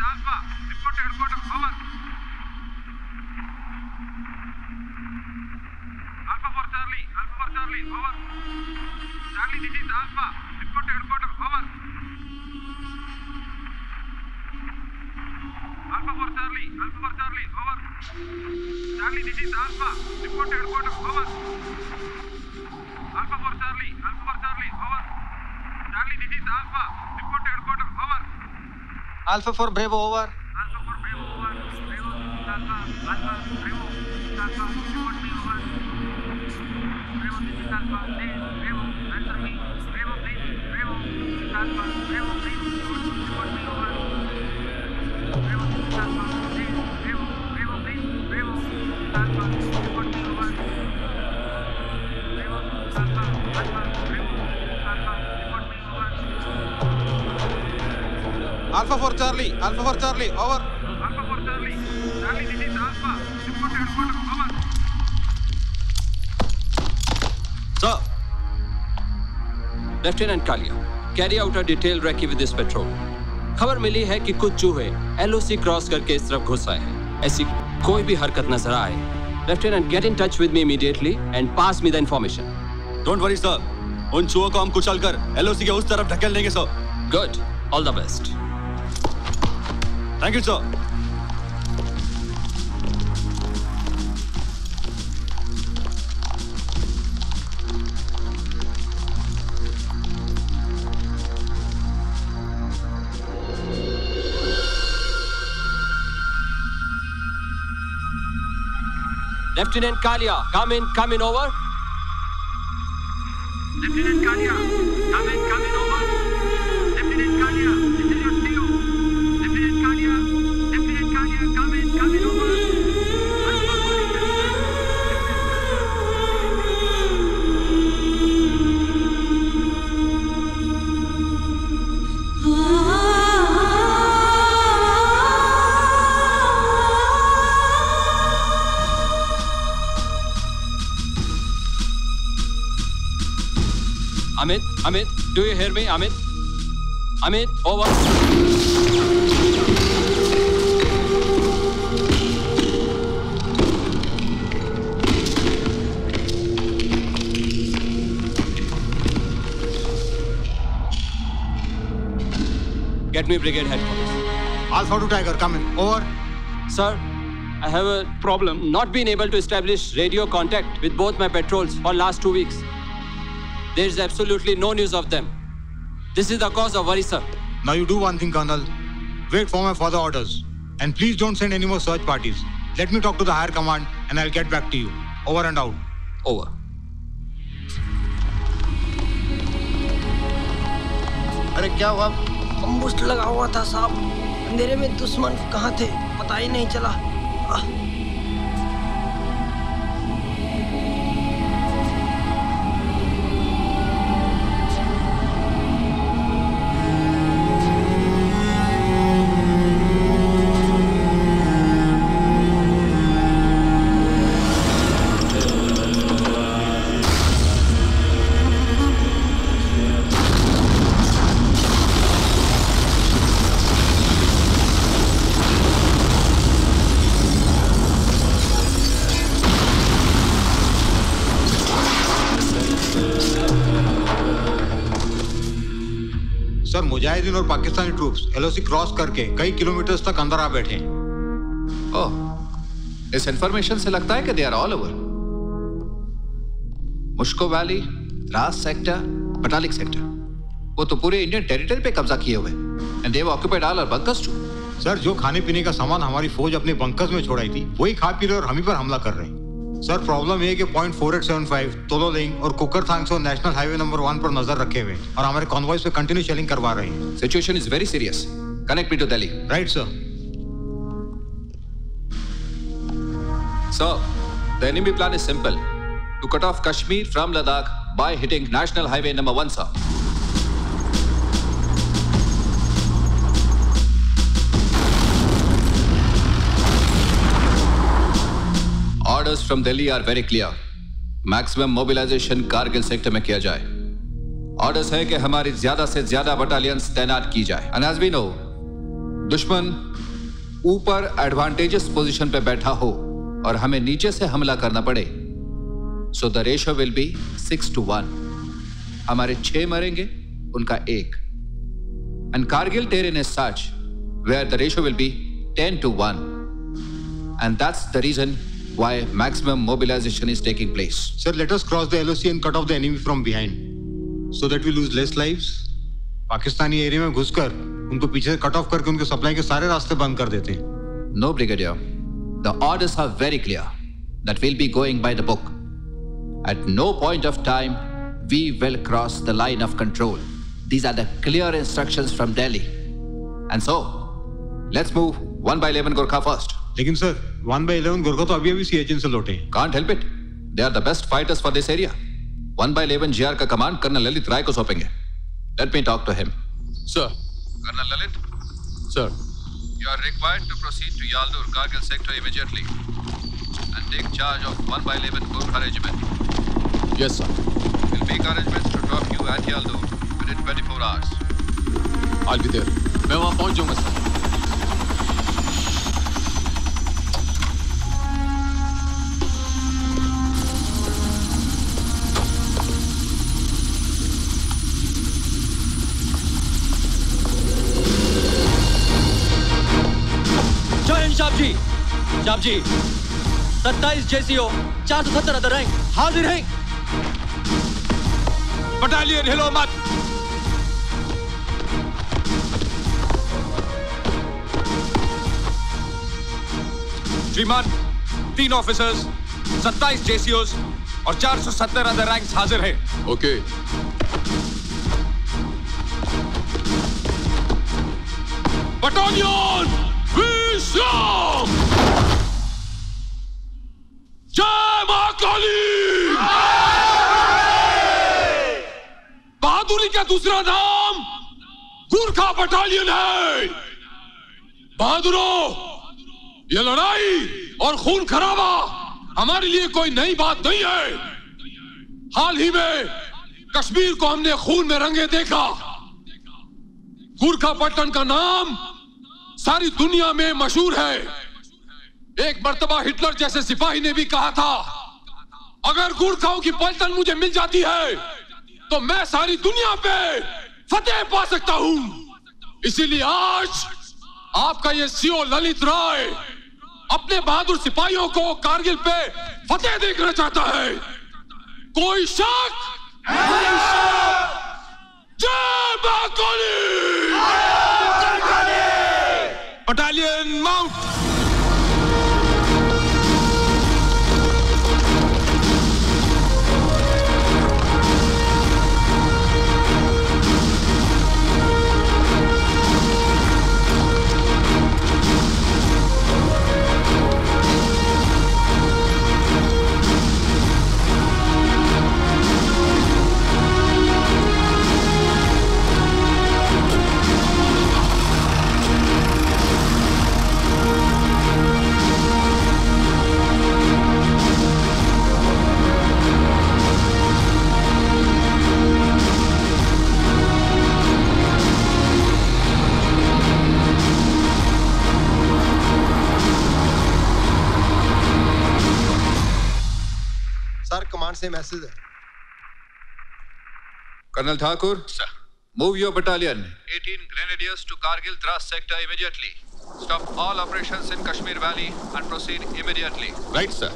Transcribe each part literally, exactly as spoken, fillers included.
Alpha. Report to headquarters. Over. Alpha for Charlie. Alpha for Charlie. Over. Charlie, this is Alpha. Report to headquarters. Over. Alpha for Charlie. Alpha for Charlie. Over. Charlie, this is Alpha. Report to headquarters. Over. Alpha for Charlie. Alpha for Charlie. Over. Charlie, this is Alpha. Report to headquarters. Over. Alpha for Bravo. Over. Alpha for Bravo. Over. Bravo, this is Alpha. Alpha, Bravo, this is Alpha. Report me. Over. Bravo, this is Alpha. Please, Bravo, answer me. Bravo, please. Bravo, this is Alpha. Bravo, please. Report me. Over. Bravo, this is Alpha. Please, Bravo, Bravo, please. Bravo, this is Alpha. Report me. Over. Bravo, this is Alpha. Alpha, Bravo, this is Alpha. Report me. Over. Alpha for Charlie. Alpha for Charlie. Over. Alpha for Charlie. Charlie, this is Alpha. Report to headquarters. Over. Sir. Lieutenant Kalia, carry out a detailed recce with this patrol. खबर मिली है कि कुछ चूहे LOC cross करके इस तरफ घुस आए हैं। ऐसी कोई भी हरकत नजर आए, lieutenant get in touch with me immediately and pass me the information. Don't worry sir, उन चूहों को हम कुचल कर एलओसी के उस तरफ ढकेल देंगे सर। Good, all the best. Thank you sir. Lieutenant Kalia, come in, come in over. Lieutenant Kalia, come in, come in over. Lieutenant Kalia, this is your C O. Lieutenant Kalia, Lieutenant Kalia, come in, come in over. Amit, Amit, do you hear me, Amit? Amit, over. Get me brigade headquarters. Alpha to Tiger. Come in. Over. Sir, I have a problem. Not been able to establish radio contact with both my patrols for last two weeks. There is absolutely no news of them. This is the cause of worry, sir. Now you do one thing, Colonel. Wait for my further orders. And please don't send any more search parties. Let me talk to the higher command and I'll get back to you. Over and out. Over. अरे क्या हुआ? बम्बूस्ट लगा हुआ था साहब। अंधेरे में दुश्मन कहाँ थे पता ही नहीं चला। सर, मुजाहिदीन और पाकिस्तानी ट्रूप्स एलओसी क्रॉस करके कई किलोमीटर्स तक अंदर आ बैठे हैं। ओह, इस इंफॉर्मेशन से लगता है कि they are all over. Mushkoh valley, Dras sector, Batalik sector, वो तो पूरे इंडियन टेरिटरी पे कब्जा किए हुए and they have occupied all our bunkers too. Sir, जो खाने पीने का सामान हमारी फौज अपने बंकर्स में छोड़ाई थी वही खा पी रहे और हम ही पर हमला कर रहे हैं। सर, प्रॉब्लम ये है कि point four eight seven five Tololing और कुकरथांग और नेशनल हाईवे नंबर वन पर नजर रखे हुए और हमारे कॉन्वॉयज पे कंटिन्यू शेलिंग करवा रहे हैं। Situation is very serious. Connect me to Delhi. Right sir. Sir, the enemy plan is simple, to cut off Kashmir from Ladakh by hitting national highway number one sir. Orders from Delhi are very clear. Maximum mobilization Kargil sector में किया जाए। Orders है कि हमारी ज्यादा से ज्यादा battalions तैनात की जाए। And as we know, दुश्मन ऊपर एडवांटेजेस पोजीशन पे बैठा हो और हमें नीचे से हमला करना पड़े, so the ratio will be six to one. हमारे छह मरेंगे, उनका एक. And Kargil terrain is such where the ratio will be ten to one. And that's the reason why maximum mobilization is taking place. Sir, let us cross the L O C and cut off the enemy from behind, so that we lose less lives. Pakistani area में घुसकर उनको पीछे से cut off करके उनके supply के सारे रास्ते बंद कर देते हैं. No, Brigadier. The orders are very clear that we'll be going by the book. At no point of time we will cross the line of control. These are the clear instructions from Delhi. And so, let's move one by eleven Gorkha first. लेकिन sir one by eleven Gorkha तो अभी अभी सियाचिन से लौटे हैं. Can't help it. They are the best fighters for this area. one by eleven G R का command colonel Lalit Rai को सौंपेंगे. Let me talk to him. Sir. Colonel Lalit. Sir. You are required to proceed to Yaldur Kargil sector immediately and take charge of one by eleven Gorkha regiment. Yes, sir. We'll make arrangements to drop you at Yaldur within twenty-four hours. I'll be there. मैं वहाँ पहुँच जाऊँगा sir. शाप जी, शाप जी, सत्ताईस JCO, चार सौ सत्तर other rank हाजिर हैं. बटालियन हिलो मत. श्रीमान, तीन ऑफिसर्स, सत्ताईस जेसीओस और चार सौ सत्तर अदर रैंक्स हाजिर हैं. ओके. बटालियन विश्राम. जय मां काली. बहादुरी का दूसरा नाम गुरखा बटालियन है. बहादुरों, ये लड़ाई और खून खराबा हमारे लिए कोई नई बात नहीं है. हाल ही में कश्मीर को हमने खून में रंगे देखा. गुरखा पट्टन का नाम सारी दुनिया में मशहूर है. एक मर्तबा हिटलर जैसे सिपाही ने भी कहा था, अगर गुरखाओं की पलटन मुझे मिल जाती है तो मैं सारी दुनिया पे फतेह पा सकता हूं. इसीलिए आज आपका ये सीओ ललित राय अपने बहादुर सिपाहियों को कारगिल पे फतेह देखना चाहता है. कोई शक? जय मां Kali. Battalion mount. Sir command से मैसेज है. Colonel Thakur, sir. Move your battalion, eighteen grenadiers to Kargil Dras sector immediately. Stop all operations in Kashmir Valley and proceed immediately. Right, sir.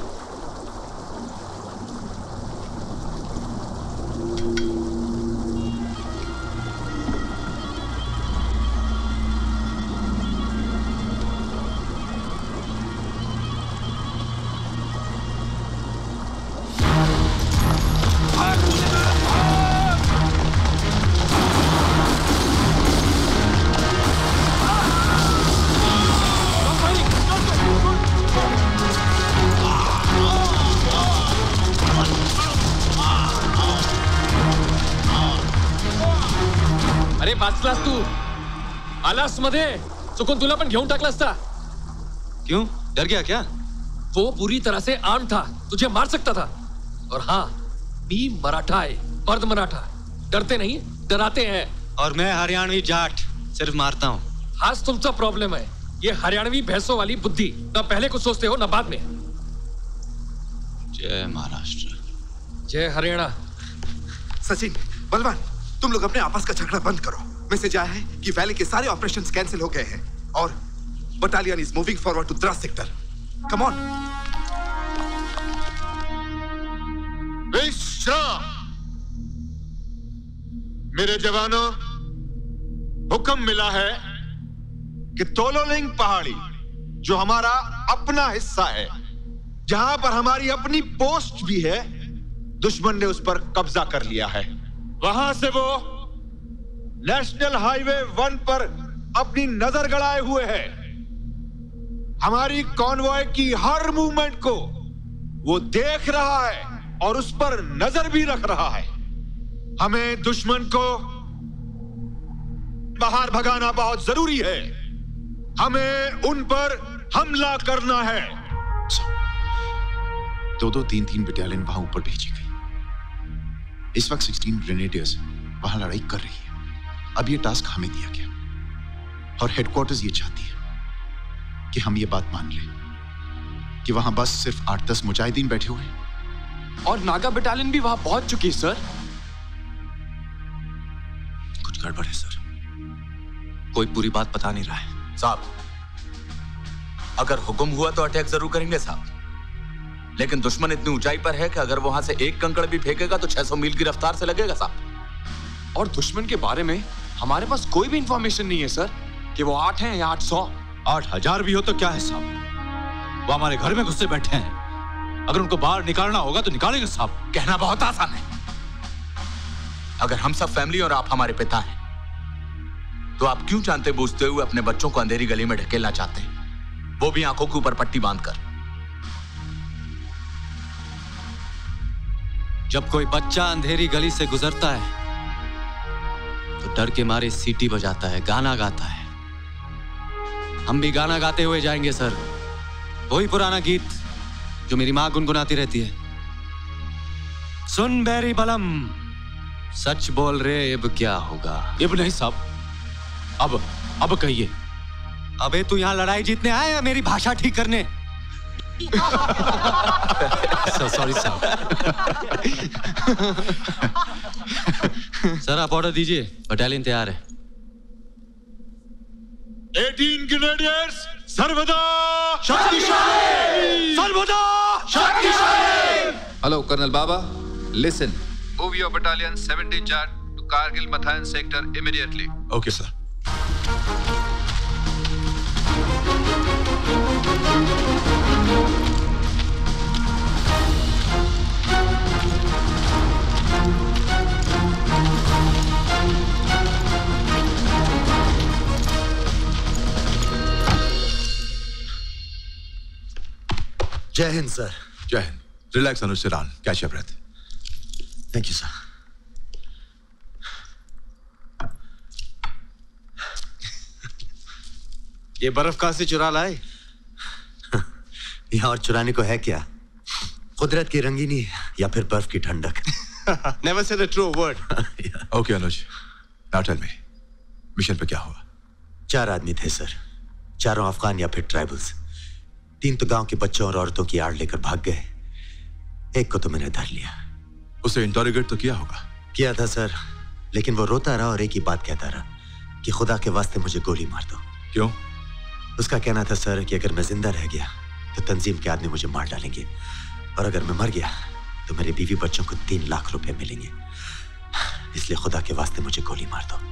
वाचलास तू आलास मध्ये चुकून तुला पण घेऊन टाकला असता. क्यों? डर गया क्या? वो पूरी तरह से आर्म था, तुझे मार सकता था. और हाँ, मी मराठा है, मर्द मराठा. डरते नहीं, डराते हैं. और मैं हरियाणवी जाट, सिर्फ मारता हूँ. आज तुमचा प्रॉब्लम है, ये हरियाणवी भैंसों वाली बुद्धि। ना पहले कुछ सोचते हो ना बाद में। जय महाराष्ट्र। जय हरियाणा। सचिन, बलवान, तुम लोग अपने आपस का झगड़ा बंद करो। मैसेज आया है कि वैली के सारे ऑपरेशंस कैंसिल हो गए हैं और battalion is moving forward to Dras sector. Come on. विश्राम। मेरे जवानों, हुक्म मिला है कि तोलोलिंग पहाड़ी जो हमारा अपना हिस्सा है, जहां पर हमारी अपनी पोस्ट भी है, दुश्मन ने उस पर कब्जा कर लिया है। वहां से वो नेशनल हाईवे वन पर अपनी नजर गड़ाए हुए है। हमारी कॉन्वॉय की हर मूवमेंट को वो देख रहा है और उस पर नजर भी रख रहा है। हमें दुश्मन को बाहर भगाना बहुत जरूरी है। हमें उन पर हमला करना है। दो दो तीन तीन बटालियन वहां ऊपर भेजी गई। इस वक्त सोलह ग्रेनेडियर्स वहां लड़ाई कर रही है। अब ये टास्क हमें दिया गया और हेडक्वार्टर्स ये चाहती है कि हम ये बात मान लें कि वहां बस सिर्फ आठ दस मुजाहिदीन बैठे हुए हैं और नागा बटालियन भी वहां पहुंच चुकी है सर। कुछ गड़बड़ है सर। कोई पूरी बात बता नहीं रहा है साहब। अगर हुक्म हुआ तो अटैक जरूर करेंगे साहब, लेकिन दुश्मन इतनी ऊंचाई पर है कि अगर वहां से एक कंकड़ भी फेंकेगा तो छह सौ मील की रफ्तार से लगेगा साहब। और दुश्मन के बारे में हमारे पास कोई भी इंफॉर्मेशन नहीं है सर कि वो आठ हैं या आठ सौ। आठ हजार भी हो तो क्या है साहब, वो हमारे घर में घुसे बैठे हैं। अगर उनको बाहर निकालना होगा तो निकालेंगे साहब। कहना बहुत आसान है। अगर हम सब फैमिली और आप हमारे पिता हैं तो आप क्यों जानते बूझते हुए अपने बच्चों को अंधेरी गली में ढकेलना चाहते हैं, वो भी आंखों के ऊपर पट्टी बांधकर। जब कोई बच्चा अंधेरी गली से गुजरता है तो डर के मारे सीटी बजाता है, गाना गाता है। हम भी गाना गाते हुए जाएंगे सर, वही पुराना गीत जो मेरी मां गुनगुनाती रहती है। सुन बैरी बलम, सच बोल रहे अब क्या होगा। अब नहीं साहब, अब अब कहिए। अबे तू यहाँ लड़ाई जीतने आया या मेरी भाषा ठीक करने? सॉरी साहब। सर आप ऑर्डर दीजिए, बटालियन तैयार है। अठारह ग्रेनेडियर्स सर्वदा शक्तिशाली, सर्वदा शक्तिशाली। हेलो कर्नल बाबा, listen. Move your battalion seventeen chart to Kargil Matayan sector immediately. Okay sir. जय हिंद सर। जय हिंद। रिलैक्स अनुज सिरान, catch your breath. Thank you sir. ये बर्फ कहां से चुरा लाए? यहाँ और चुराने को है क्या? कुदरत की रंगीनी या फिर बर्फ की ठंडक। Never said a true word. Okay Anuj, now tell me, mission पे क्या हुआ? चार आदमी थे सर, चारों अफगान या फिर ट्राइबल्स। तीन तो गांव के बच्चों और औरतों की आड़ लेकर भाग गए। एक को तो मैंने धर लिया। उसे इंटरोगेट तो किया होगा? किया था सर, लेकिन वो रोता रहा और एक ही बात कहता रहा कि खुदा के वास्ते मुझे गोली मार दो। क्यों? उसका कहना था सर कि अगर मैं जिंदा रह गया तो तंजीम के आदमी मुझे मार डालेंगे, और अगर मैं मर गया तो मेरे बीवी बच्चों को तीन लाख रुपए मिलेंगे। इसलिए खुदा के वास्ते मुझे गोली मार दो।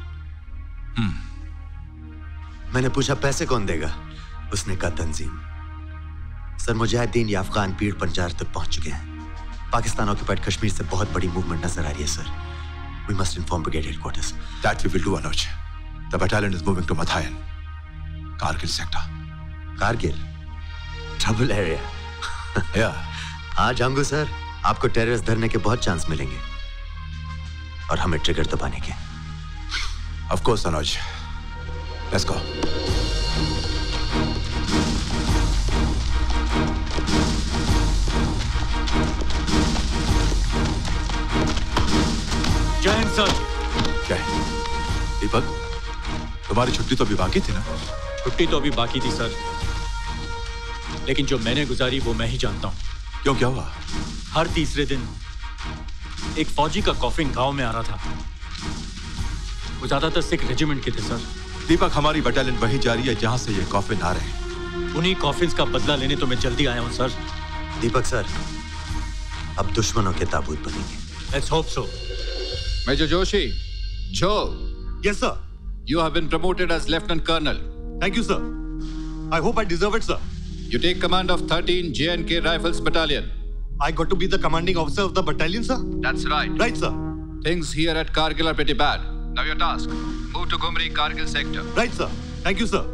मैंने पूछा पैसे कौन देगा? उसने कहा तंजीम। सर मुजाहिदीन या अफगान पीड़ पंजार तक पहुंच चुके हैं। पाकिस्तान ऑक्यूपाइड कश्मीर से बहुत बड़ी मूवमेंट नजर आ रही है सर। We must inform brigade headquarters. That we will do Anuj. The battalion is moving to Matayan, Kargil sector. Kargil? Trouble area. या हाँ जाऊंगा सर, आपको टेररिस्ट धरने के बहुत चांस मिलेंगे और हमें ट्रिगर दबाने के। Of course Anuj, let's go. जय हिंद सर। जय हिंद। दीपक, तुम तुम्हारी छुट्टी तो अभी बाकी थी ना? छुट्टी तो अभी बाकी थी सर, लेकिन जो मैंने गुजारी वो मैं ही जानता हूँ। क्यों, क्या हुआ? हर तीसरे दिन एक फौजी का कॉफिन गांव में आ रहा था। वो ज्यादातर सिख रेजिमेंट के थे सर। दीपक, हमारी बटालियन वही जा रही है जहां से ये कॉफिन आ रहे हैं। उन्हीं कॉफिन्स का बदला लेने तो मैं जल्दी आया हूँ सर। दीपक सर, अब दुश्मनों के ताबूत बनेंगे। Let's hope so. Major Joshi, Joe. Yes, sir. You have been promoted as Lieutenant Colonel. Thank you, sir. I hope I deserve it, sir. You take command of thirteen J and K Rifles Battalion. I got to be the commanding officer of the battalion, sir? That's right. Right, sir. Things here at Kargil are pretty bad. Now your task. Move to Gumri, Kargil sector. Right, sir. Thank you, sir.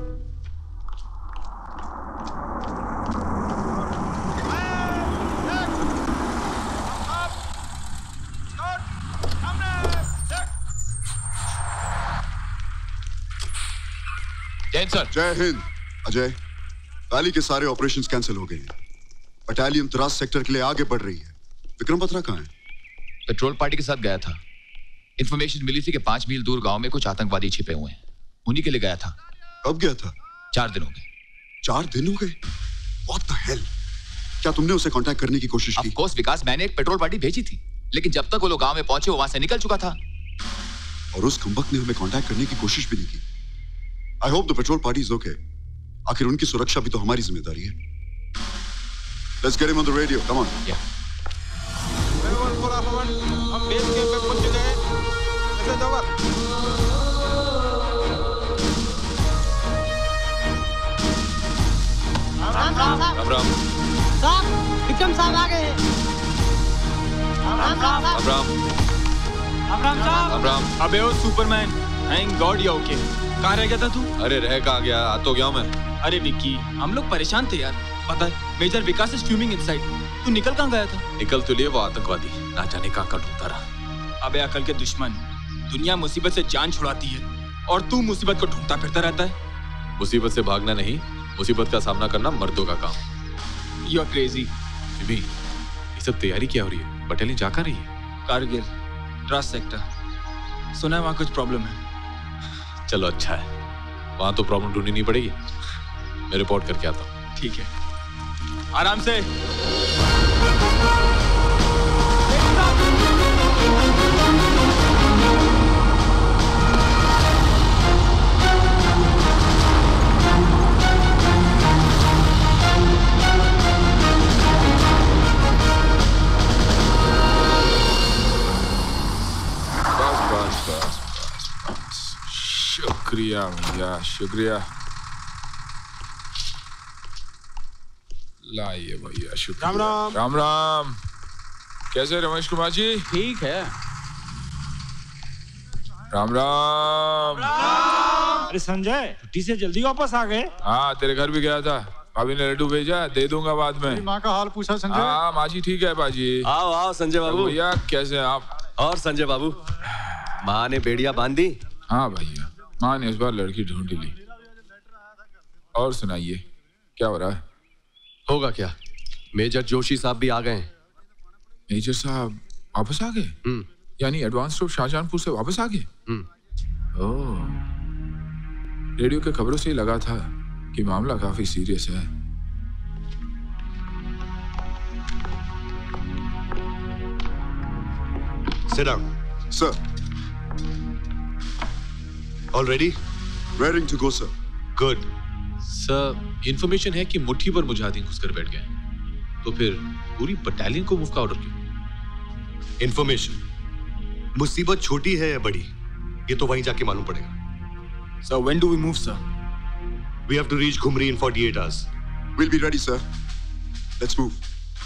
Jain sir. जय Hind. Ajay, valley के सारे operations cancel हो गए हैं। Battalion Dras sector के लिए आगे बढ़ रही है। विक्रम बत्रा कहाँ है? पेट्रोल पार्टी के साथ गया था। इंफॉर्मेशन मिली थी कि पांच मील दूर गांव में कुछ आतंकवादी छिपे हुए हैं। उन्हीं के लिए गया था। कब गया था? चार दिन हो गए। चार दिन हो गए? What the hell? क्या तुमने उसे कांटेक्ट करने की कोशिश की? Of course, विकास, मैंने एक पेट्रोल पार्टी भेजी थी, लेकिन जब तक वो लोग गांव में पहुंचे वो वहां से निकल चुका था। और उस कमबख्त ने हमें कांटेक्ट करने की कोशिश भी नहीं की। I hope the petrol party is okay. आखिर उनकी सुरक्षा भी तो हमारी जिम्मेदारी है। Let's get him on the radio. Come on. Yeah. हम बेस कैंप पे पहुंच चुके हैं। Message over. राम राम राम राम। साहब, विक्रम साहब आ गए हैं। राम राम राम राम। राम राम साहब। राम राम। अबे ओ Superman, thank God you okay. कहाँ रह गया था तू? अरे रह कहाँ गया, आ तो गया मैं। अरे विक्की, हम लोग परेशान थे यार। पता है, major Vikas is fuming inside. तू निकल कहाँ गया था? निकल तो लिए वो आतंकवादी, ना जाने कहाँ का ढूंढता रहा। अबे अकल के दुश्मन, दुनिया मुसीबत से जान छुड़ाती है और तू मुसीबत को ढूंढता फिरता रहता है। मुसीबत से भागना नहीं, मुसीबत का सामना करना मर्दों का काम। You are crazy. बीबी, ये सब तैयारी क्या हो रही है? बटालियन जा कहाँ रही है? कारगिल, द्रास सेक्टर। सुना है वहाँ कुछ प्रॉब्लम है। चलो अच्छा है, वहां तो प्रॉब्लम ढूंढनी नहीं पड़ेगी। मैं रिपोर्ट करके आता हूँ। ठीक है, आराम से। बस बस बस बस। शुक्रिया भैया, शुक्रिया। लाइए भैया, शुक्रिया। राम राम। राम राम। कैसे रमेश कुमार जी? ठीक है। राम राम। अरे संजय, छुट्टी से जल्दी वापस आ गए? हाँ, तेरे घर भी गया था। भाभी ने लड्डू भेजा, दे दूंगा बाद में। माँ का हाल पूछा संजय? हाँ, माँ जी ठीक है बाजी। आओ आओ संजय बाबू। भैया कैसे हैं आप? और संजय बाबू, माँ ने बेड़िया बांध दी? हाँ भैया, माँ ने इस बार लड़की ढूंढ ली। और सुनाइए, क्या हो रहा है? होगा क्या, मेजर जोशी साहब भी आ गए हैं। मेजर साहब वापस आ गए? यानी एडवांस ट्रूप शाहजहांपुर से वापस आ गए? ओह, रेडियो के खबरों से ही लगा था कि मामला काफी सीरियस है। Sit down. Sir. All ready? Raring to go, sir. Good. सर, इंफॉर्मेशन है कि मुट्ठी पर मुजाहिदीन घुसकर बैठ गए। तो फिर पूरी बटालियन को मूव का ऑर्डर क्यों? इंफॉर्मेशन। मुसीबत छोटी है या बड़ी, ये तो वहीं जाके मालूम पड़ेगा। So when do we move, sir? We have to reach Ghumri in forty-eight hours. We'll be ready, sir. Let's move.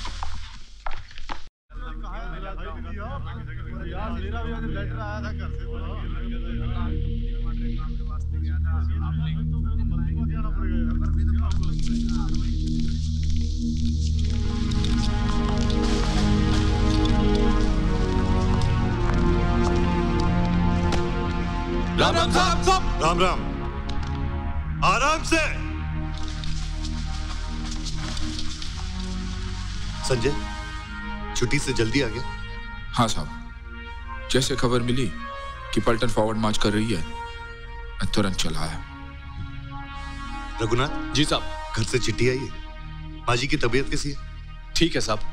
Ram Ram साहब, साहब। राम राम। आराम से। संजय, छुट्टी से जल्दी आ गया? हाँ साहब, जैसे खबर मिली कि पलटन फॉरवर्ड मार्च कर रही है, मैं तुरंत चला आया। रघुनाथ जी साहब। घर से चिट्ठी आई है। माँ जी की तबीयत कैसी है? ठीक है साहब।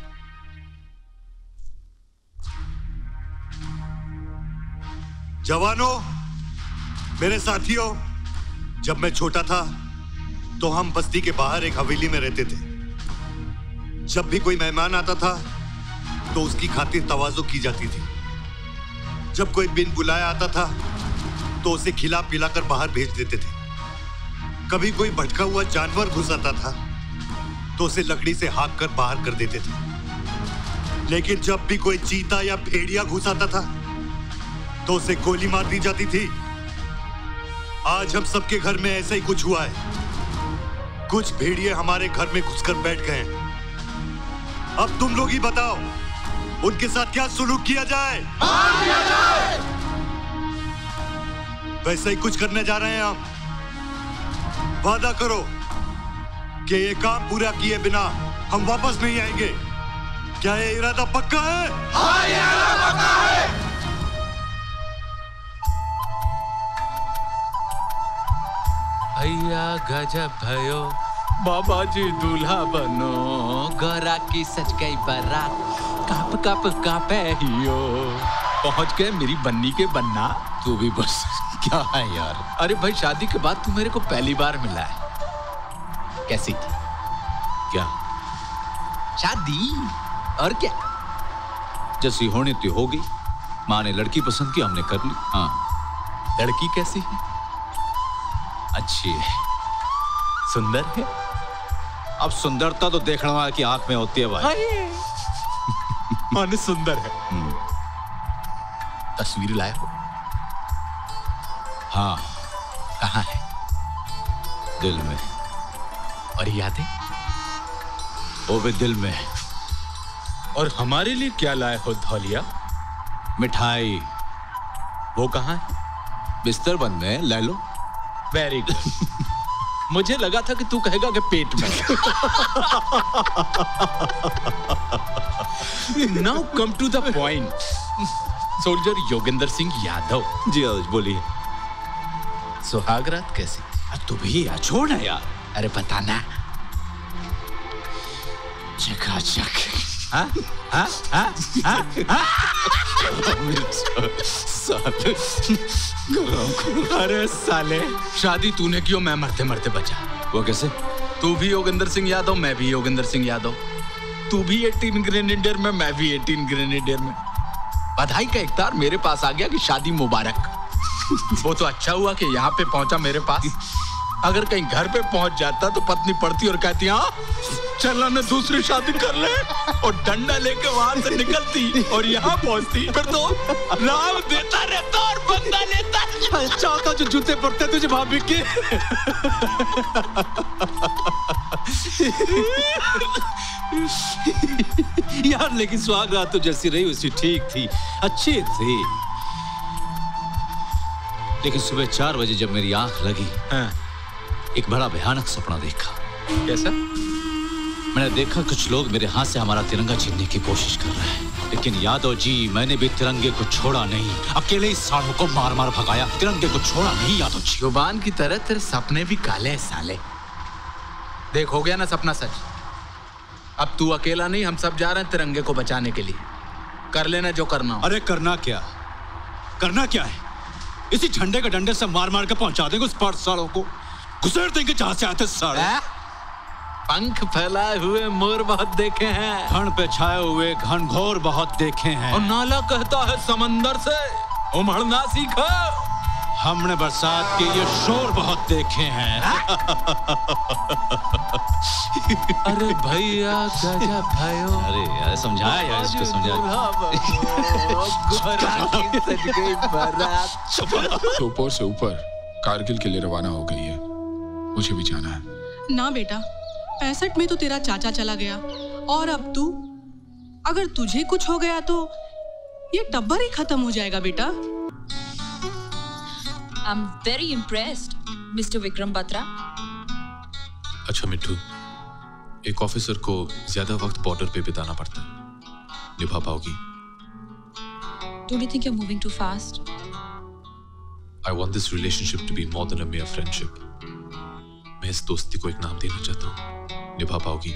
जवानों, मेरे साथियों, जब मैं छोटा था तो हम बस्ती के बाहर एक हवेली में रहते थे। जब भी कोई मेहमान आता था तो उसकी खातिर तवाज़ो की जाती थी। जब कोई बिन बुलाया आता था तो उसे खिला पिलाकर बाहर भेज देते थे। कभी कोई भटका हुआ जानवर घुस आता था तो उसे लकड़ी से हाँक कर बाहर कर देते थे। लेकिन जब भी कोई चीता या भेड़िया घुस आता था तो उसे गोली मार दी जाती थी। आज हम सबके घर में ऐसा ही कुछ हुआ है। कुछ भेड़िए हमारे घर में घुसकर बैठ गए हैं। अब तुम लोग ही बताओ, उनके साथ क्या सुलूक किया जाए? किया जाए। वैसा ही कुछ करने जा रहे हैं हम। वादा करो कि ये काम पूरा किए बिना हम वापस नहीं आएंगे। क्या ये इरादा पक्का है? हाँ, ये इरादा पक्का है। भैया गजब भयो, बाबा जी दूल्हा बनो, गोरा की सच गई बारात, काप काप कापे हियो। पहुंच गए मेरी बन्नी के बन्ना। तू भी बस क्या है यार। अरे भाई, शादी के बाद तू मेरे को पहली बार मिला है। कैसी थी? क्या शादी? और क्या, जैसी होनी थी होगी। माँ ने लड़की पसंद की, हमने कर ली। हाँ, लड़की कैसी है? अच्छी है, सुंदर है। अब सुंदरता तो देखने वाले की आंख में होती है भाई। माने सुंदर है। तस्वीर लाए हो? हाँ। कहाँ है? दिल में। और यादें? वो भी दिल में। और हमारे लिए क्या लाए हो धौलिया? मिठाई। वो कहाँ है? बिस्तर बंद में, ले लो। Very good. मुझे लगा था कि तू कहेगा कि पेट में। Now come to the point. Soldier Yogendra Singh Yadav. जी आज बोलिए। सुहागरात कैसी? तू भी यार, छोड़ ना यार। अरे बताना। चकाचक। हाँ हाँ हाँ हाँ हाँ। अरे साले, शादी तूने क्यों, मैं मरते मरते बचा। वो कैसे? तू भी योगेंद्र सिंह यादव, मैं भी योगेंद्र सिंह यादव। तू भी अठारह ग्रेनेडियर में, मैं भी अठारह ग्रेनेडियर में। बधाई का एक तार मेरे पास आ गया कि शादी मुबारक। वो तो अच्छा हुआ कि यहाँ पे पहुंचा मेरे पास। अगर कहीं घर पे पहुंच जाता तो पत्नी पड़ती और कहती, हाँ चल हमने दूसरी शादी कर ले, और डंडा लेके वहां से निकलती और यहाँ पहुंचती। फिर तो राम देता रहता और बंदा लेता। चाका जो जूते पड़ते तुझे भाभी के। यार लेकिन सुहागरात तो जैसी रही उसी ठीक थी, अच्छी थी। लेकिन सुबह चार बजे जब मेरी आंख लगी, हाँ। एक बड़ा भयानक सपना देखा। कैसा? मैंने देखा कुछ लोग मेरे हाथ से हमारा तिरंगा छीनने की कोशिश कर रहे हैं। लेकिन यादव जी, मैंने भी तिरंगे को छोड़ा नहीं। अकेले ही सालों को मार मार भगाया, तिरंगे को छोड़ा नहीं यादव जी। जुबान की तरह तेरे सपने भी काले हैं साले। देख, हो गया ना सपना सच। अब तू अकेला नहीं, हम सब जा रहे हैं तिरंगे को बचाने के लिए। कर लेना जो करना हो। अरे करना क्या, करना क्या है? इसी झंडे के डंडे से मार मार के पहुंचा देंगे उस पर सालों को। घुसेड़ देंगे जहां से आते साले। पंख फैलाए हुए मोर बहुत देखे हैं, घन पे छाए हुए घनघोर बहुत देखे हैं। और नाला कहता है समंदर से उमड़ना सीखा। हमने बरसात के ये शोर बहुत देखे हैं। अरे भैया गजब भयो। अरे यार समझाया यार, इसको समझाया। ऊपर से ऊपर कारगिल के लिए रवाना हो गई है। मुझे भी जाना है। ना बेटा, पैंसठ में तो तेरा चाचा चला गया, और अब तू, अगर तुझे कुछ हो गया तो ये टब्बर ही खत्म हो जाएगा बेटा। I'm very impressed, mister Vikram Batra. अच्छा मिट्टू, एक ऑफिसर को ज्यादा वक्त बॉर्डर पे बिताना पड़ता है, निभा पाओगी? Don't you think you're moving too fast? I want this relationship to be more than a mere friendship. मैं इस दोस्ती को एक नाम देना चाहता हूँ। निभा पाओगी?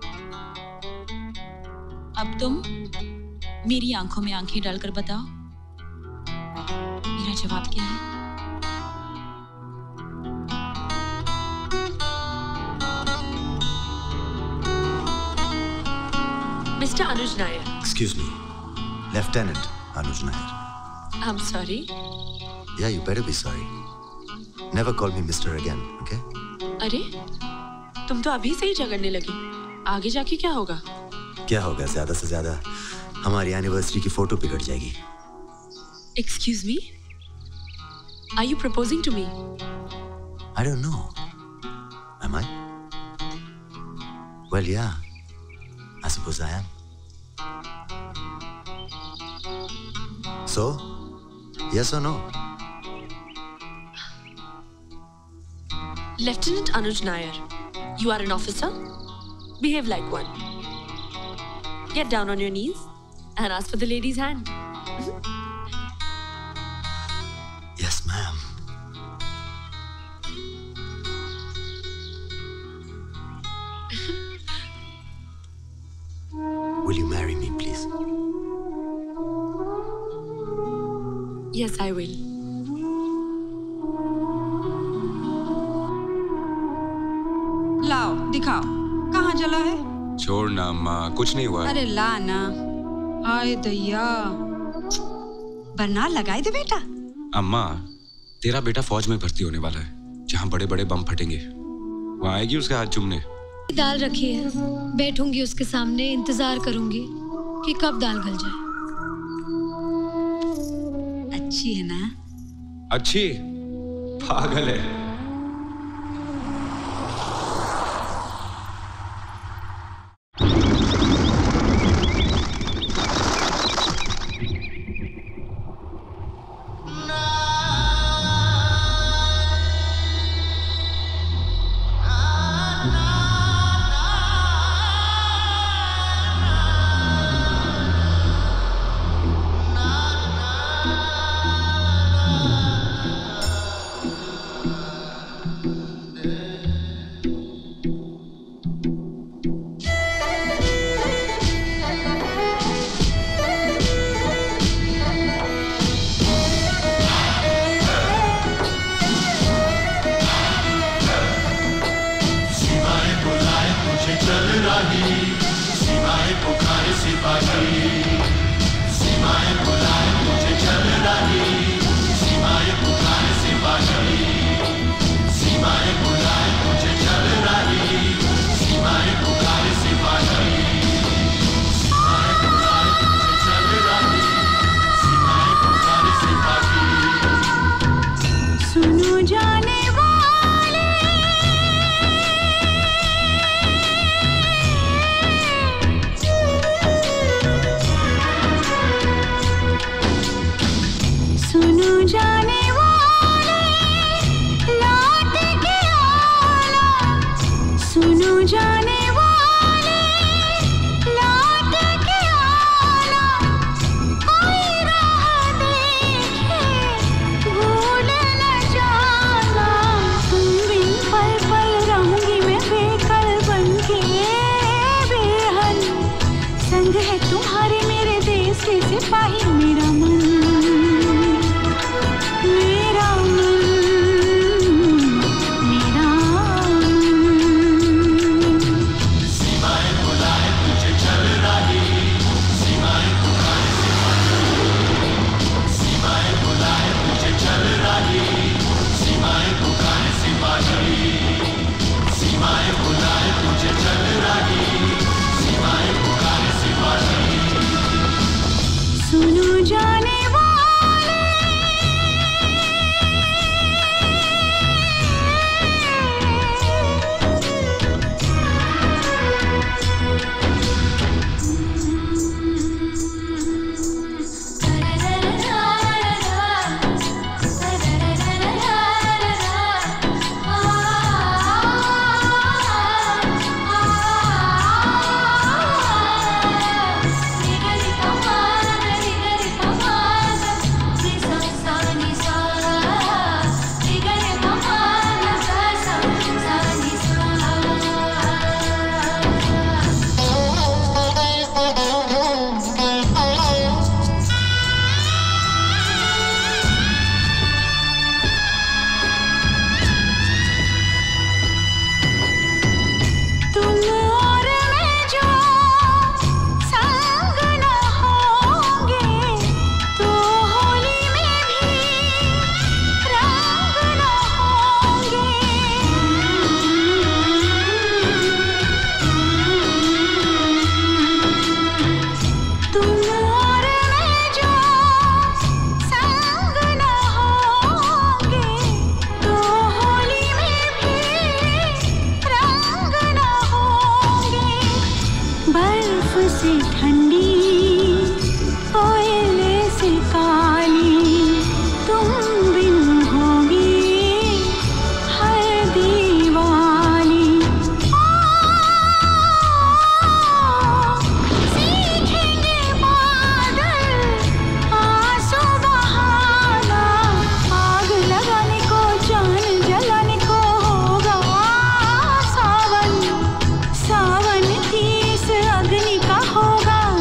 अब तुम मेरी आंखों में आंखें डालकर बताओ, मेरा जवाब क्या है? Mister Anuj Nair. Excuse me, Lieutenant Anuj Nair. I'm sorry. Yeah, you better be sorry. Never call me Mister again, okay? अरे, तुम तो अभी से ही झगड़ने लगी। आगे जाके क्या होगा? क्या होगा? ज्यादा से ज्यादा हमारी एनिवर्सरी की फोटो बिगड़ जाएगी। Excuse me? Are you proposing to me? I don't know. Am I? Well, yeah. I suppose I am. So, yes or no? Lieutenant Anuj Nair, you are an officer? Behave like one. Get down on your knees and ask for the lady's hand. Yes, ma'am. Will you marry me, please? Yes, I will. लाओ, दिखाओ, कहाँ जला है? छोड़ ना अम्मा, कुछ नहीं हुआ। अरे ला ना। आए दैया। बरनार लगाए दे बेटा। अम्मा, तेरा बेटा फौज में भर्ती होने वाला है, जहाँ बड़े बड़े बम फटेंगे। वहाँ आएगी उसका हाथ चूमने। दाल रखी है, बैठूंगी उसके सामने, इंतजार करूंगी कि कब दाल गल जाए। अच्छी है ना? अच्छी? पागल है। से ठंडी कोयले से काली तुम बिन होगी हर दीवानी। सीखेंगे बादल आंसू बहाना, आग लगाने को जान जलाने को होगा सावन, सावन की इस अग्नि का होगा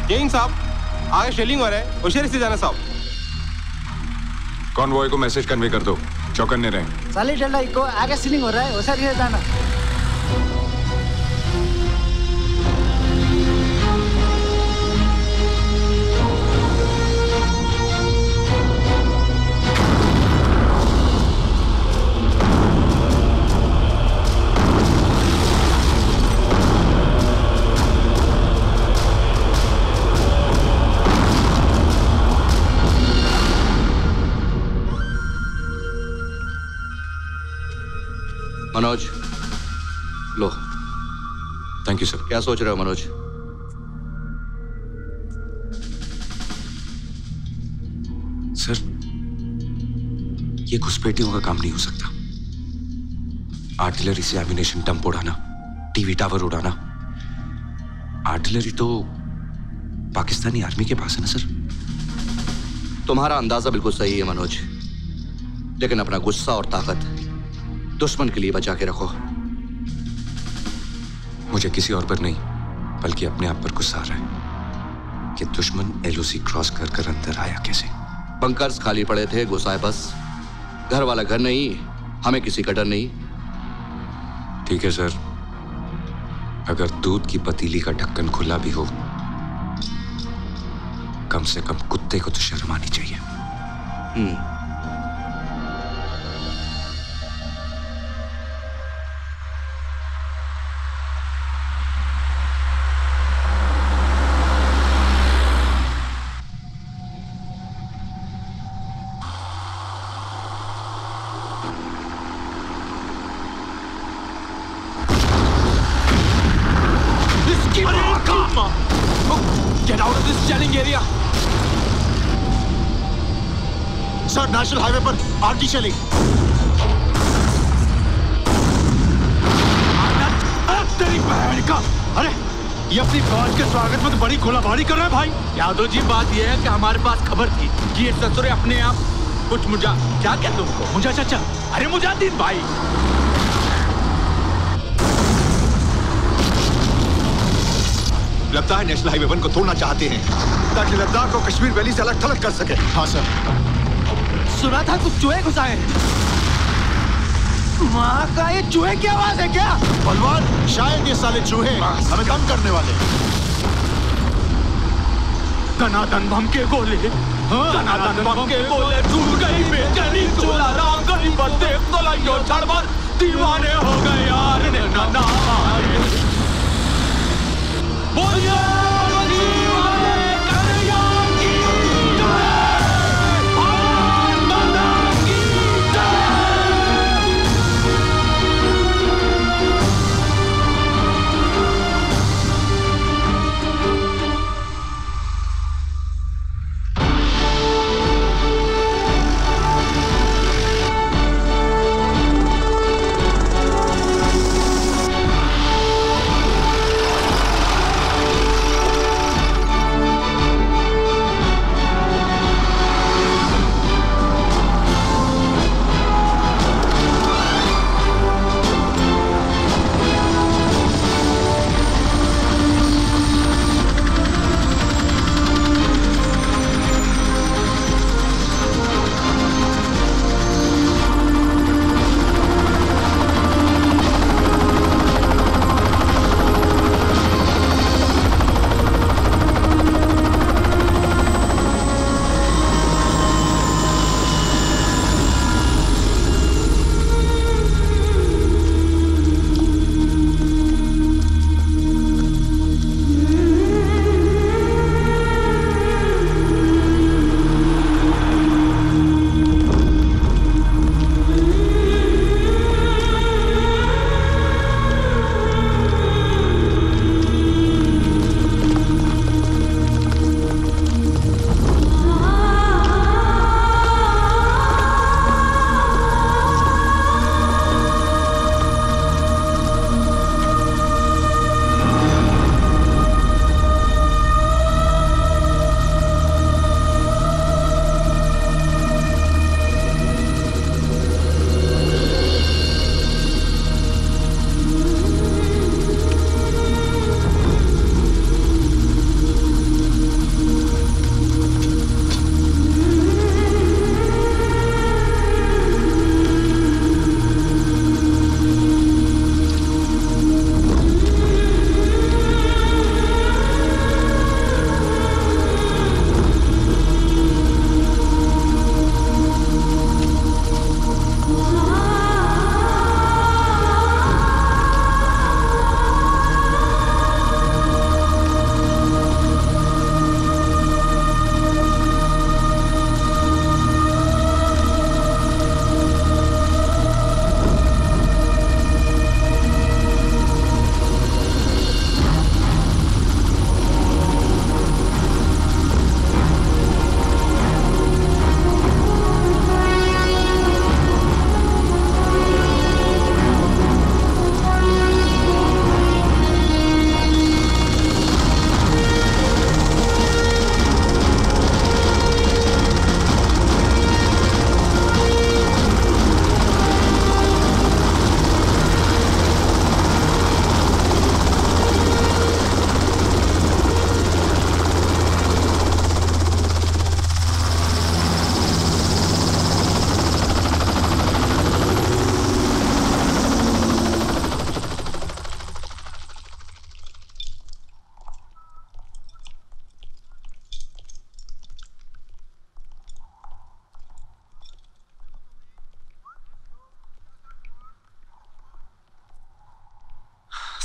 जैन साहब आगे शेलिंग हो रहा है, होशियारी से जाना साहब। कॉन्वॉय को मैसेज कन्वे कर दो, चौकन्ने रहे। साली डंडा को आगे सीलिंग हो रहा है, होशियारी से जाना। मनोज, लो। Thank you sir. क्या सोच रहे हो मनोज? सर, ये घुसपैठियों का काम नहीं हो सकता। आर्टिलरी से एमिनेशन डंप उड़ाना, टीवी टावर उड़ाना, आर्टिलरी तो पाकिस्तानी आर्मी के पास है ना सर। तुम्हारा अंदाजा बिल्कुल सही है मनोज, लेकिन अपना गुस्सा और ताकत दुश्मन के लिए बचा के रखो। मुझे किसी और पर नहीं, बल्कि अपने आप पर गुस्सा आ रहा है कि दुश्मन एलओसी क्रॉस कर कर अंदर आया कैसे। बंकर्स खाली पड़े थे, घुसा है बस। घर वाला घर नहीं, हमें किसी का डर नहीं। ठीक है सर, अगर दूध की पतीली का ढक्कन खुला भी हो, कम से कम कुत्ते को तो शर्म आनी चाहिए। Hmm Get out of this shelling area. Sir, national highway पर आर्टी शेलिंग। तेरी बहन का! अरे, ये अपनी फौज के स्वागत में तो बड़ी गोलाबारी कर रहा है भाई। यादव जी, बात यह है कि हमारे पास खबर थी कि ये ससुरे अपने आप कुछ मुझा क्या कहते उनको मुझा चाचा। अरे मुजाहिदीन भाई, लगता है नेशनल हाईवे वन को तोड़ना चाहते हैं ताकि लद्दाख को कश्मीर वैली से अलग थलग कर सके। हाँ सर। सुना था कुछ चूहे घुसाए। माँ का ये चूहे की आवाज है क्या? बलवान, शायद ये साले चूहे हमें कम करने वाले। धनाधन बम के गोले, धनाधन बम के गोले छूट गई बेचैनी चोला राम गली पर देख तो लाइयो छड़बड़ दीवाने हो गए यार ने ना ना बोलिए दीवाने कन्हैया की जय, भारत माता की जय।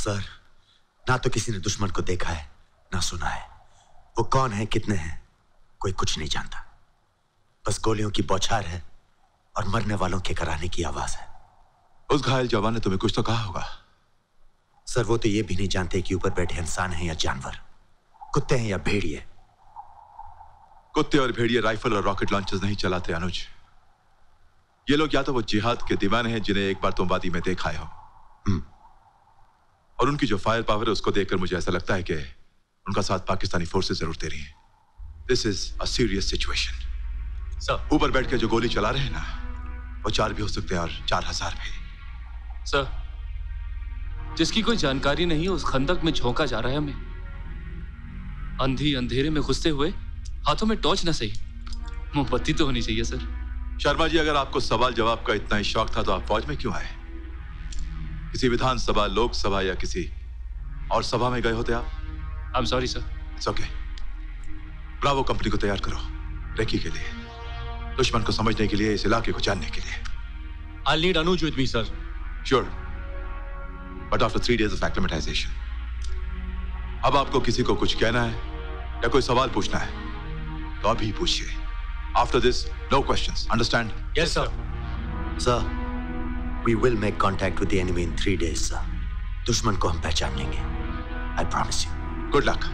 सर, ना तो किसी ने दुश्मन को देखा है ना सुना है। वो कौन है, कितने हैं, कोई कुछ नहीं जानता। बस गोलियों की बौछार है और मरने वालों के कराने की आवाज है। उस घायल जवान ने तुम्हें कुछ तो कहा होगा। सर, वो तो ये भी नहीं जानते कि ऊपर बैठे इंसान हैं या जानवर, कुत्ते हैं या भेड़िए। कुत्ते और भेड़िए राइफल और रॉकेट लॉन्चर्स नहीं चलाते अनुज। ये लोग या तो वो जिहाद के दीवाने हैं जिन्हें एक बार तुम वादी में देखा हो, और उनकी जो फायर पावर है उसको देखकर मुझे ऐसा लगता है कि उनका साथ पाकिस्तानी फोर्सेस जरूर दे रही हैं। This is a serious situation. Sir, ऊपर बैठ के जो गोली चला रहे हैं ना, वो चार भी हो सकते हैं और चार हजार भी। सर, जिसकी कोई जानकारी नहीं है उस खंदक में झोंका जा रहा है हमें। अंधी अंधेरे में घुसते हुए हाथों में टॉर्च ना सही, मोमबत्ती तो होनी चाहिए सर। शर्मा जी, अगर आपको सवाल जवाब का इतना ही शौक था तो आप फौज में क्यों आए? किसी विधानसभा, लोकसभा या किसी और सभा में गए होते आप? I am sorry sir. It's okay. Bravo company को तैयार करो रेकी के लिए, दुश्मन को समझने के लिए, इस इलाके को जानने के लिए। I'll need Anuj with me, sir. Sure. But after three days of acclimatization. अब आपको किसी को कुछ कहना है या कोई सवाल पूछना है तो अभी पूछिए। After this, no questions. Understand? Yes, sir. Sir, we will make contact with the enemy in three days, sir. दुश्मन को हम पहचान लेंगे। I promise you. Good luck.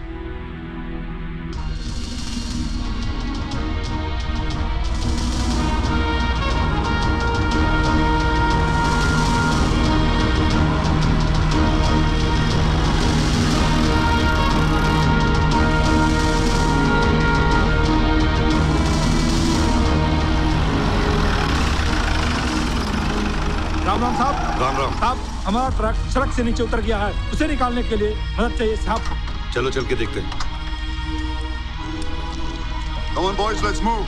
Ram Ram साहब। राम राम साहब, हमारा ट्रक सड़क से नीचे उतर गया है, उसे निकालने के लिए मदद चाहिए साहब। चलो चल के देखते हैं। Come on, boys, let's move.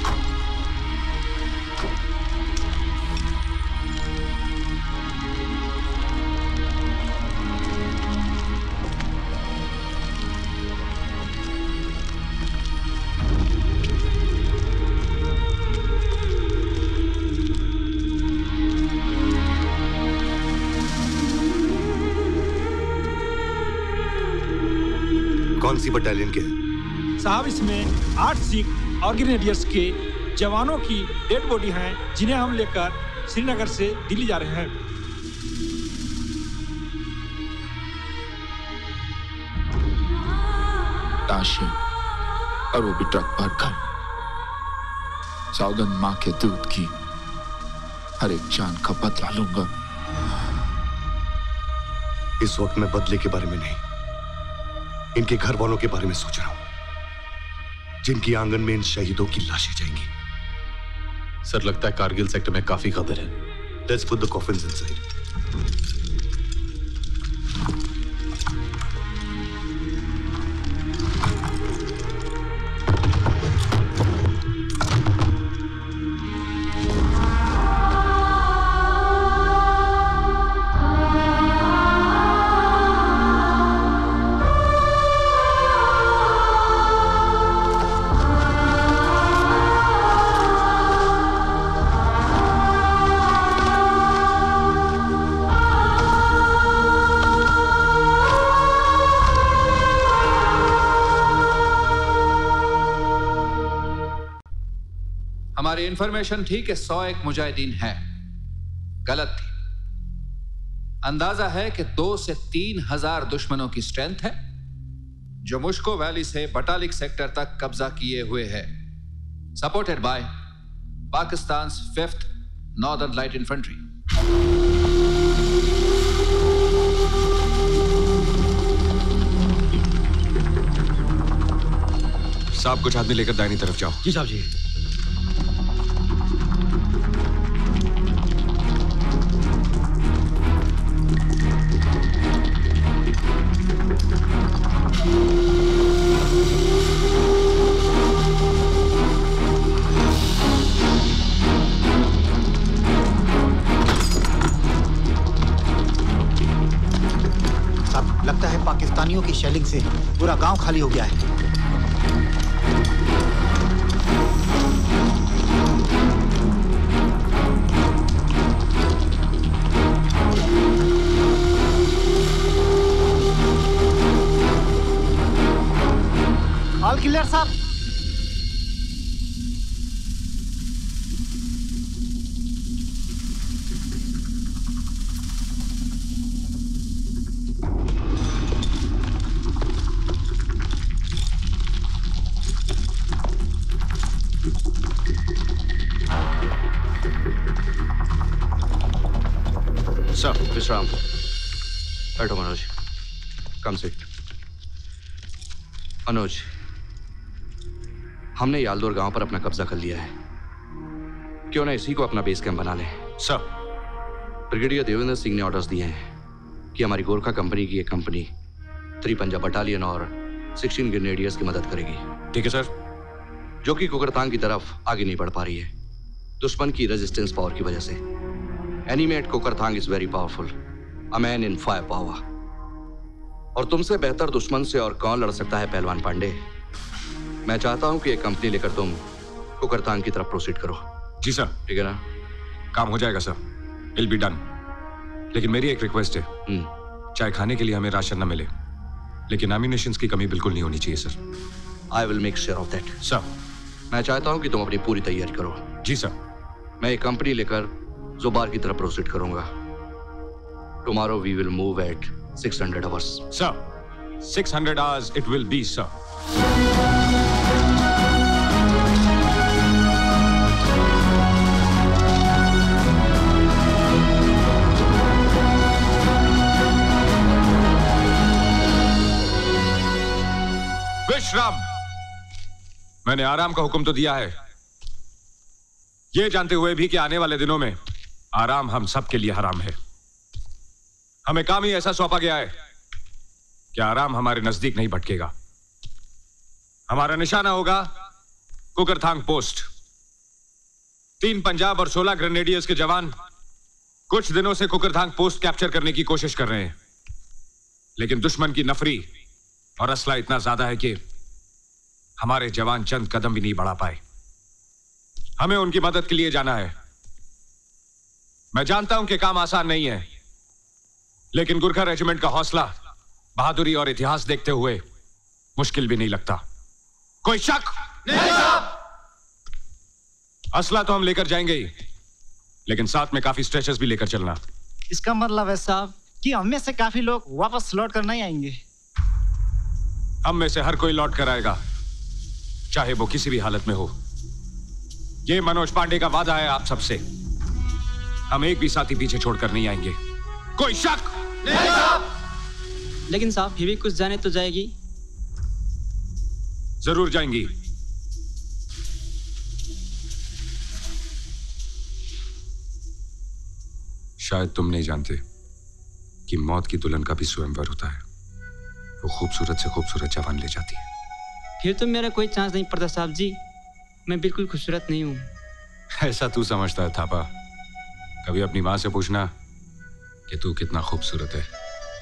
कौन सी बटालियन के? साहब, इसमें आठ सिख और ग्रेनेडियर्स के जवानों की डेड बॉडी हैं, जिन्हें हम लेकर श्रीनगर से दिल्ली जा रहे हैं। लाशें और वो भी ट्रक भरकर। सौगंध मां के दूध की, हर एक जान का बदला लूंगा। इस वक्त मैं बदले के बारे में नहीं, इनके घर वालों के बारे में सोच रहा हूं, जिनकी आंगन में इन शहीदों की लाशें जाएंगी। सर, लगता है कारगिल सेक्टर में काफी खबर है। Let's put the coffins inside. हमारी इंफॉर्मेशन थी कि सौ एक मुजाहिदीन हैं, गलत थी। अंदाजा है कि दो से तीन हजार दुश्मनों की स्ट्रेंथ है, जो मुश्को वैली से बटालिक सेक्टर तक कब्जा किए हुए है, supported by Pakistan fifth northern light infantry. साहब, कुछ आदमी लेकर दाहिनी तरफ जाओ। जी साहब जी। लगता है पाकिस्तानियों की शेलिंग से पूरा गांव खाली हो गया है। क्लियर साहब। सर, विश्राम। बैठो मनोज। कम से मनोज, हमने यालदोर गांव पर अपना कब्जा कर लिया है। क्यों ना इसी को अपना बेस कैंप बना लें? सर, ब्रिगेडियर देवेंद्र सिंह ने ऑर्डर्स दिए हैं कि हमारी गोरखा कंपनी की एक कंपनी थ्री पंजाब बटालियन और सिक्सटीन ग्रेनेडियर्स की मदद करेगी। ठीक है सर। जो कि कुकरतांग की तरफ आगे नहीं बढ़ पा रही है, दुश्मन की रेजिस्टेंस पावर की वजह से। Enemy at Kukarthang is very powerful, a man in fire power. और तुमसे बेहतर दुश्मन से और कौन लड़ सकता है पहलवान पांडे? मैं चाहता हूं कि एक कंपनी लेकर तुम कुकरतांग की तरफ प्रोसीड करो। जी सर। ठीक है ना? काम हो जाएगा सर, विल बी डन। लेकिन मेरी एक रिक्वेस्ट है, चाहे खाने के लिए हमें राशन न मिले, लेकिन एम्यूनिशंस की कमी बिल्कुल नहीं होनी चाहिए sir. I will make sure of that. Sir, मैं चाहता हूं कि तुम अपनी पूरी तैयारी करो। जी सर। मैं एक कंपनी लेकर जुबार की तरफ प्रोसीड करूंगा। Tomorrow we will move at six hundred hours. Sir, six hundred hours it will be sir. विश्राम। मैंने आराम का हुक्म तो दिया है, ये जानते हुए भी कि आने वाले दिनों में आराम हम सबके लिए हराम है। हमें काम ही ऐसा सौंपा गया है कि आराम हमारे नजदीक नहीं भटकेगा। हमारा निशाना होगा कुकरथांग पोस्ट। तीन पंजाब और सोलह ग्रेनेडियर्स के जवान कुछ दिनों से कुकरथांग पोस्ट कैप्चर करने की कोशिश कर रहे हैं, लेकिन दुश्मन की नफरी और असला इतना ज्यादा है कि हमारे जवान चंद कदम भी नहीं बढ़ा पाए। हमें उनकी मदद के लिए जाना है। मैं जानता हूं कि काम आसान नहीं है, लेकिन गुरखा रेजिमेंट का हौसला, बहादुरी और इतिहास देखते हुए मुश्किल भी नहीं लगता। कोई शक? नहीं साहब। असला तो हम लेकर जाएंगे ही, लेकिन साथ में काफी स्ट्रेचर्स भी लेकर चलना। इसका मतलब है साहब कि हम में से काफी लोग वापस लौट कर नहीं आएंगे। हम में से हर कोई लौट कर आएगा, चाहे वो किसी भी हालत में हो। ये मनोज पांडे का वादा है आप सबसे। हम एक भी साथी पीछे छोड़कर नहीं आएंगे। कोई शक? नहीं साहब। लेकिन साहब फिर भी कुछ जाने तो जाएगी। जरूर जाएंगी। शायद तुम नहीं जानते कि मौत की दुल्हन का भी स्वयंवर होता है। वो खूबसूरत से खूबसूरत जवान ले जाती है। फिर तो मेरा कोई चांस नहीं पड़ता साहब जी। मैं बिल्कुल खूबसूरत नहीं हूँ। ऐसा तू समझता है थापा। कभी अपनी माँ से पूछना कि तू कितना खूबसूरत है।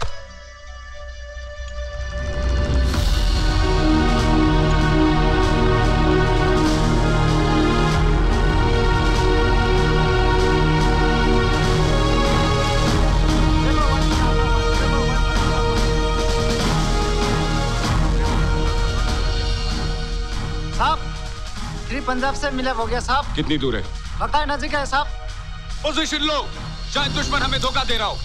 पंजाब से मिला हो गया साहब। कितनी दूर है? बताए नजीक है साहब। पोजीशन लो, शायद दुश्मन हमें धोखा दे रहा हो।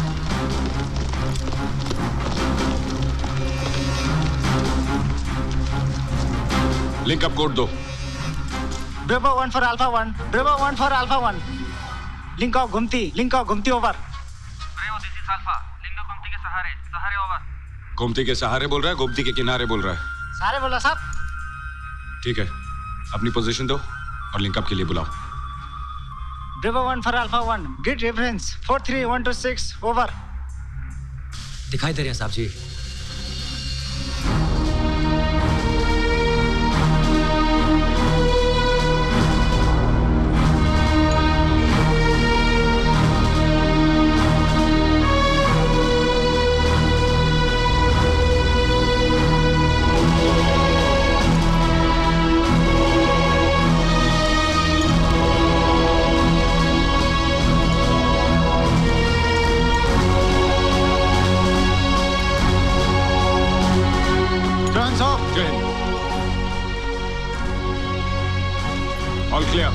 लिंक अप कोड दो। Bravo one for alpha one, bravo one for alpha one. Link of Ghumti, link of Ghumti over. Bravo this is alpha, link of Ghumti के सहारे, सहारे ओवर। गोमती के सहारे बोल रहा है, गोमती के किनारे बोल रहा है। सारे बोला साहब। ठीक है, अपनी पोजीशन दो और लिंकअप के लिए बुलाओ। Bravo one for alpha one, get reference four three one two six over. दिखाई दे रहे हैं साहब जी। All clear.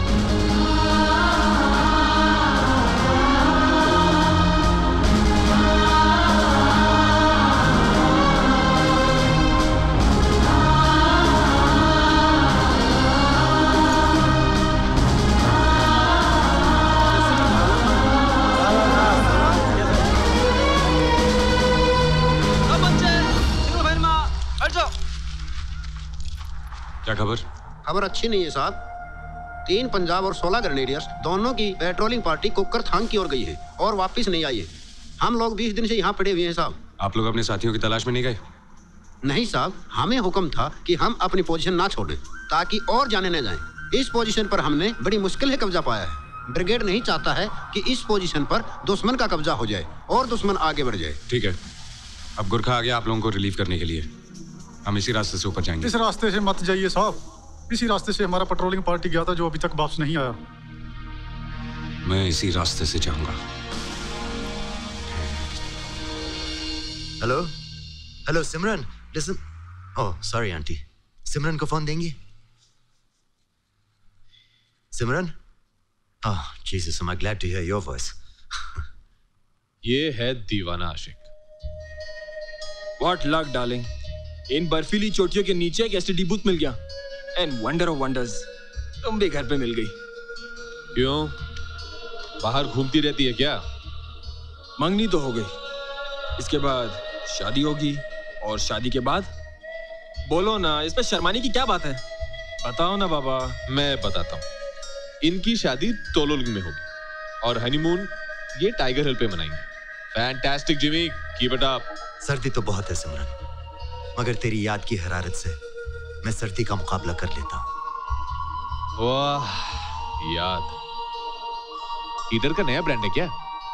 क्या खबर? खबर अच्छी नहीं है साहब। तीन पंजाब और सोलह ग्रेनेडियर्स दोनों की पेट्रोलिंग पार्टी कोकरथांग की ओर गई है और वापस नहीं आई है। हम लोग बीस दिन से यहाँ पड़े हुए हैं साहब। आप लोग अपने साथियों की तलाश में नहीं गए? नहीं साहब, हमें हुक्म था कि हम अपनी पोजीशन ना छोड़ें ताकि और जाने न जाएं। इस पोजीशन पर हमने बड़ी मुश्किल से कब्जा पाया है। ब्रिगेड नहीं चाहता है कि इस पोजीशन पर दुश्मन का कब्जा हो जाए और दुश्मन आगे बढ़ जाए। ठीक है, अब गुरखा आ गया आप लोगों को रिलीव करने के लिए। हम इसी रास्ते से ऊपर जाएंगे। इस रास्ते से मत जाइए साहब। इसी रास्ते से हमारा पेट्रोलिंग पार्टी गया था जो अभी तक वापस नहीं आया। मैं इसी रास्ते से जाऊंगा। Hello hello Simran, listen. Oh sorry aunty, Simran को फोन देंगी? Simran? Oh Jesus, I am glad to hear your voice. ये है दीवाना आशिक। What luck, darling. इन बर्फीली चोटियों के नीचे एक एसटीडी बूथ मिल गया। एंड वंडर ऑफ वंडर्स, तुम भी घर पे मिल गई। क्यों, बाहर घूमती रहती है क्या? मंगनी तो हो गई, इसके बाद शादी होगी, और शादी के बाद बोलो ना, इस पे शर्माने की क्या बात है? बताओ ना बाबा। मैं बताता हूँ। इनकी शादी तोलोलिंग में होगी और हनीमून ये टाइगर हिल पे मनाएंगे। Fantastic Jimmy, keep it up. सर्दी तो बहुत है सिमरन, मगर तेरी याद की हरारत से मैं सर्दी का मुकाबला कर लेता हूँ। वाह, याद हीटर का नया ब्रांड है क्या?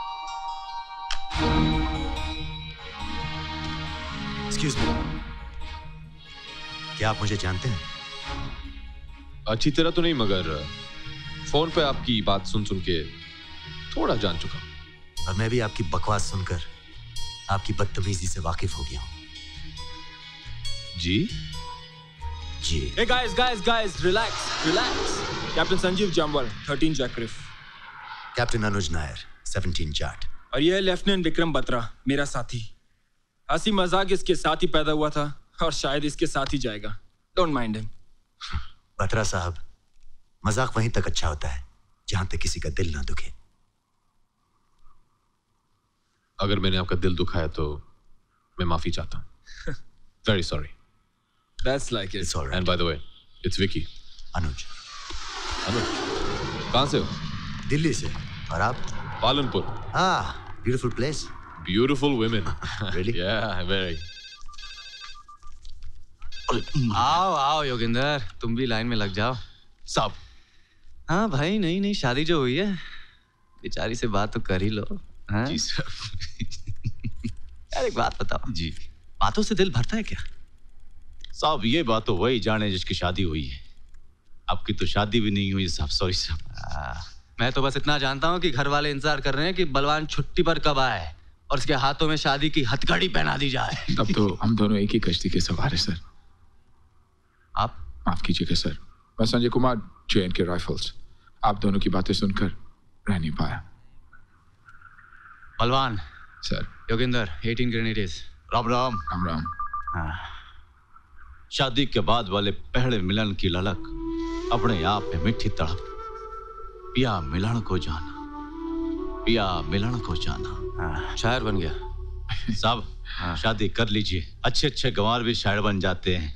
एक्सक्यूज मी, क्या आप मुझे जानते हैं? अच्छी तरह तो नहीं, मगर फोन पे आपकी बात सुन सुन के थोड़ा जान चुका हूं। और मैं भी आपकी बकवास सुनकर आपकी बदतमीजी से वाकिफ हो गया हूं। जी जी। Hey guys, guys, guys, relax, relax. Captain Sanjeev Jamwal, thirteen JAK RIF. Captain Anuj Nayar, seventeen Jat. और ये है लेफ्टिनेंट विक्रम बत्रा, मेरा साथी। हंसी मजाक इसके साथ ही पैदा हुआ था और शायद इसके साथ ही जाएगा। Don't mind him. बत्रा साहब, मजाक वहीं तक अच्छा होता है जहां तक किसी का दिल ना दुखे। अगर मैंने आपका दिल दुखाया तो मैं माफी चाहता हूँ। Very sorry. That's like it. It's all right. And by the way, it's Vicky. अनुज। अनुज, कहाँ से हो? दिल्ली से। और आप? Palanpur. Ah, beautiful place. Beautiful women. Really? Yeah, very. आओ आओ योगिंदर, तुम भी लाइन में लग जाओ। साहब। हाँ भाई, नई नई शादी जो हुई है, बेचारी से बात तो कर ही लो। हाँ? जी सर। यार एक बात बताओ जी, बातों से दिल भरता है क्या? साहब ये बात तो वही जाने जिसकी शादी हुई है। आपकी तो शादी भी नहीं हुई साहब। सॉरी साहब। मैं तो बस इतना जानता हूँ कि घर वाले इंतजार कर रहे हैं कि बलवान छुट्टी पर कब आए और उसके हाथों में शादी की हथकड़ी पहना दी जाए। तब तो हम दोनों एक ही कश्ती के सवार हैं सर। आप माफ कीजिएगा सर, मैं Sanjay Kumar, J and K rifles. आप दोनों की बातें सुनकर रह नहीं पाया। Balwan sir. Yoginder, eighteen grenadiers. Ram Ram. Ram Ram. हाँ। शादी के बाद वाले पहले मिलन की ललक, अपने आप में मिठी तड़प। पिया मिलन को जाना, पिया मिलन को जाना। शायर बन गया साहब। हाँ। शादी कर लीजिए, अच्छे अच्छे गंवार भी शायर बन जाते हैं।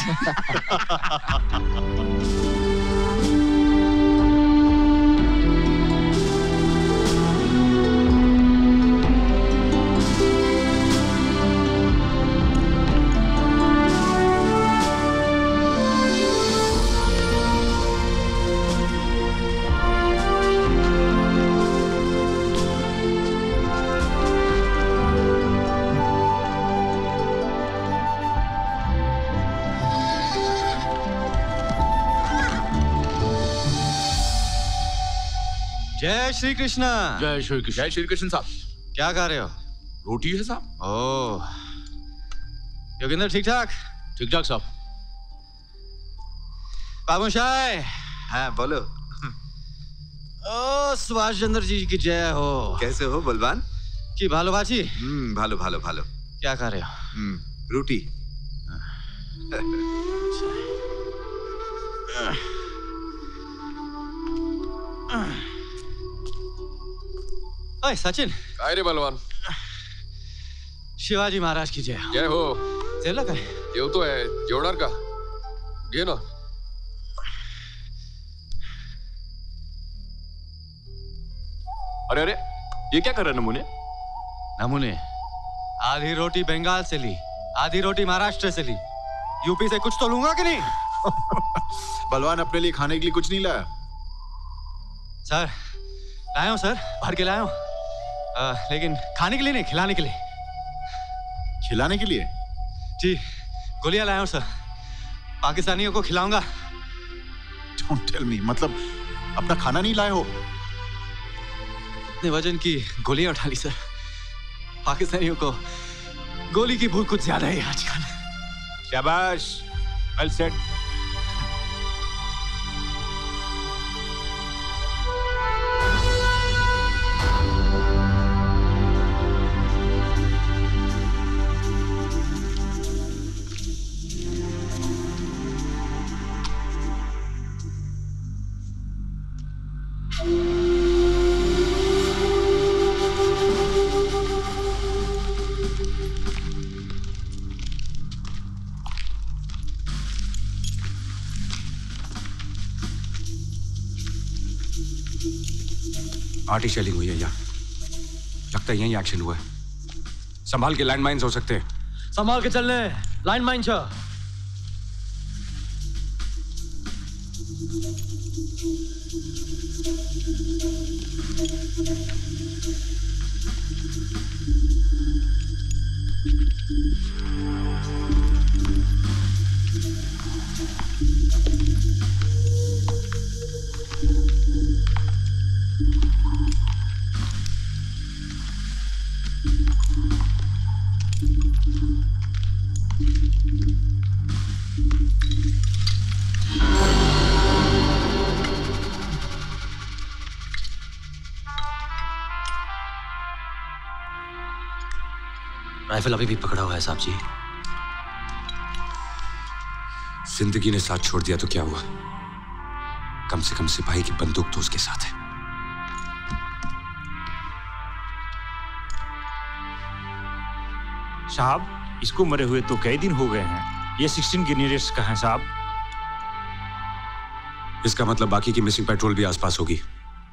जय श्री कृष्णा। जय श्री कृष्ण। जय श्री कृष्ण साहब। क्या खा रहे हो? रोटी है साहब। ओह, योगिंदर ठीक ठाक? ठीक ठाक साहब। बाबू शाह। हाँ बोलो। ओ सुभाष चंद्र जी की जय हो। कैसे हो बलवान? की भालो बाजी? हम्म भालो भालो भालो। क्या कर रहे हो? हम्म रोटी। ओए सचिन। काय रे बलवान? शिवाजी महाराज की जय हो। जय हो। जेवला काय? जेवतोय. जेवणार का? घे ना. अरे अरे ये क्या कर रहे नमूने? नमूने आधी रोटी बंगाल से ली, आधी रोटी महाराष्ट्र से ली, यूपी से कुछ तो लूंगा कि नहीं? बलवान अपने लिए खाने के लिए कुछ नहीं लाया? सर लाया हूं सर, भर के लाया हूं, लेकिन खाने के लिए नहीं, खिलाने के लिए। खिलाने के लिए? जी गोलियां लाया हूं सर, पाकिस्तानियों को खिलाऊंगा। Don't tell me, मतलब अपना खाना नहीं लाए हो? इतने वजन की गोलियां उठा ली सर, पाकिस्तानियों को गोली की भूख कुछ ज्यादा है आजकल। शाबाश, वेल सेड। आर्टी शेलिंग हुई है यहाँ। लगता है यहीं एक्शन हुआ है। संभाल के, लैंड माइन्स हो सकते हैं। संभाल के चलने, लैंड माइन छ। राइफल अभी भी पकड़ा हुआ है साहब जी। जिंदगी ने साथ छोड़ दिया तो क्या हुआ? कम से कम सिपाही की बंदूक तो उसके साथ है। साहब इसको मरे हुए तो कई दिन हो गए हैं। ये सिक्सटीन ग्रेनेडियर्स कहाँ हैं साहब? इसका मतलब बाकी की मिसिंग पेट्रोल भी आसपास होगी।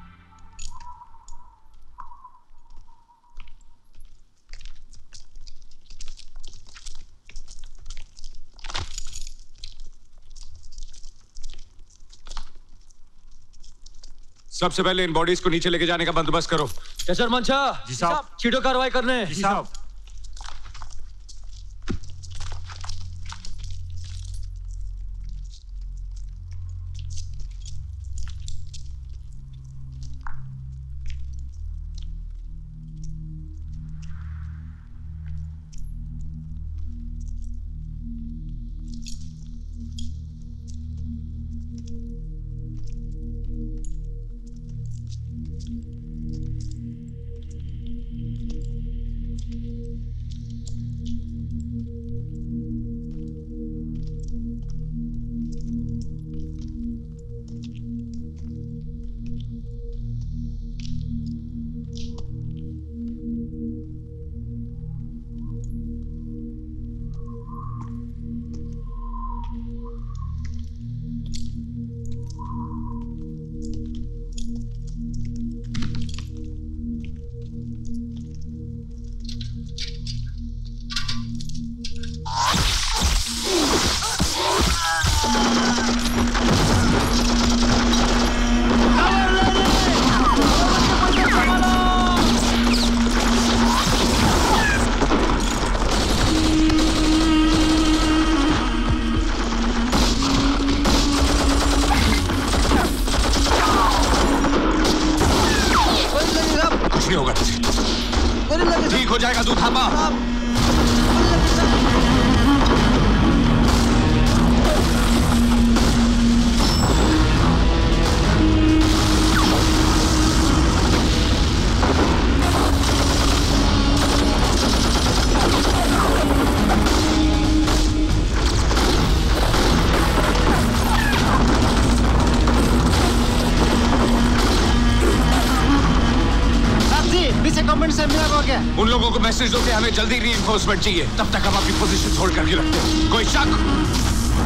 सबसे पहले इन बॉडीज को नीचे लेके जाने का बंदोबस्त करो। कैसर मंचा जी साहब। छीटो कार्रवाई करने। जी साहब। उन लोगों को मैसेज दो कि हमें जल्दी रीइंफोर्समेंट चाहिए। तब तक हम अपनी पोजीशन होल्ड करके रखते हैं। कोई शक?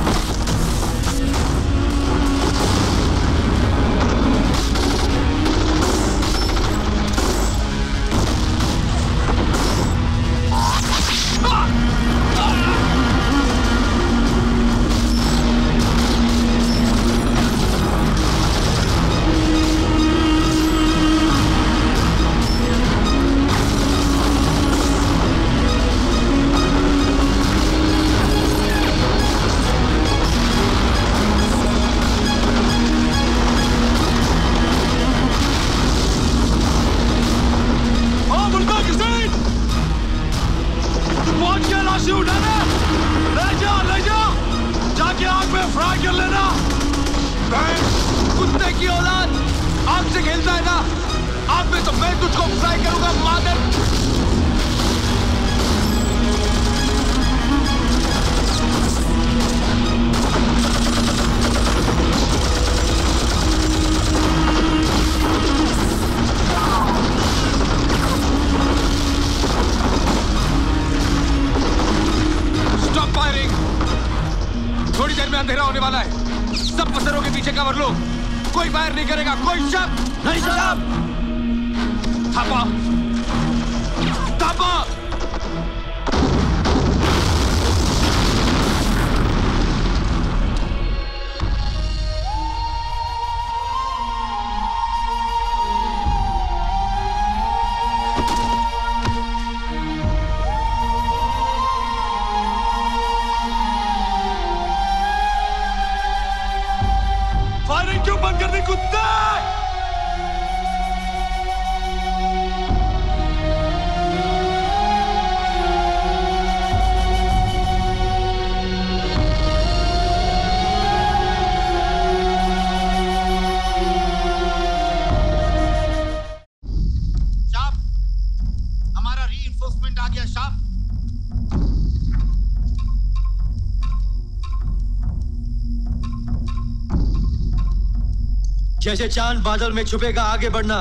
जैसे चांद बादल में छुपेगा आगे बढ़ना,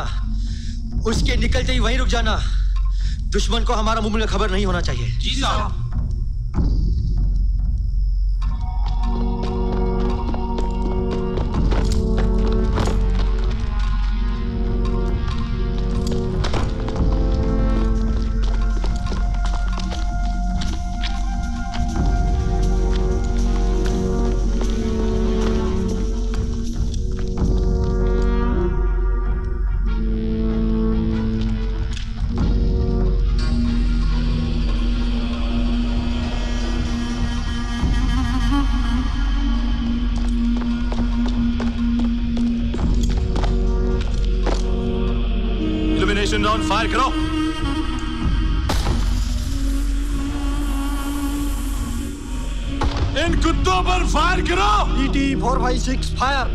उसके निकलते ही वहीं रुक जाना। दुश्मन को हमारा मुंह में खबर नहीं होना चाहिए। जी साहब। राउंड फायर करो। इन कुत्तों पर फायर करो। Eighty four by six fire.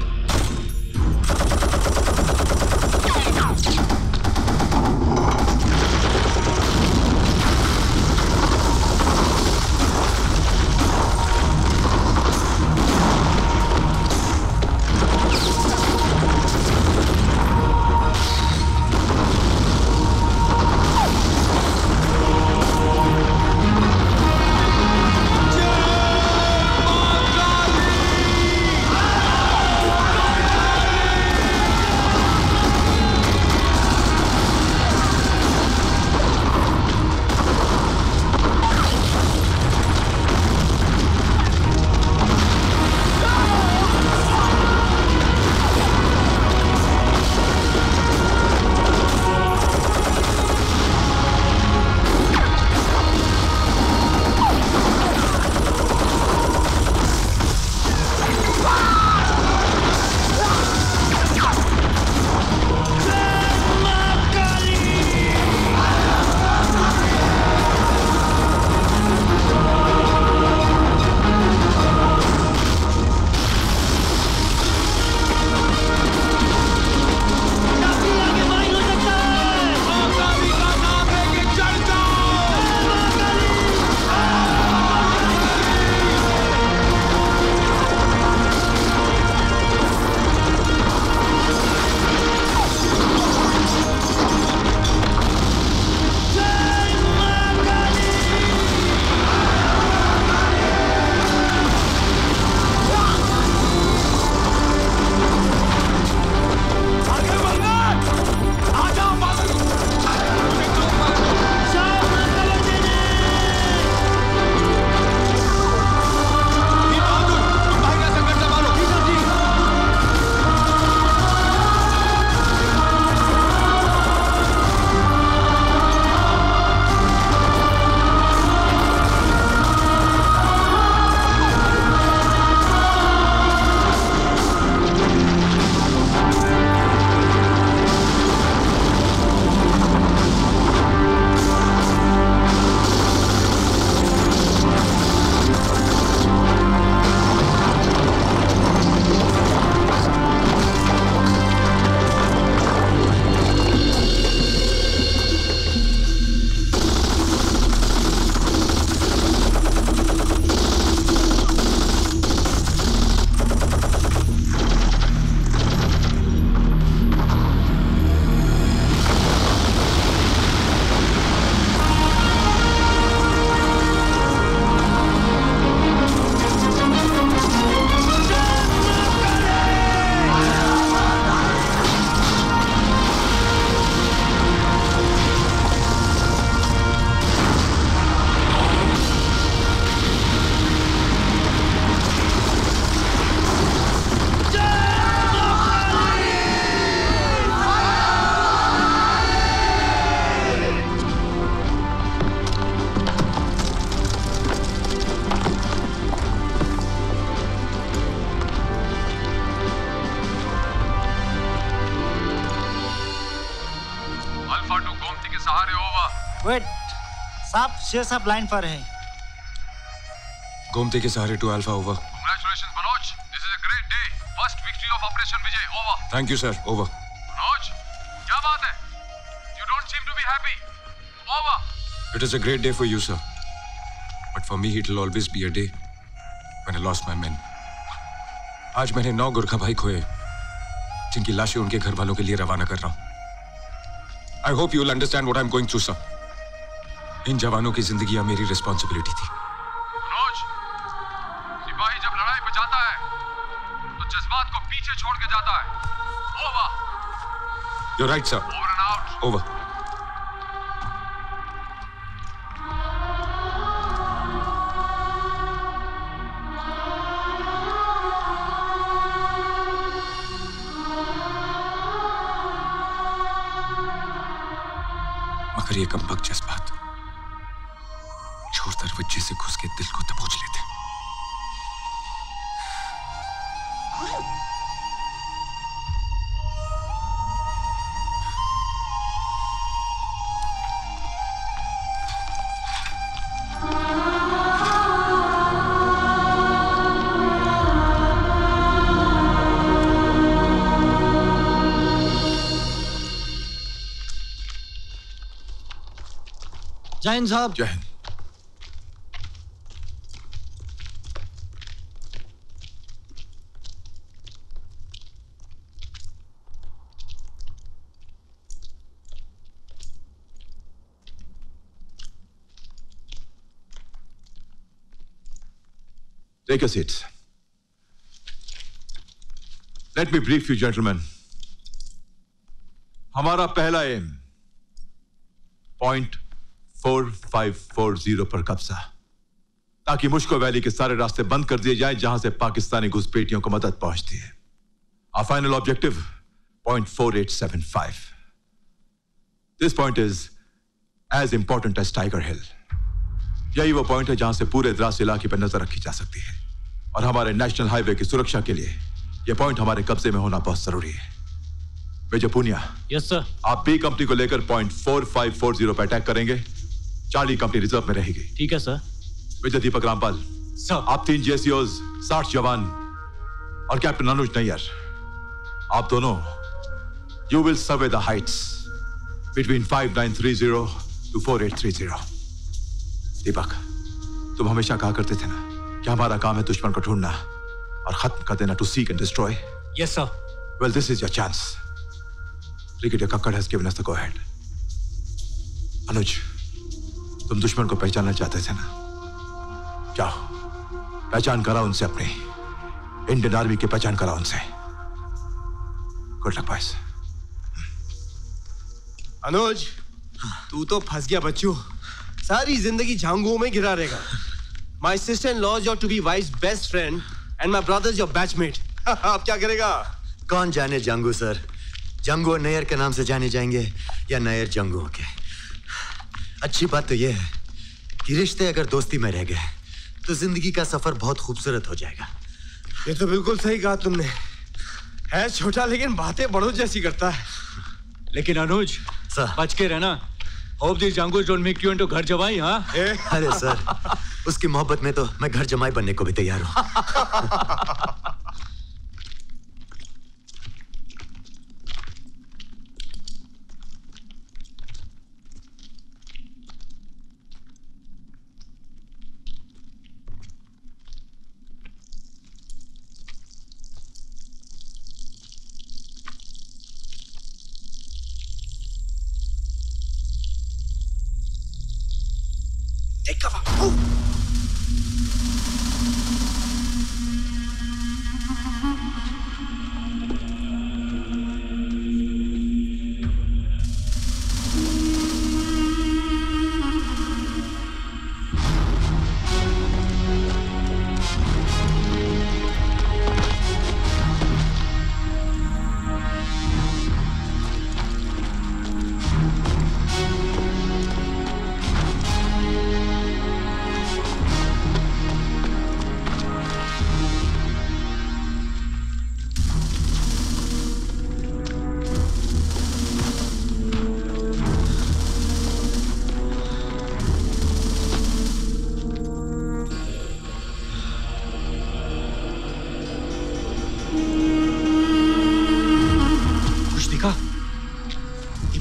Wait साहब, शेर साहब लाइन पर है। गोमती के सहारे to alpha over. Congratulations, Manoj. This is a great day. First victory of Operation Vijay. Over. Thank you sir. Over. Manoj, क्या बात है? You don't seem to be happy. Over. It is a great day for you, sir. But for me, it will always be a day when I lost my men. आज मैंने नौ गुरखा भाई खोए, जिनकी लाशें उनके घर वालों के लिए रवाना कर रहा हूं। I hope you will understand what I'm going through, sir. इन जवानों की जिंदगियां मेरी रिस्पॉन्सिबिलिटी थी। मनोज, सिपाही जब लड़ाई पे जाता है तो जज्बात को पीछे छोड़ के जाता है। Over. You're right, sir. Over and out. Over. मगर ये कमबख्त जज्बात छोर दरवाजे से घुस के दिल को दबोच लेते। जय हिंद साहब। जय Hind. Take a seat. Let me brief you, gentlemen. हमारा पहला M point four five four zero पर कब्जा, ताकि मुश्को वैली के सारे रास्ते बंद कर दिए जाएं जहां से पाकिस्तानी घुसपैठियों को मदद पहुंचती है। Our final objective point four eight seven five. This point is as important as Tiger Hill. यही वो पॉइंट है जहां से पूरे द्रास इलाके पर नजर रखी जा सकती है, और हमारे नेशनल हाईवे की सुरक्षा के लिए यह पॉइंट हमारे कब्जे में होना बहुत जरूरी है। Vijay Punia, yes sir. आप बी कंपनी को लेकर point four five four zero पर अटैक करेंगे। चार्ली कंपनी रिजर्व में रहेगी। ठीक है सर। विजय दीपक रामपाल, सर। आप तीन जेसीओज, साठ जवान और कैप्टन अनुज नैयर, आप दोनों you will survey the heights between five nine three zero to four eight three zero. Deepak, तुम हमेशा कहा करते थे ना कि हमारा काम है दुश्मन को ढूंढना और खत्म कर देना, to seek and destroy. Yes sir. Well, this is your chance. Brigadier Kakkar has given us the go ahead. Anuj, तुम दुश्मन को पहचानना चाहते थे ना? जाओ, पहचान कराओ उनसे, अपनी इंडियन आर्मी की पहचान कराओ उनसे। Good luck boys. अनुज, तू तो फंस गया बच्चू। सारी जिंदगी झांगुओं में गिरा रहेगा। My sister in law is your to be wife best friend and my brother is your batchmate. आप क्या करेगा? कौन जाने जंगू सर, जंगू नैयर के नाम से जाने जाएंगे या नैयर जंगू के। अच्छी बात तो यह है कि रिश्ते अगर दोस्ती में रह गए तो जिंदगी का सफर बहुत खूबसूरत हो जाएगा। ये तो बिल्कुल सही कहा तुमने। है छोटा लेकिन बातें बड़ों जैसी करता है। लेकिन अनुज, बच के रहना। Hope this Jangu don't make you into घर जमाई। हाँ? अरे सर, उसकी मोहब्बत में तो मैं घर जमाई बनने को भी तैयार हूं। Take cover. Move.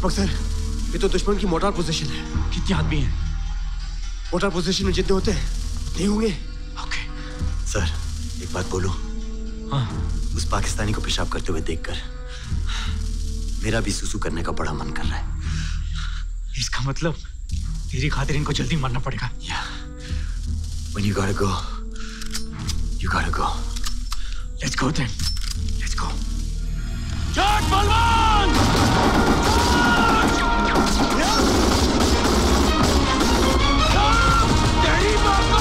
Deepak sir, ये तो दुश्मन की मोटार पोजीशन है। कितने आदमी हैं? मोटार पोजीशन में जितने होते हैं नहीं होंगे। सर एक बात बोलूं? हाँ। उस पाकिस्तानी को पेशाब करते हुए देखकर मेरा भी सुसु करने का बड़ा मन कर रहा है। इसका मतलब तेरी खातिर इनको जल्दी मारना पड़ेगा। When you gotta go, you gotta go. Let's go then. Let's go. Charge, Balwan! Steady, Marco!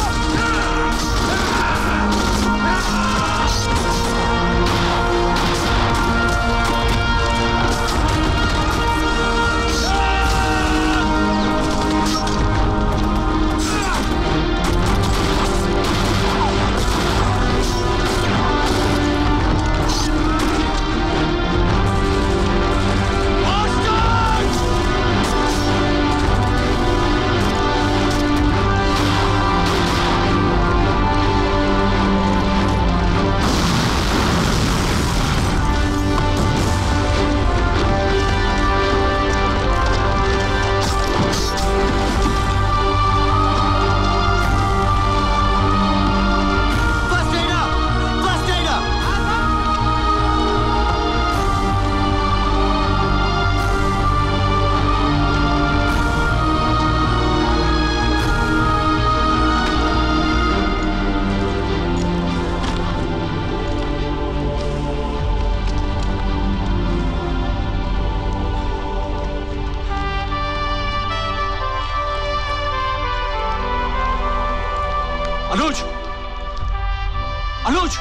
Anuj! Anuj!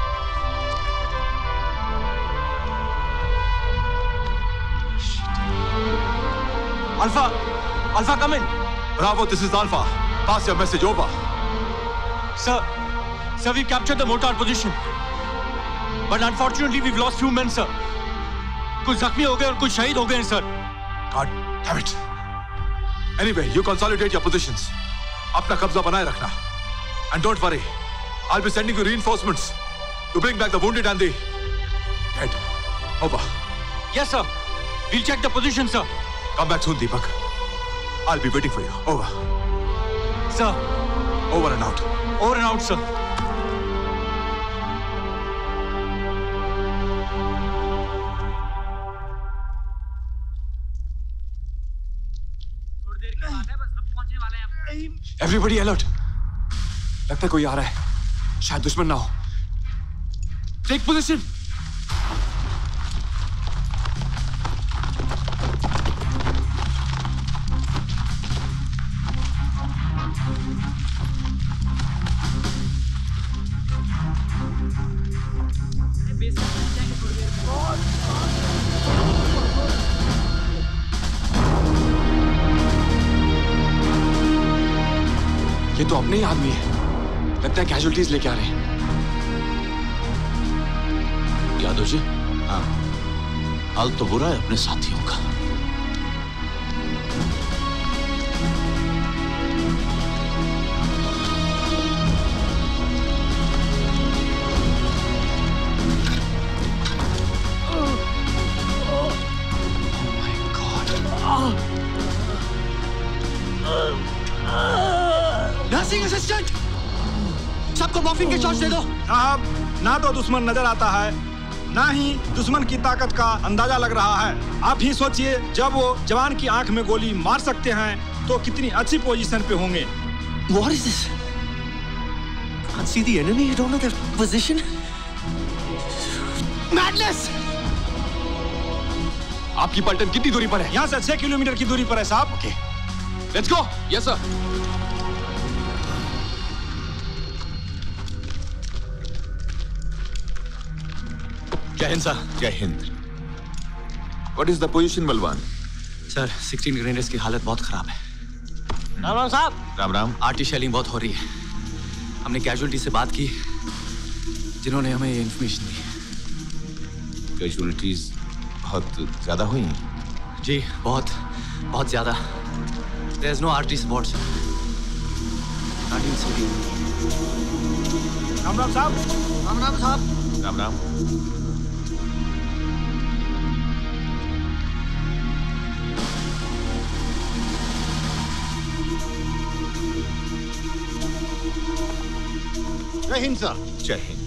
Alpha! Alpha, come in! Bravo, this is Alpha. Pass your message over. Sir, sir, we captured the mortar position. But unfortunately, we've lost few men, sir. कुछ जख्मी हो गए और कुछ शहीद हो गए हैं, sir. God damn it. Anyway, you consolidate your positions. अपना कब्जा बनाए रखना. And don't worry, I'll be sending you reinforcements to bring back the wounded and the dead. Over. Yes, sir. We'll check the position, sir. Come back soon, Deepak. I'll be waiting for you. Over. Sir. Over and out. Over and out, sir. Everybody alert. लगता है कोई आ रहा है। शायद दुश्मन ना हो। Take position. ये तो अपने ही आदमी है। लगता है कैजुअलिटीज लेके आ रहे हैं। यादव जी, हाँ, हाल तो बुरा है अपने साथियों का। नर्सिंग असिस्टेंट, सबको मॉर्फिन के शॉट्स दे दो। साहब, ना तो दुश्मन नजर आता है, ना ही दुश्मन की ताकत का अंदाजा लग रहा है। आप ही सोचिए, जब वो जवान की आंख में गोली मार सकते हैं तो कितनी अच्छी पोजीशन पे होंगे। What is this? Can't see the enemy. You don't know their position. Madness! आपकी पलटन कितनी दूरी पर है? यहाँ से छह किलोमीटर की दूरी पर है साहब। Okay, let's go. Yes sir. जय हिंद सर। जय हिंद। What is the position, Balwan? Sir, sixteen grenades की हालत बहुत खराब है। राम राम साहब। राम राम। आर्टी शेलिंग बहुत हो रही है। हमने कैजुअलिटी से बात की, जिन्होंने हमें ये इन्फॉर्मेशन दी। कैजुअलिटीज बहुत ज्यादा हुई हैं? जी, बहुत बहुत ज्यादा। There is no arty support sir. Not in city. Ram Ram साहब। राम राम साहब। राम राम। जय हिंद सर। जय Hind.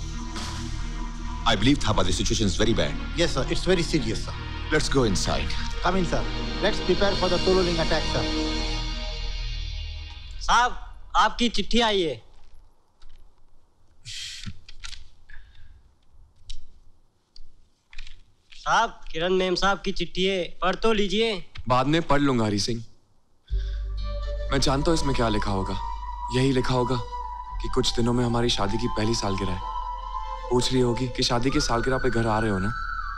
I believe Thapa, the situation is very bad. Yes sir, it's very serious sir. Let's go inside. Come in sir. Let's prepare for the Tololing attack sir. साहब, आपकी चिट्ठी आई है। साहब, किरण ma'am साहब की चिट्ठी है, पढ़ तो लीजिए। बाद में पढ़ लूंगा हरी सिंह। मैं जानता हूँ इसमें क्या लिखा होगा। यही लिखा होगा कि कुछ दिनों में हमारी शादी की पहली सालगिरह है। पूछ रही होगी कि शादी की सालगिरह पे घर आ रहे हो ना।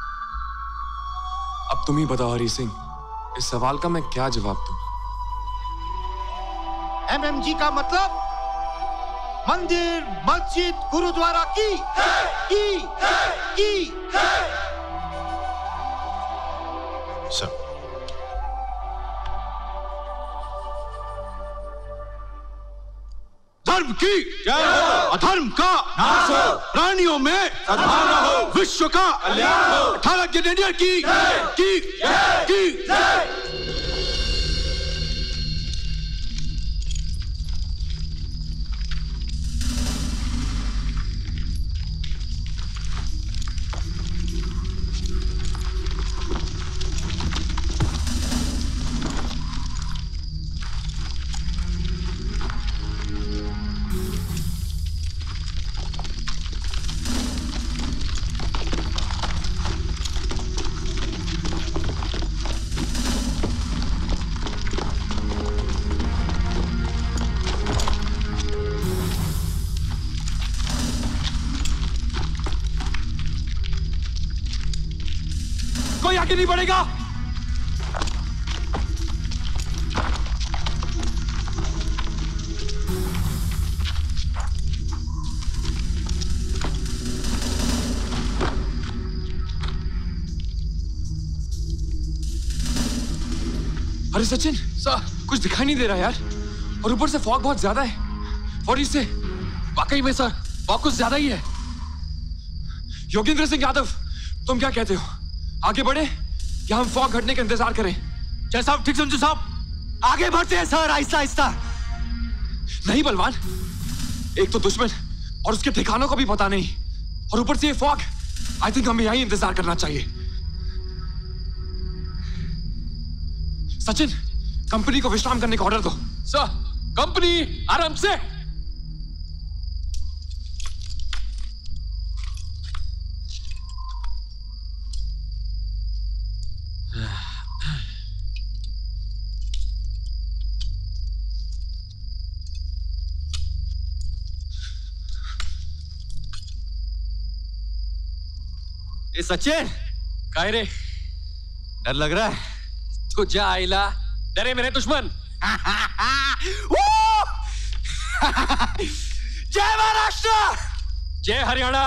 अब तुम ही बताओ हरी सिंह, इस सवाल का मैं क्या जवाब दूं? एमएमजी का मतलब मंदिर, मस्जिद, गुरुद्वारा की की की सर, धर्म की अधर्म का नाश हो, प्राणियों में सद्भावना हो, विश्व का कल्याण हो, अठारह ग्रेनेडियर की की की कोई आगे नहीं बढ़ेगा। अरे सचिन सर, कुछ दिखाई नहीं दे रहा यार, और ऊपर से फॉग बहुत ज्यादा है। और इससे वाकई में सर फॉग कुछ ज्यादा ही है। योगेंद्र सिंह यादव, तुम क्या कहते हो? आगे बढ़े या हम फॉग हटने का इंतजार करें? जय साहब, ठीक समझो साहब, आगे बढ़ते हैं सर, आहिस्ता आहिस्ता। नहीं बलवान, एक तो दुश्मन और उसके ठिकानों का भी पता नहीं, और ऊपर से ये फॉग। आई थिंक हमें यहीं इंतजार करना चाहिए। सचिन, कंपनी को विश्राम करने का ऑर्डर दो। सर, कंपनी आराम से। ए सचिन, काय रे, डर लग रहा है? तो जा आइला, डरे मेरे दुश्मन। जय महाराष्ट्र, जय हरियाणा।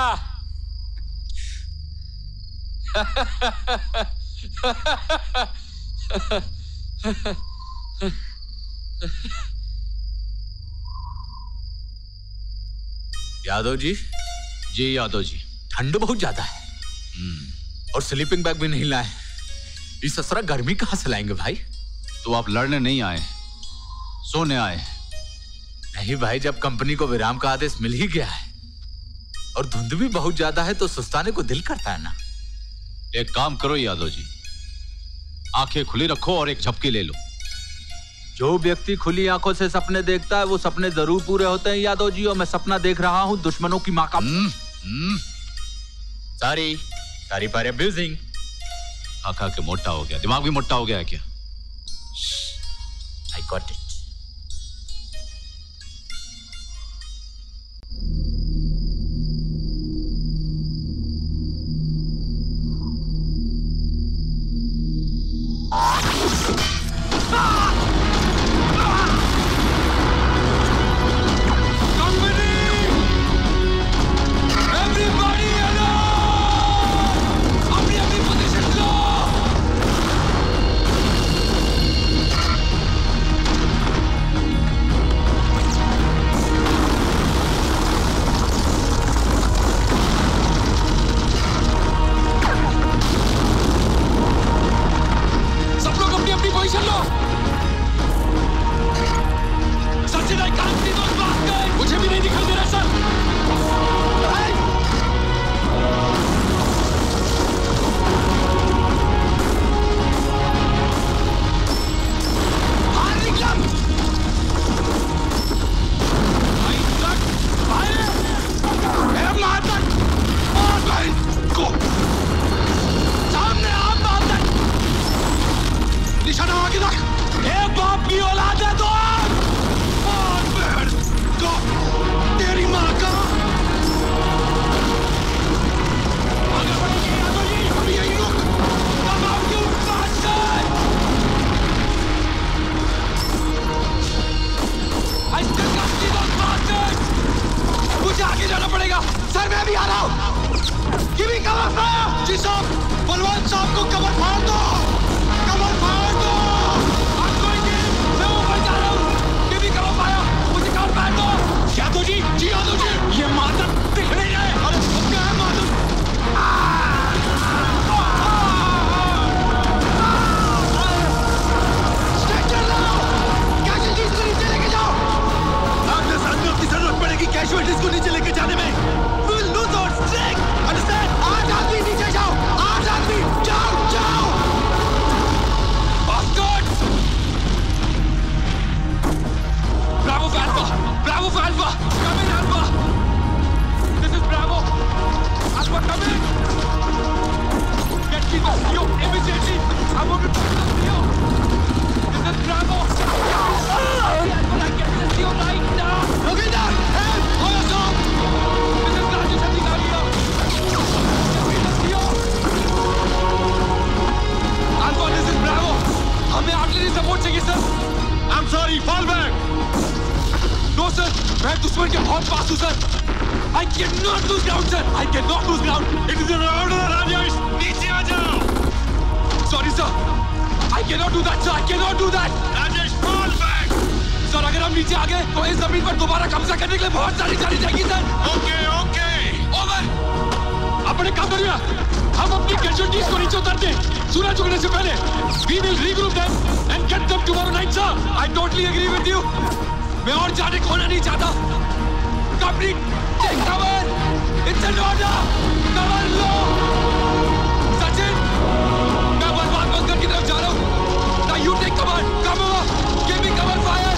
यादव जी, जी यादव जी, ठंड बहुत ज्यादा है और स्लीपिंग बैग भी नहीं लाए। इस असरा गर्मी कहां से लाएंगे भाई? तो आप लड़ने नहीं आए, सोने आए? नहीं भाई, जब कंपनी को विराम का आदेश मिल ही गया है और धुंध भी बहुत ज्यादा है तो सुस्ताने को दिल करता है ना। एक काम करो यादव जी, आंखें खुली रखो और एक झपकी ले लो। जो व्यक्ति खुली आंखों से सपने देखता है वो सपने जरूर पूरे होते हैं यादव जी, और मैं सपना देख रहा हूं दुश्मनों की मां का। Sorry sorry for abusing. खा खा के मोटा हो गया, दिमाग भी मोटा हो गया है क्या? I got it. Everybody alone! भी आ रहा हूँ। Give me cover fire! जी साहब, बलवंत साहब को कवर फाड़ दो। कवर फाड़ दो। I'm going in. मैं ऊपर जा रहा हूँ। Give me cover fire. मुझे कवर फाड़ दो। यादव जी, जी यादव जी, ये माधव दिख नहीं रहे। अरे क्या है माधव? स्ट्रेचर लाओ। कैजुअल्टीज को नीचे लेके जाओ। आठ दस आदमियों की जरूरत पड़ेगी कैजुअल्टीज को नीचे लेके जाने में। We will lose our strength. Understand? आठ आदमी नीचे जाओ। आठ आदमी जाओ जाओ। Bastard! Bravo for Alpha. Bravo for Alpha. Come in, Alpha. This is Bravo. Alpha, come in. Get to the C O immediately. I want to talk to the C O. This is Bravo. Alpha, like get to the C O right now. Look at that. Help! For yourself. This is Rajesh Adhikari. Alpha, this is Bravo. हमें artillery support चाहिए sir. I'm sorry, fall back. No sir, मैं दुश्मन के बहुत पास हूँ sir. I cannot lose ground sir. I cannot lose ground. It is an order, Rajesh. नीचे आ जाओ। Sorry sir. I cannot do that sir. I cannot do that. Rajesh, fall back. Sir अगर हम नीचे आ गए तो इस जमीन पर दोबारा कब्जा करने के लिए बहुत सारी जानी जाएगी सर। Okay, okay. Over. अपने काम करिए। हम अपनी कैजुअल्टीज को नीचे उतारते हैं। सूरज उगने से पहले। We will regroup them and get them tomorrow night, sir. I totally agree with you. मैं और जाने खोना नहीं चाहता। Complete take cover. It's an order. Cover लो। सचिन, मैं बलवान बंकर की तरफ जा रहा हूँ। Now you take cover. Come over. Give me cover fire.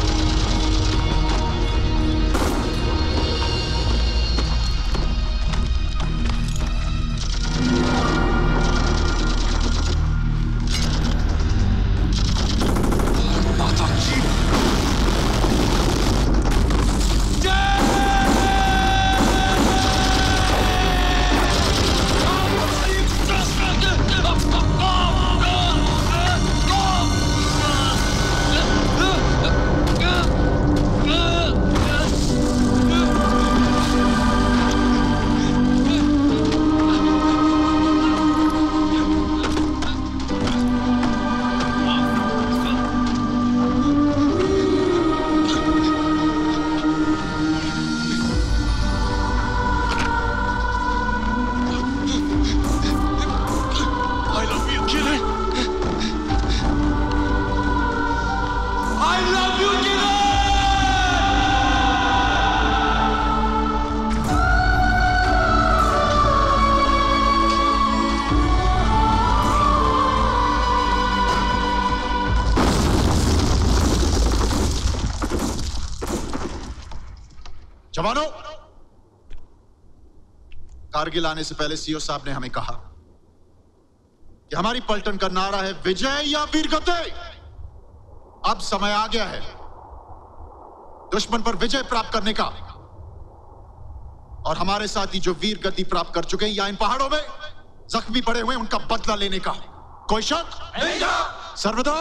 जवानों, कारगिल आने से पहले सीओ साहब ने हमें कहा कि हमारी पलटन का नारा है विजय या वीरगति। अब समय आ गया है दुश्मन पर विजय प्राप्त करने का और हमारे साथी जो वीर गति प्राप्त कर चुके हैं या इन पहाड़ों में जख्मी पड़े हुए उनका बदला लेने का। कोई शक? सर्वदा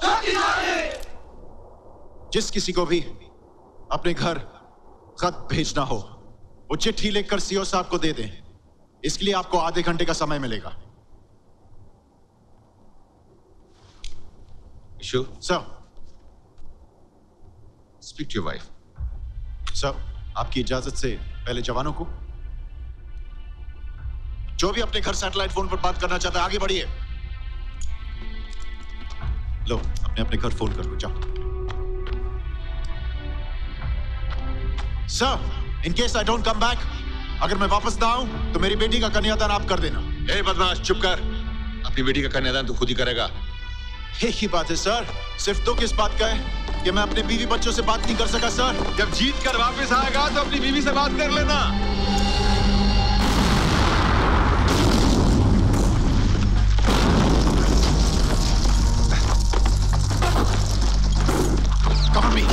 जिस किसी को भी अपने घर खत भेजना हो वो चिट्ठी लिखकर सीओ साहब को दे दें। इसके लिए आपको आधे घंटे का समय मिलेगा। Sure. Sir, Speak to your wife. Sir, आपकी इजाजत से पहले जवानों को, जो भी अपने घर सैटेलाइट फोन पर बात करना चाहता है आगे बढ़िए। लो, अपने अपने घर फोन कर लो, जाओ। Sir, in case I don't come back, अगर मैं वापस ना आऊं तो मेरी बेटी का कन्यादान आप कर देना। ए बदमाश, चुप कर। अपनी बेटी का कन्यादान तू खुद ही करेगा। एक ही बात है सर, सिर्फ दुख इस बात का है कि मैं अपने बीवी बच्चों से बात नहीं कर सका सर। जब जीत कर वापस आएगा तो अपनी बीवी से बात कर लेना। Cover me.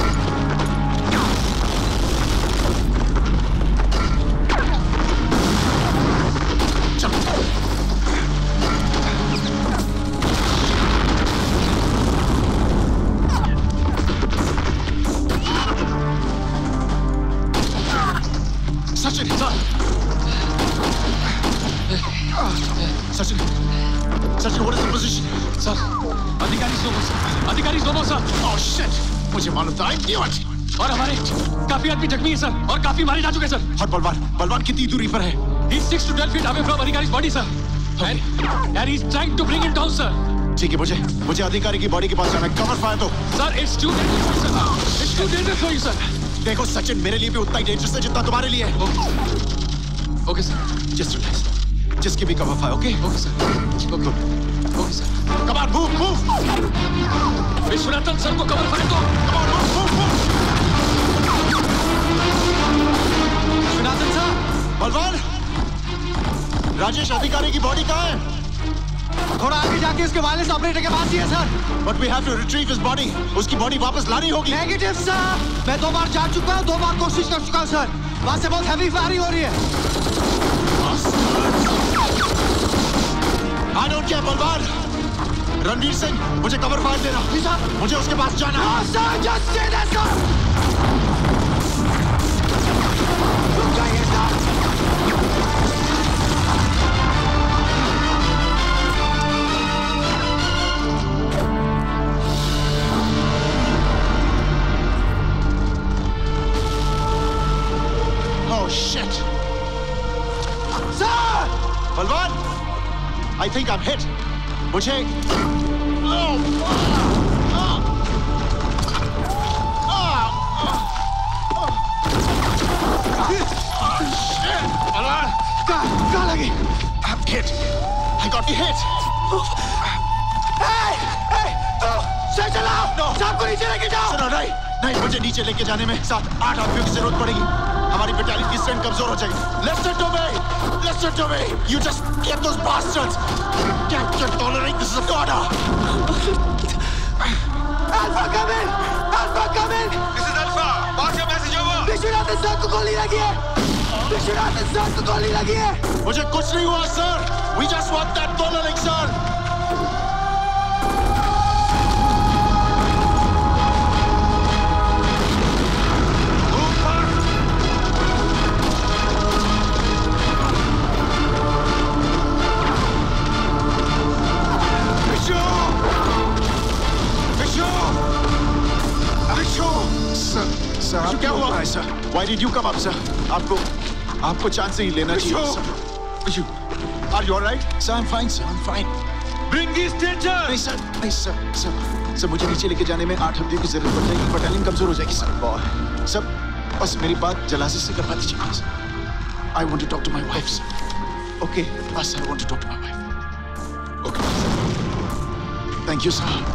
Sachin, sir. Sachin, Sachin, what is the position? Sir, Adhikari Somo sir, Adhikari Somo sir. Oh shit, मुझे मालूम था, I knew it. और हमारे काफी आदमी जख्मी है सर, और काफी मारे जा चुके सर। और बलवान, बलवान कितनी दूरी पर है? He's six to twelve feet away from अधिकारी's body sir, and and he's trying to bring him down sir. ठीक है, मुझे मुझे अधिकारी की बॉडी के पास जाना है। कवर फायर दो। Sir, it's too dangerous sir. It's too dangerous for you sir. देखो सचिन, मेरे लिए भी उतना ही डेंजरस है जितना तुम्हारे लिए है। Okay sir, just relax, just give me cover fire, okay? Okay sir, okay okay sir. Come on, move move. Vishwanathan sir को कवर फायर दो। Come on, move move move. Vishwanathan sir, Balwan, Rajesh अधिकारी की बॉडी कहाँ है? थोड़ा आगे जाके उसके वायरलेस ऑपरेटर के पास ही है sir. But we have to retrieve his body. उसकी बॉडी वापस लानी होगी। नेगेटिव सर, मैं दो बार जा चुका हूँ, दो बार कोशिश कर चुका हूँ सर। वहाँ से बहुत हैवी फायरिंग हो रही है। I don't care, बलवान। रणवीर सिंह, मुझे कवर फायर देना। मुझे उसके पास जाना है। No, sir, just stay there, sir. रुक जाइए सर। Oh shit! Sir! बलवान, I think I'm hit. मुझे oh, ah, ah, ah, shit! बलवान, कहाँ कहाँ लगी? I'm hit. I got hit. Hey, hey, sir चलाओ। No. साहब को नीचे लेके जाओ। सुनो, नहीं, नहीं, मुझे नीचे लेके जाने में सात आठ आदमियों की जरूरत पड़ेगी। हमारी बटालियन की स्ट्रेंथ कमजोर हो जाएगी। Listen to me, listen to me. You just get those bastards. Can't can't tolerate this is an order. Alpha come in, Alpha come in. This is Alpha. Pass your message over. Vishwanathan sir को गोली लगी है। Viswanathan sir को गोली लगी है। मुझे कुछ नहीं हुआ sir. We just want that tolerance, sir. Sir, क्या हुआ है sir? Why did you come up, sir? आपको आपको चांस नहीं लेना चाहिए sir. Vishu, are you all right? Sir, I'm fine, sir. I'm fine. Bring these stretcher. नहीं सर, नहीं सर, सर, सर मुझे नीचे लेके जाने में आठ हफ्ते की जरूरत पड़ जाएगी। बटालियन कमजोर हो जाएगी सर। सर, बस मेरी बात जलासी से करवा दीजिए please. I want to talk to my wife, sir. Okay, bas, I want to talk to my wife. Okay, sir. Thank you, sir.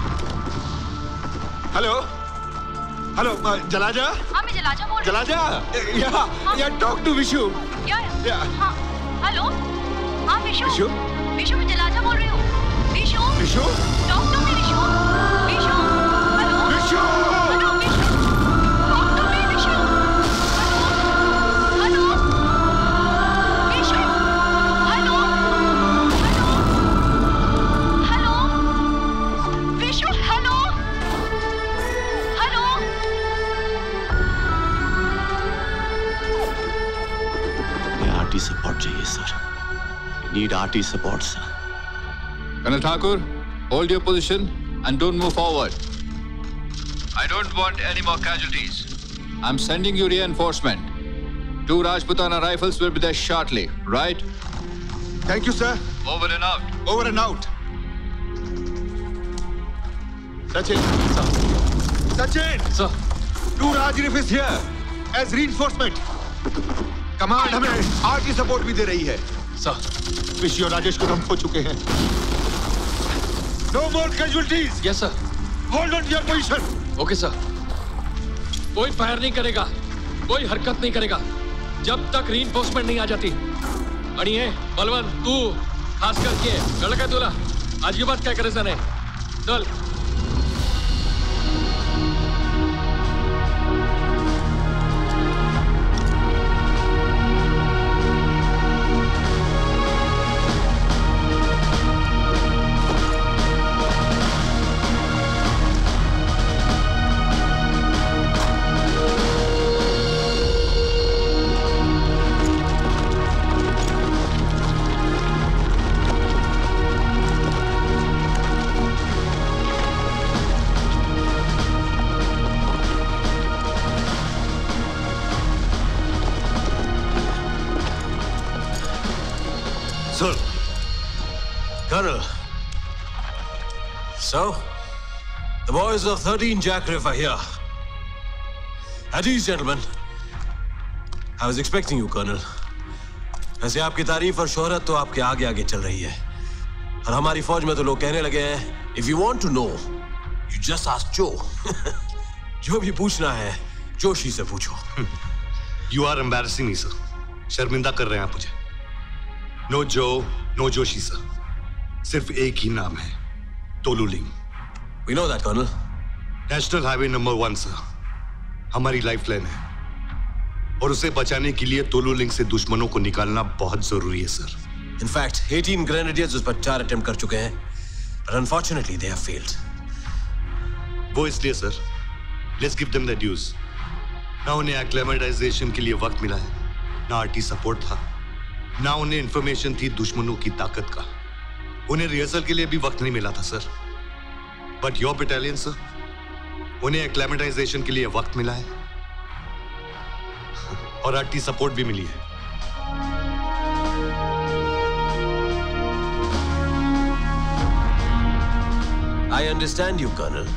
Hello. Hello Jalaja. हाँ मैं जलाजा बोल रही हूँ। जलाजा, या या टॉक टू विशु। या या हाँ हेलो हाँ विशु। विशु विशु मैं जलाजा बोल रही हूँ। Vishu Vishu talk to me Vishu. Vishu hello Vishu hello Vishu talk to me Vishu. Hello Vishu hello hello hello Vishu hello hello arty support चाहिए sir. Need arty support sir. Colonel Thakur, hold your position and don't move forward. I don't want any more casualties. I'm sending you reinforcement. Two Rajputana rifles will be there shortly, right? Thank you, sir. Over and out. Over and out. Sachin. Sir. Sachin. Sir. Two Raj rifles here as reinforcement. Command हमें arty support भी दे रही है। Sir, Vishu और राजेश को हम खो चुके हैं। No more casualties. Yes, sir. Hold on to your position. Okay sir. कोई फायर नहीं करेगा, कोई हरकत नहीं करेगा जब तक रीइंफोर्समेंट नहीं आ जाती। अड़िए बलवन, तू खास करके गलका तुला आज की बात क्या करे सर? चल Sir. Colonel. So, the boys of thirteen Jackrif are here. At ease, gentlemen. I was expecting you, Colonel. वैसे आपकी तारीफ और शोहरत तो आपके आगे आगे चल रही है और हमारी फौज में तो लोग कहने लगे हैं If you want to know, you just ask Joe. जो भी पूछना है जोशी से पूछो. You are embarrassing me, sir. शर्मिंदा कर रहे हैं आप मुझे. No Joe, no Joshi, sir. सिर्फ एक ही नाम है, तोलू लिंग. We know that, Colonel. National highway number one, sir. हमारी लाइफलाइन है और उसे बचाने के लिए तोलू लिंग से दुश्मनों को निकालना बहुत जरूरी है, sir. In fact, eighteen grenadiers उस पर चार अटेम्प्ट कर चुके हैं, but unfortunately they have failed. वो इसलिए, sir. Let's give them their dues. ना उन्हें एक्लेमेटाइजेशन के लिए वक्त मिला है, ना आरटी सपोर्ट था, ना उन्हें इंफॉर्मेशन थी दुश्मनों की ताकत का. उन्हें रिहर्सल के लिए भी वक्त नहीं मिला था, sir. But your battalion, sir, उन्हें एक्लेमेटाइजेशन के लिए वक्त मिला है और आरटी सपोर्ट भी मिली है. I understand you, Colonel.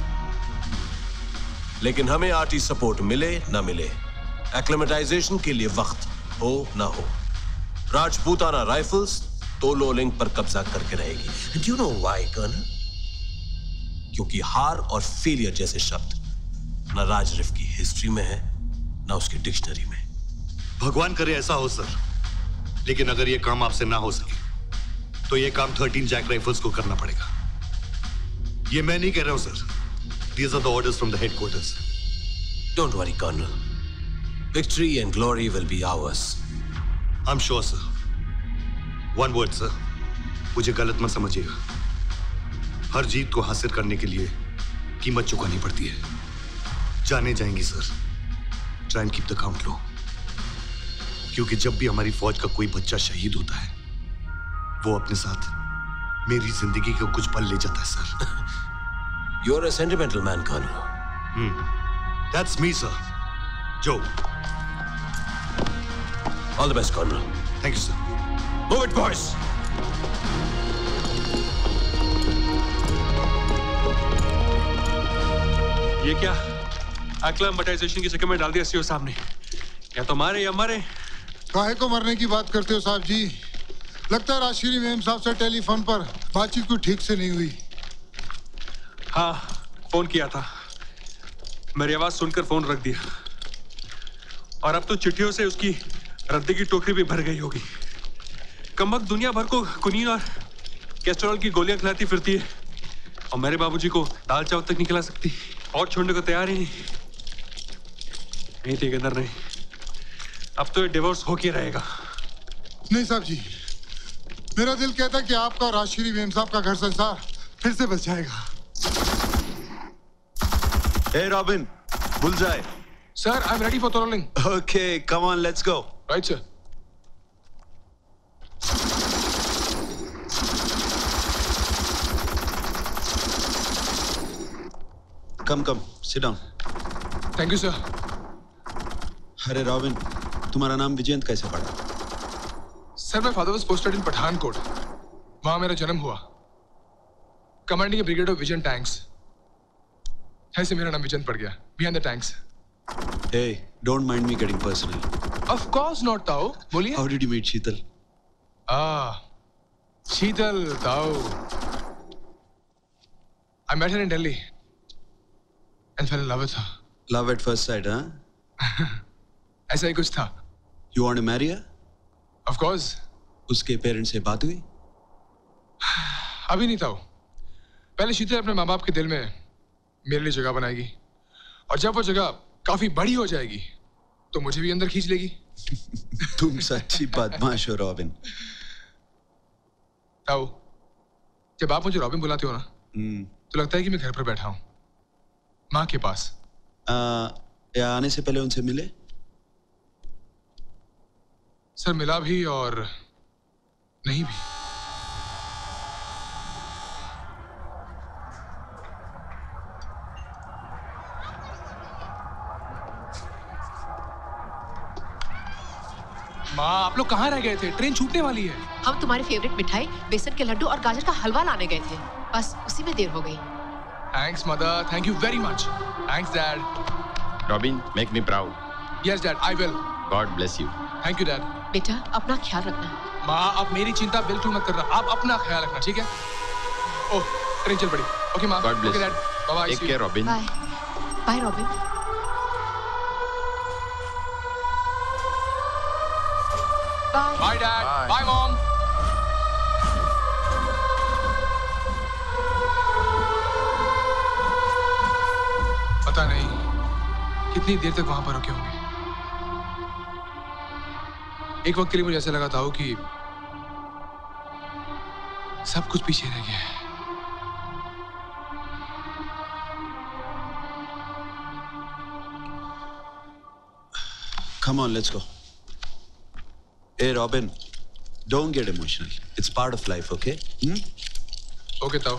लेकिन हमें आरटी सपोर्ट मिले ना मिले, एक्लेमेटाइजेशन के लिए वक्त हो ना हो, राजपूताना राइफल्स तोलो लिंग पर कब्जा करके रहेगी. And you know why, Colonel? क्योंकि हार और फेलियर जैसे शब्द ना राजरिफ की हिस्ट्री में है, ना उसकी डिक्शनरी में. भगवान करे ऐसा हो, सर. लेकिन अगर यह काम आपसे ना हो सके, तो यह काम थर्टीन जैक राइफल्स को करना पड़ेगा. ये मैं नहीं कह रहा हूं, sir. These are the orders from the headquarters. Don't worry, Colonel. Victory and glory will be ours. I'm sure, sir. One word, sir. मुझे गलत मत समझिएगा. हर जीत को हासिल करने के लिए कीमत चुकानी पड़ती है. जाने जाएंगी, sir. Try and keep the count low. क्योंकि जब भी हमारी फौज का कोई बच्चा शहीद होता है, वो अपने साथ मेरी जिंदगी का कुछ पल ले जाता है, sir. You're a sentimental man, Colonel. Hmm. That's me, sir. Joe. All the best, Colonel. Thank you, sir. Move it, boys. ये क्या? एक्लेमेटाइजेशन की चक्कर में डाल दिया सीओ साहब ने. या तो मारे या मरे. काहे को मरने की बात करते हो साहब जी? लगता है राजश्री मेम साहब से टेलीफोन पर बातचीत कोई ठीक से नहीं हुई. हाँ, फोन किया था. मेरी आवाज सुनकर फोन रख दिया. और अब तो चिट्ठियों से उसकी रद्दी की टोकरी भी भर गई होगी. कमबख्त दुनिया भर को कुनीन और कैस्ट्रोल की गोलियां खिलाती फिरती है और मेरे बाबूजी को दाल चावल तक नहीं खिला सकती. और छोड़ने को तैयार ही नहीं. नहीं ठीक अंदर नहीं. अब तो ये डिवोर्स होके रहेगा. नहीं साहब जी, मेरा दिल कहता है कि आपका और राजश्री मेम साहब का घर संसार फिर से बच जाएगा. Hey Robin, bullseye. Sir, I'm ready for throwing. Okay, come on, let's go. Right, sir. Come, come, sit down. Thank you, sir. अरे रॉबिन, तुम्हारा नाम विजयंत कैसे पड़ा? Sir, my father was posted in Pathankot. वहाँ मेरा जन्म हुआ. Commanding a brigade of Vision tanks. ऐसे मेरा नाम विजयंत पड़ गया. Behind the tanks. Hey, don't mind me getting personal. Of course not, Tao. बोलिए. How did you meet Sheetal? Ah, Sheetal, Tao. I met her in Delhi and fell in love with her. Love at first sight, huh? ऐसा ही कुछ था. You want to marry her? Of course. उसके parents से बात हुई? अभी नहीं था. पहले शीतल अपने माँ बाप के दिल में मेरे लिए जगह बनाएगी और जब वो जगह काफी बड़ी हो जाएगी तो मुझे भी अंदर खींच लेगी. तुम सच्ची बदमाश हो रॉबिन. ताऊ, जब आप मुझे रॉबिन बुलाते हो ना, तो लगता है कि मैं घर पर बैठा हूँ माँ के पास. आ, या आने से पहले उनसे मिले? सर, मिला भी और नहीं भी. माँ आप लोग कहाँ रह गए थे? ट्रेन छूटने वाली है। हम तुम्हारी फेवरेट मिठाई, बेसन के लड्डू और गाजर का हलवा लाने गए थे। बस उसी में देर हो गई। Thanks mother, thank you very much. Thanks dad. Robin, make me proud. Yes dad, I will. God bless you. Thank you dad. बेटा अपना ख्याल रखना। माँ आप मेरी चिंता बिल्कुल मत करना, आप अपना ख्याल रखना, ठीक है? ओह ट्रेन चल पड़ी। ओके माँ। God bless. Okay dad. Bye bye. Take care Robin. Bye bye Robin. Bye Bye dad. Bye, Bye mom. पता नहीं कितनी देर तक वहां पर रुके होंगे। एक वक्त के लिए मुझे ऐसा लगा था कि सब कुछ पीछे रह गया है। Come on, let's go. Hey, Robin, don't get emotional. It's part of life, okay? Hmm? Okay, ताऊ।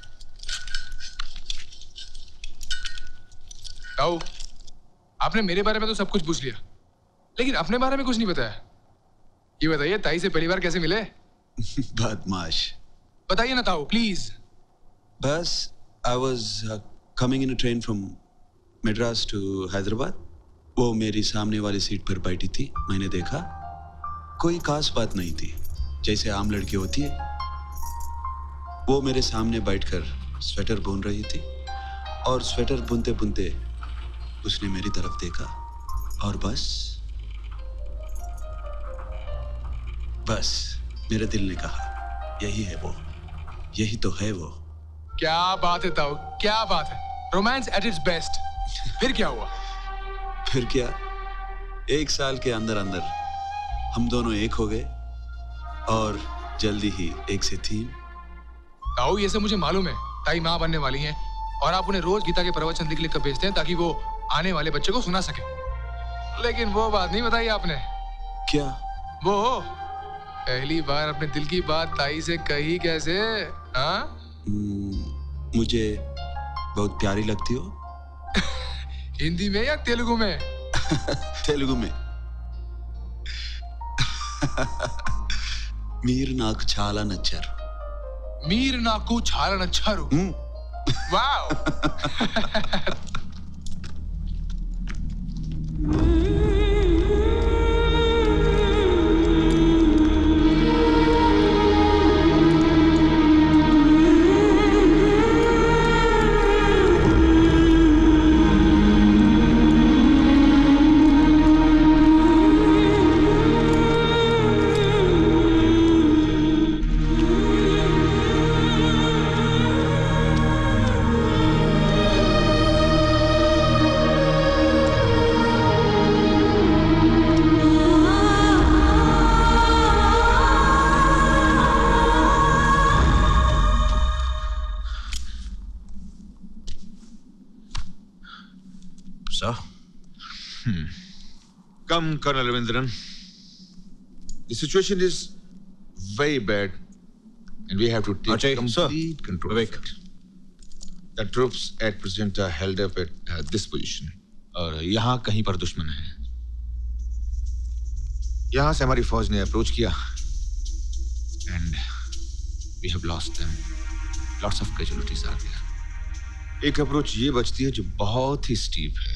ताऊ, आपने मेरे बारे में तो सब कुछ पूछ लिया, लेकिन अपने बारे में कुछ नहीं बताया। ये बताइए ताई से पहली बार कैसे मिले? बदमाश। बताइए ना ताऊ, प्लीज। बस, I was uh, coming in a train from Madras to Hyderabad. वो मेरी सामने वाली सीट पर बैठी थी। मैंने देखा कोई खास बात नहीं थी, जैसे आम लड़की होती है। वो मेरे सामने बैठकर स्वेटर बुन रही थी और स्वेटर बुनते बुनते उसने मेरी तरफ देखा और बस बस मेरे दिल ने कहा यही है वो, यही तो है वो। क्या बात है ताऊ, क्या बात है। Romance at its best. फिर क्या हुआ? फिर क्या, एक साल के अंदर अंदर हम दोनों एक हो गए और जल्दी ही एक से तीन। ताऊ ये सब मुझे मालूम है, ताई माँ बनने वाली हैं और आप उन्हें रोज गीता के प्रवचन लिख लिख कर भेजते हैं ताकि वो आने वाले बच्चे को सुना सके। लेकिन वो बात नहीं बताई आपने। क्या? वो पहली बार अपने दिल की बात ताई से कही कैसे? हाँ? मुझे बहुत प्यारी लगती हो। हिंदी में या तेलुगु में? तेलुगु में। మీరు నాకు చాలా నచ్చారు। మీరు నాకు చాలా నచ్చారు। Wow. Sir? Hmm. Come, Colonel Ravindran. The situation is very bad and we have to take Ajay, complete sir. control Vivek. of it. The troops at present are held up at uh, this position. और यहाँ कहीं पर दुश्मन है। यहाँ से हमारी फौज ने अप्रोच किया and we have lost them. Lots of casualties are there. एक अप्रोच ये बचती है जो बहुत ही स्टीप है,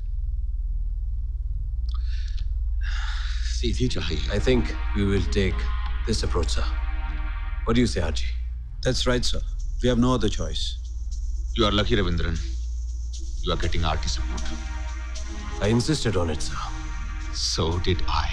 सीधी चढ़ाई है। I think we will take this approach, sir. What do you say, Haji? That's right, sir. We have no other choice. You are lucky, Ravindran. You are getting R T support. I insisted on it, sir. So did I.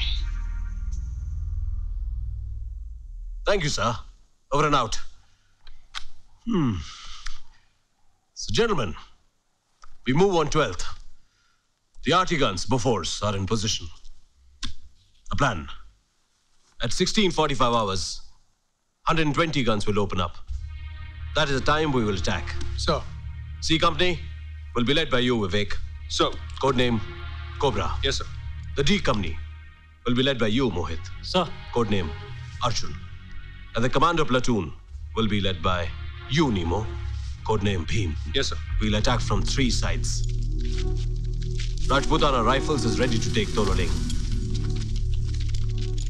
Thank you, sir. Over and out. Hmm. So, gentlemen, we move on twelfth. The R T guns, Bofors, are in position. A plan. At sixteen forty-five hours, one hundred twenty guns will open up. That is the time we will attack. Sir. C Company will be led by you, Vivek. Sir. Codename Cobra. Yes, sir. The D Company will be led by you, Mohit. Sir. Codename Arjun. And the commander platoon will be led by you, Nemo. Codename Bhim. Yes, sir. We'll attack from three sides. Rajputana Rifles is ready to take Toroling.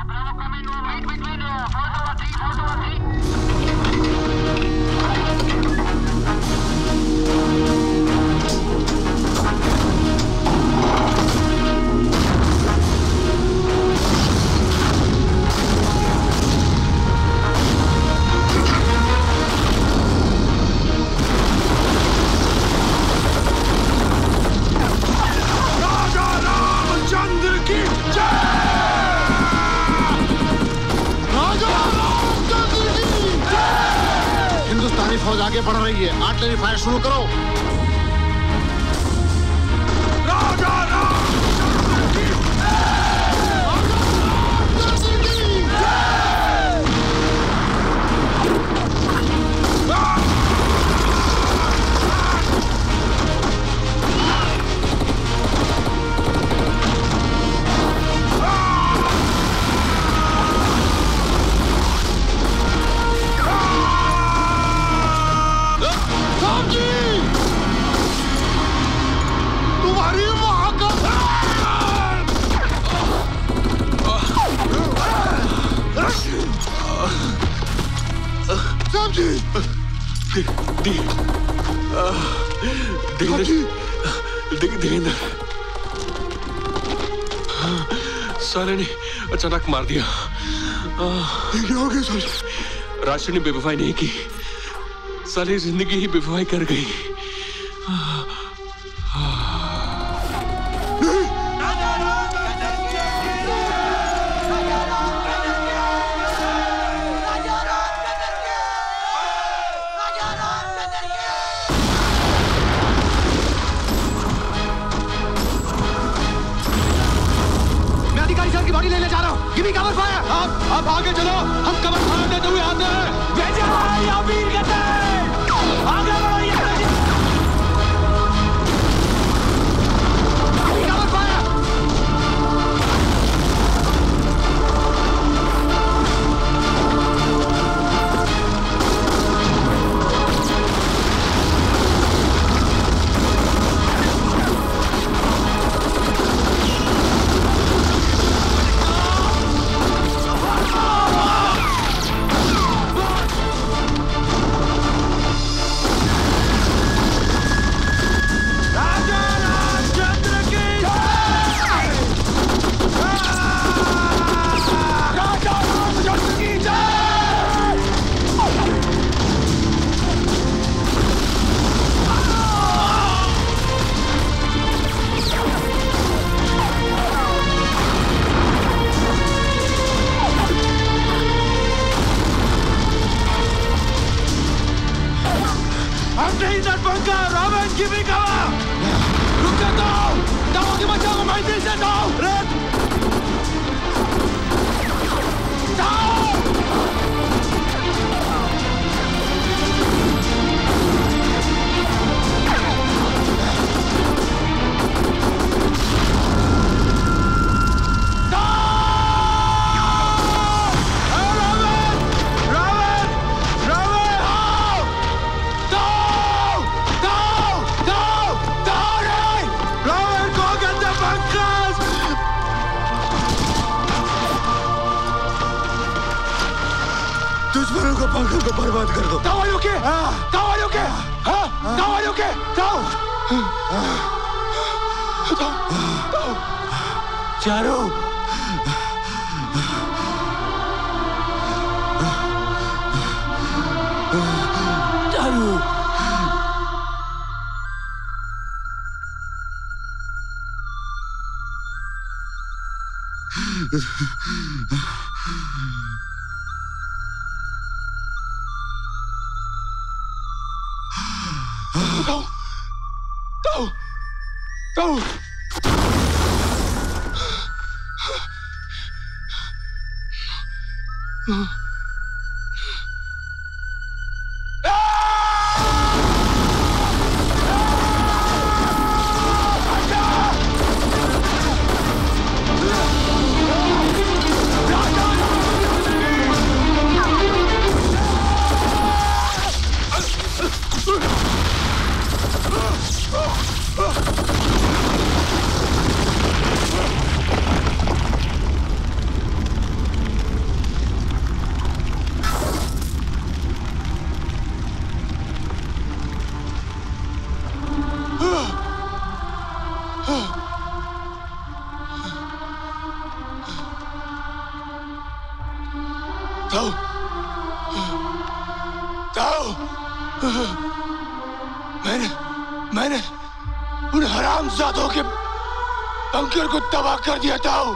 फौज आगे बढ़ रही है, artillery fire शुरू करो। राजा राम देवेंद्र साले ने अचानक मार दिया। क्या हो गया साले? राष्ट्र ने बेवफाई नहीं की, साली जिंदगी ही बेवफाई कर गई। आप आगे चलो, हम कवर फायर देते हुए आते हैं। विजय या वीर गति, आगे बढ़ो या कवर फायर। ताऊ, ताऊ, मैंने मैंने उन हरामजादों के बंकर को तबाह कर दिया ताऊ।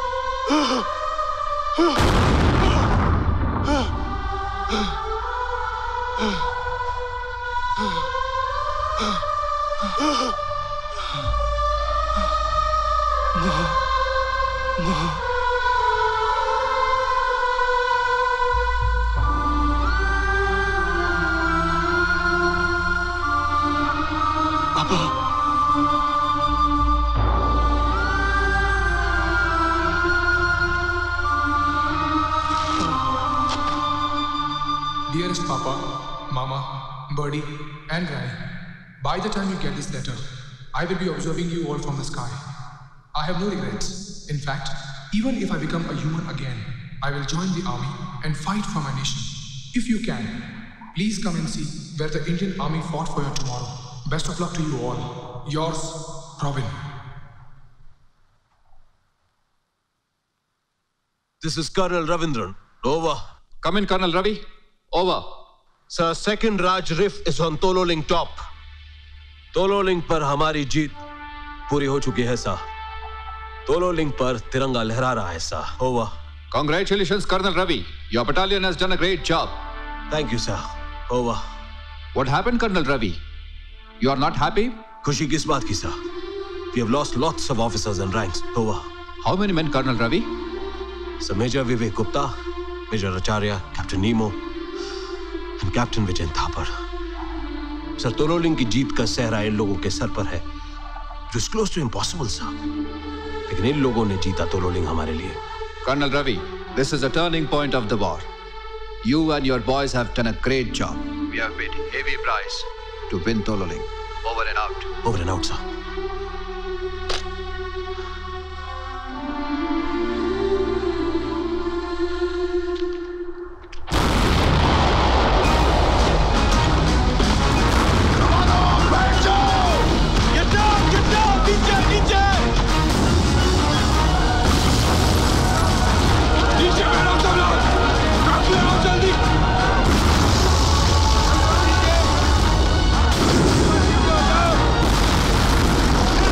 Dearest Papa, Mama, Birdie, and Granny, by the time you get this letter, I will be observing you all from the sky. I have no regrets. In fact, even if I become a human again, I will join the army and fight for my nation. If you can, please come and see where the Indian army fought for you tomorrow. Best of luck to you all. Yours, Robin. This is Colonel Ravindran. Over. Come in, Colonel Ravi. Over. Sir, second Raj Riff is on Tololing top. Tololing पर हमारी जीत पूरी हो चुकी है सा. Tololing पर तिरंगा लहरा रहा है सा. Over. Congratulations, Colonel Ravi. Your battalion has done a great job. Thank you, sir. Over. What happened, Colonel Ravi? You are not happy? खुशी किस बात की, sir? We have lost lots of officers and ranks. Over. How many men, Colonel Ravi? Sir, Major Vivek Gupta, Major Acharya, Captain Nemo, and Captain Vijayan Thapar. Sir, Tololing की जीत का सहरा इन लोगों के sir पर है. It is close to impossible, sir. लेकिन इन लोगों ने जीता Tololing हमारे लिए. Colonel Ravi, this is a turning point of the war. You and your boys have done a great job. We have paid heavy price to win Tololing. Over and out. Over and out, sir. जवानों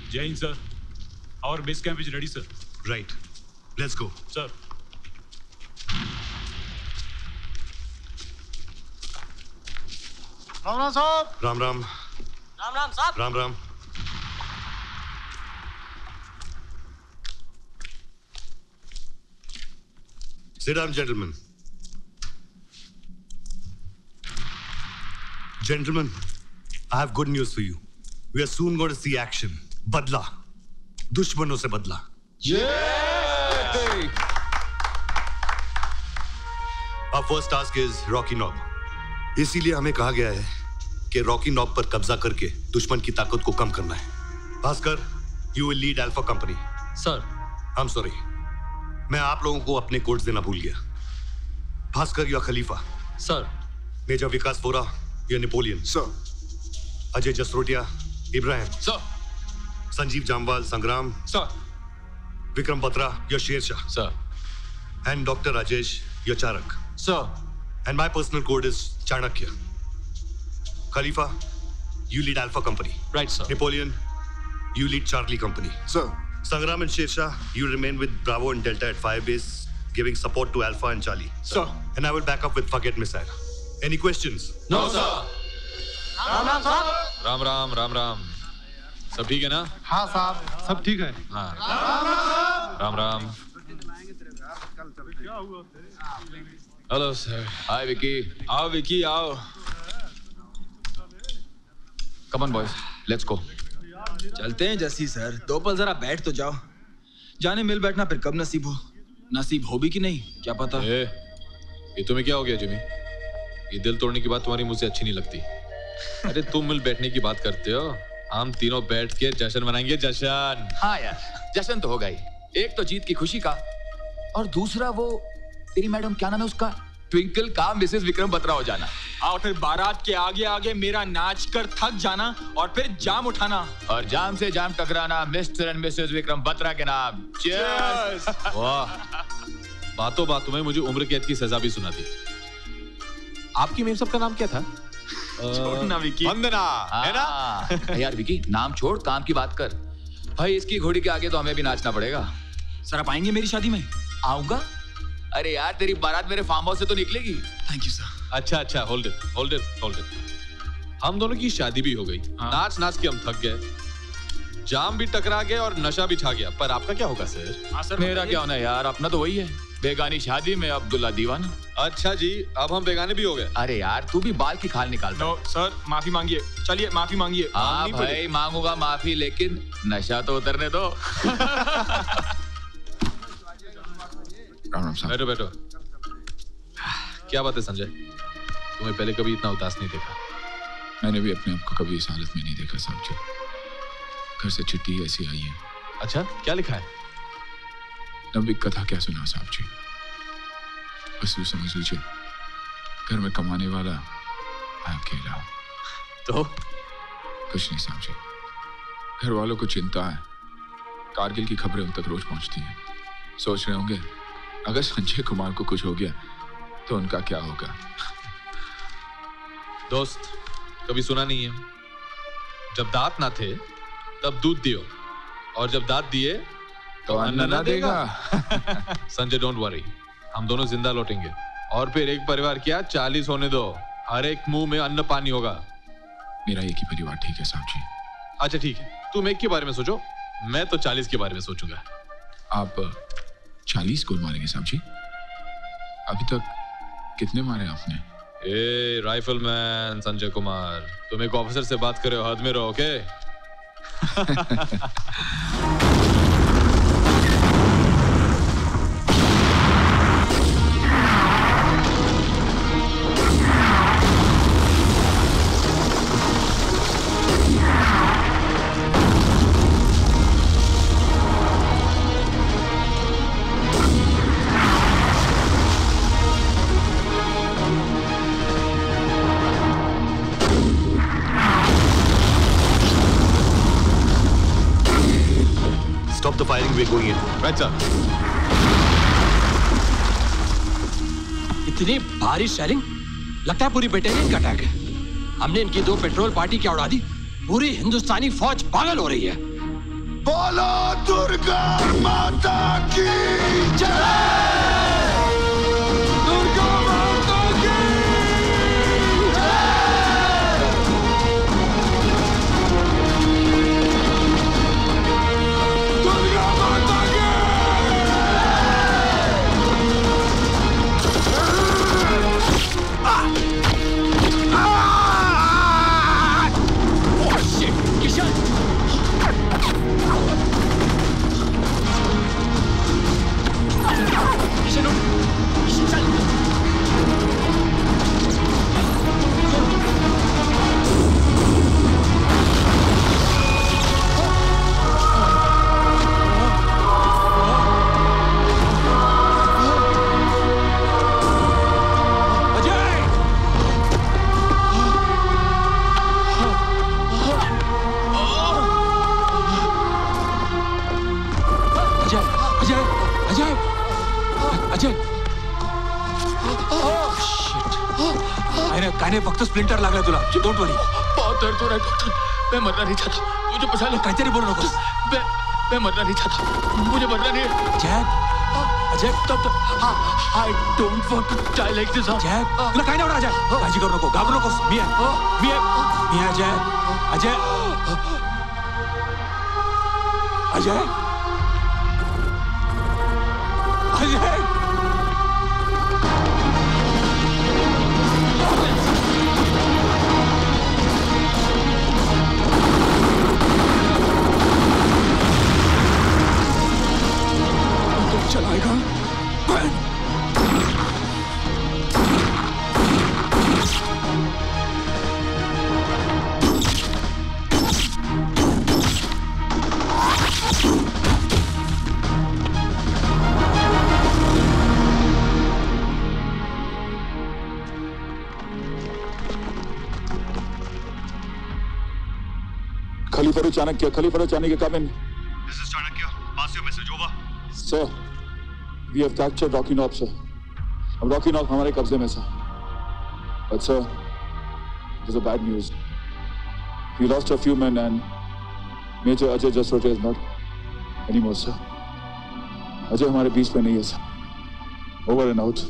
जय Hind sir. Our base camp is ready, sir. Right. Let's go. Sir. Ram Ram साहब। राम राम। राम राम साहब। Ram Ram. Sit down, gentlemen. Gentlemen, I have good news for you. We are soon going to see action. Badla. दुश्मनों से बदला। Yay! Our first task is Rocky Knob. इसीलिए हमें कहा गया है कि रॉकी नॉब पर कब्जा करके दुश्मन की ताकत को कम करना है। Bhaskar, you will lead Alpha Company. सर। I'm sorry. मैं आप लोगों को अपने कोड्स देना भूल गया। भास्कर या खलीफा। सर। मेजर विकास वोरा या Napoleon. Sir. Ajay Jasrotia, Ibrahim. Sir. Sanjeev Jamwal, Sangram. Sir. Vikram Batra या Shershah. Sir. And Doctor Rajesh या Charak. Sir. And my personal code is Chanakya. Khalifa, you lead Alpha Company. Right, sir. Napoleon, you lead Charlie Company. Sir. Sangram and Shersha, you remain with Bravo and Delta at Firebase, giving support to Alpha and Charlie. Sir. And I will back up with Forget Missile. Any questions? No, sir. Ram Ram साहब। राम राम राम राम। सब ठीक है ना? हाँ साहब, सब ठीक है। हाँ। Ram Ram. Hello sir. Hi Vicky. आओ विकी आओ। Come on boys, let's go. चलते हैं जस्सी सर, दो पल जरा बैठ तो जाओ। जाने मिल बैठना फिर कब नसीब हो, नसीब हो भी कि नहीं क्या पता। ए, ये तुम्हें क्या हो गया जिमी? ये दिल तोड़ने की बात तुम्हारी मुझसे अच्छी नहीं लगती। अरे तुम मिल बैठने की बात करते हो, हम तीनों बैठ के जश्न मनाएंगे। जश्न। हाँ यार, जश्न तो होगा ही। एक तो जीत की खुशी का, और दूसरा वो तेरी मैडम क्या नाम है उसका, ट्विंकल का मिसेस विक्रम बत्रा हो जाना। और फिर बारात के आगे आगे मेरा नाच कर थक जाना और फिर जाम उठाना, और जाम से जाम टकराना mister and missus Vikram Batra के नाम। चीयर्स। वाह, बातों बातों में मुझे उम्र कैद की सजा भी सुना दी। आपकी मेम सब का नाम क्या था? छोड़ना विकी। वंदना, है ना? यार विकी, नाम छोड़, काम की बात कर। भाई इसकी घोड़ी के आगे तो हमें भी नाचना पड़ेगा। सर आप आएंगे मेरी शादी में? आऊंगा। अरे यार तेरी बारात मेरे फार्म हाउस से तो निकलेगी। Thank you sir. अच्छा अच्छा, hold it hold it hold it. हम दोनों की शादी भी हो गई, हाँ। नाच नाच के हम थक गए, जाम भी टकरा गए और नशा भी छा गया। पर आपका क्या होगा सर? हाँ सर, मेरा क्या होना यार, अपना तो वही है, बेगानी शादी में अब्दुल्ला दीवाना। अच्छा जी, अब हम बेगाने भी हो गए। अरे यार तू भी बाल की खाल निकाल। नो सर, माफी मांगिए। चलिए माफी मांगिए। हाँ भाई मांगूंगा माफी, लेकिन नशा तो उतरने दो। बैठो बैठो। क्या बात है संजय, तुम्हें पहले कभी इतना उदास नहीं देखा। मैंने भी अपने आप को कभी इस हालत में नहीं देखा साहब जी। घर से चिट्ठी ऐसी आई है। अच्छा, क्या लिखा है? नबी कथा क्या सुना साहब जी, बस यूं समझ लीजिए घर में कमाने वाला मैं अकेला हूं। तो कुछ नहीं साहब जी, घर वालों को चिंता है, कारगिल की खबरें उन तक रोज पहुंचती हैं। सोच रहे होंगे अगर संजय कुमार को कुछ हो गया तो उनका क्या होगा। दोस्त, कभी सुना नहीं है, जब दांत ना थे तब दूध दियो, और जब दांत दिए तो अन्न ना देगा। संजय डोंट वरी, हम दोनों जिंदा लौटेंगे, और फिर एक परिवार क्या चालीस होने दो, हर एक मुंह में अन्न पानी होगा। मेरा एक ही परिवार ठीक है साहब जी। अच्छा ठीक है, तुम एक के बारे में सोचो, मैं तो चालीस के बारे में सोचूंगा। आप चालीस गोल मारेंगे साहब जी? अभी तक कितने मारे आपने? ए राइफलमैन संजय कुमार, तुम एक ऑफिसर से बात करे हो, हद में रहो, okay? Stop the firing, we're going in. Right, sir. इतनी भारी शेलिंग, लगता है पूरी बटालियन का अटैक है। हमने इनकी दो पेट्रोल पार्टी क्या उड़ा दी, पूरी हिंदुस्तानी फौज पागल हो रही है। बोलो दुर्गा माता की जय। दुर्गा माता की जय। दुर्गा माता की Oh shit, किशन। किशन उठ, किशन चल। काय फक्त स्प्लिंटर लागला तुला. Don't worry. बहुत दर्द हो रहा है डॉक्टर. मैं मरना नहीं चाहता. मुझे बचा लो. काहीतरी बोलू नकोस. मैं मैं मरना नहीं चाहता. मुझे मरना नहीं है. जैक. अजय तब तक I don't want to die like this. Jack तुला काय नाही होणार अजय. काळजी करू नको. घाबरू नकोस. मी आहे. मी आहे. मी आहे अजय. अजय. अजय. अजय. चलाएगा खलीफा चाणक्य. खलीफा Chanakya come in. This is Chanakya. Pass your message over. Sir, we have captured Rocky Knob, sir. अब Rocky Knob हमारे कब्जे में sir. But sir, there's a bad news. We lost a few men and Major Ajay Jasroti is not anymore, sir. Ajay हमारे बीच पे नहीं है sir. Over and out.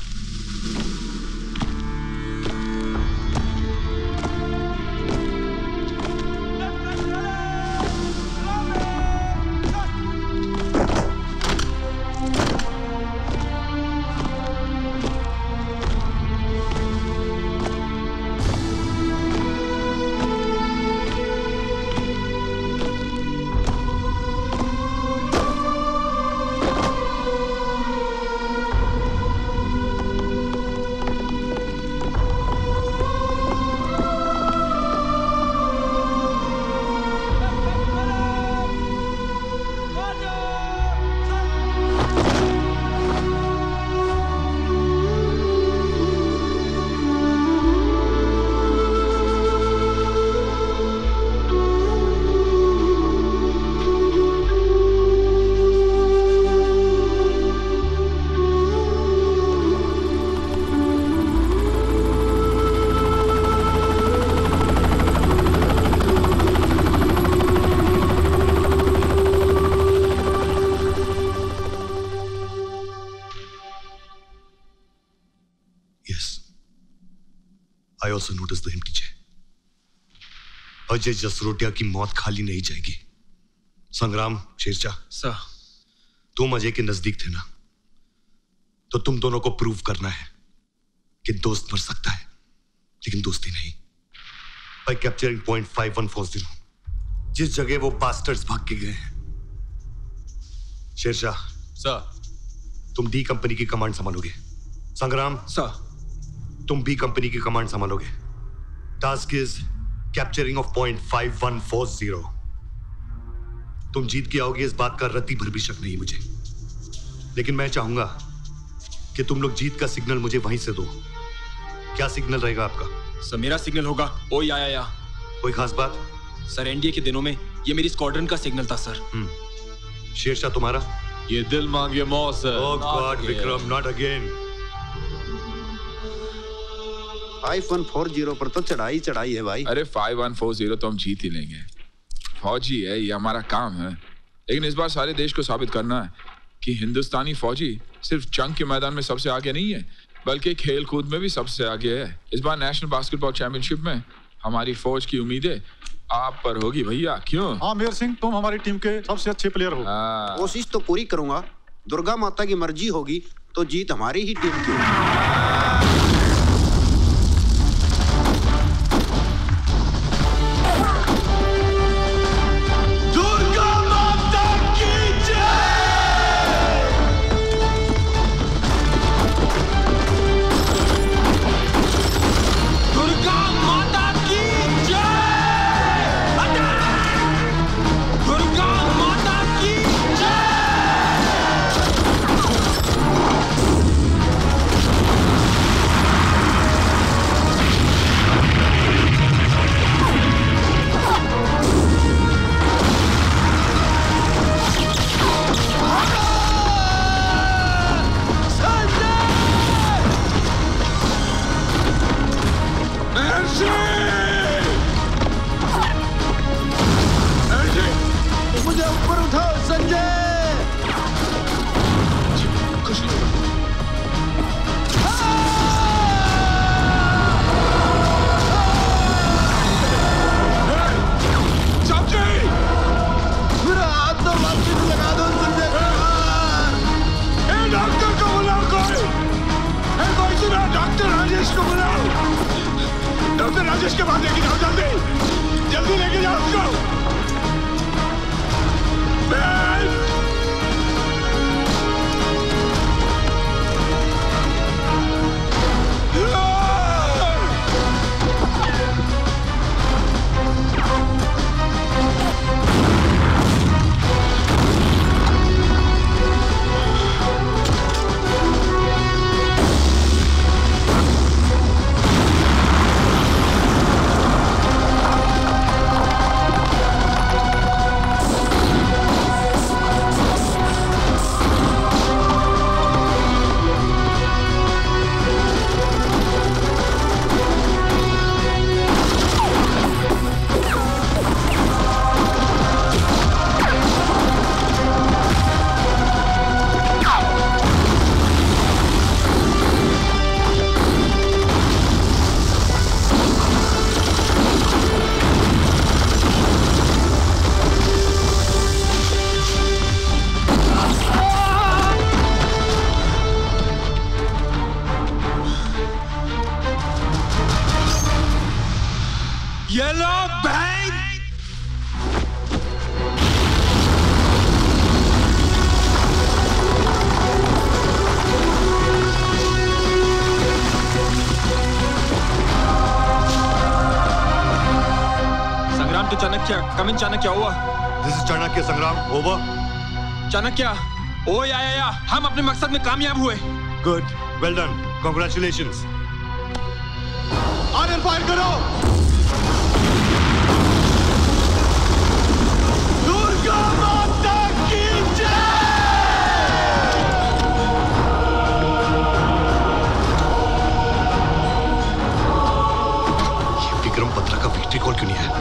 I also noticed the empty chair. Ajay Jasrotia की मौत खाली नहीं जाएगी. संग्राम शेरशाह सर, तुम अजय के नजदीक थे ना, तो तुम दोनों को प्रूव करना है कि दोस्त मर सकता है लेकिन दोस्ती नहीं. By capturing point five one four zero, जिस जगह वो बास्टर्ड्स भाग के गए हैं. शेरशाह सर, तुम डी कंपनी की कमांड संभालोगे. संग्राम सर, तुम बी कंपनी की कमांड संभालोगे. Task is capturing of point five one four zero. तुम जीत के आओगे इस बात का रत्ती भर भी शक नहीं मुझे, लेकिन मैं चाहूंगा कि तुम लोग जीत का सिग्नल मुझे वहीं से दो. क्या सिग्नल रहेगा आपका? सर, मेरा सिग्नल होगा ओ या या या. कोई खास बात? सर, एनडीए के दिनों में ये मेरी स्क्वाड्रन का सिग्नल था सर. शेरशाह तुम्हारा? ये दिल मांगे मौत सर. Oh god Vikram, not again. Five one four zero पर तो चढ़ाई चढ़ाई है भाई. अरे फाइव वन फोर जीरो तो हम जीत ही लेंगे. फौजी है, ये हमारा काम है। लेकिन इस बार सारे देश को साबित करना है कि हिंदुस्तानी फौजी सिर्फ जंग के मैदान में सबसे आगे नहीं है, बल्कि खेल कूद में भी सबसे आगे है। इस बार नेशनल बास्केटबॉल चैंपियनशिप में हमारी फौज की उम्मीदें आप पर होगी भैया। क्यों? हाँ मेहर सिंह, तुम हमारी टीम के सबसे अच्छे प्लेयर हो। कोशिश तो पूरी करूंगा। दुर्गा माता की मर्जी होगी तो जीत हमारी ही टीम की। मुझे ऊपर उठाओ संजय। कुछ नहीं मेरा हाथ तो वापस लगा दो संजय। डॉक्टर को बुलाओ, कोई कोई सुना, डॉक्टर राजेश को बुलाओ। डॉक्टर राजेश के पास लेके जाओ, जल्दी जल्दी लेके जाओ उसको। Chanakya, come in Chanakya, over. This is Chanakya Sangram, over. Chanakya, ओ या या या, हम अपने मकसद में कामयाब हुए। Good, well done, congratulations. आर्यर फायर करो। दुर्गा माता की जय। ये विक्रम बत्रा का विक्ट्री कॉल क्यों नहीं है?